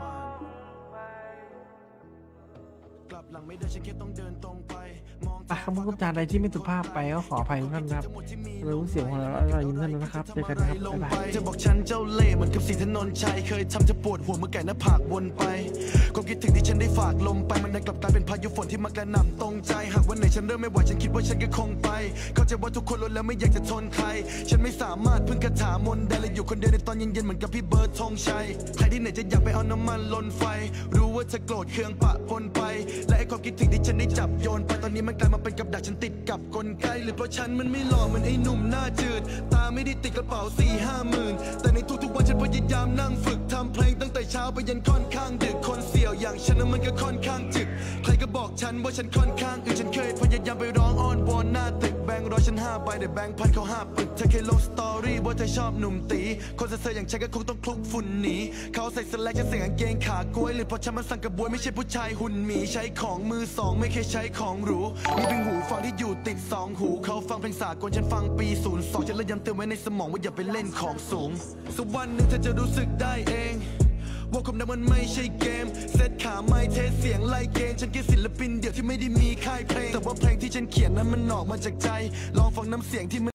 Speaker 6: คำพูดจาใดที่ไม่สุภาพไปก็ขออภัยทุกท่านครับรู้เสียงของเรายิ้มท่านนะครับเจอกันนะครับบ๊ายบายจะบอกฉันเจ้าเล่ห์เหมือนกับสีถนนชัยเคยทำจะปวดหัวเมื่อไก่หน้าผากวนไปก็คิดถึงที่ฉันได้ฝากลมไปมันได้กลับกลายเป็นพายุฝนที่มากระหน่ำตรงใจหากวันไหนฉันเริ่มไม่ไหวฉันคิดว่าฉันก็คงไปเข้าใจว่าทุกคนล้วนแล้วไม่อยากจะทนใครฉันไม่สามารถพึ่งคาถามนต์ได้และอยู่คนเดียวในตอนเย็นๆเหมือนกับพี่เบิร์ดธงชัยใครที่ไหนจะอยากไปเอาน้ำมันลนไฟรู้ว่าเธอโกรธเคืองปะปนไปและไอ้ความคิดถึงที่ฉันได้จับโยนไปตอนนี้มันกลายมาเป็นกับดักฉันติดกับกลไกหรือเพราะฉันมันไม่หล่อเหมือนไอ้หนุ่มหน้าจืดตาไม่ได้ติดกระเป๋า4-5 หมื่นแต่ในทุกๆวันฉันพยายามนั่งฝึกทำเพลงตั้งแต่เช้าไปยันค่อนข้างดึกคนเสี่ยวอย่างฉันนั้นมันก็ค่อนข้างจึกใครก็บอกฉันว่าฉันค่อนข้างฉันเคยพยายามไปร้องอ้อนวอนหน้าตึกแบงค์100ฉัน5 ใบแต่แบงค์1,000เขา5 ปึกเธอเคยลงสตอรี่ว่าเธอชอบหนุ่มตีคนเซ่ออย่างฉันก็คงต้องคลุกฝุ่นหนีเขาใส่สแลกฉันใส่กางเกงขากล้วยหรือเพราะฉันมันสั่งกระบวยไม่ใช่ผู้ชายหุ่นหมีใช้ของมือ2ไม่เคยใช้ของหรูมีเพียงหูฟังที่อยู่ติด2 หูเขาฟังเพลงสากลฉันฟังปี02ฉันเลยย้ำเตือนไว้ในสมองว่าอย่าไปเล่นของสูงสักวันหนึ่งเธอจะรู้สึกได้เองว่าความดังมันไม่ใช่เกมเซตขาไม่เทสเสียงไล่เกณฑ์ฉันแค่ศิลปินเดี่ยวที่ไม่ได้มีค่ายเพลงแต่ว่าเพลงที่ฉันเขียนนั้นมันออกมาจากใจลองฟังน้ำเสียงที่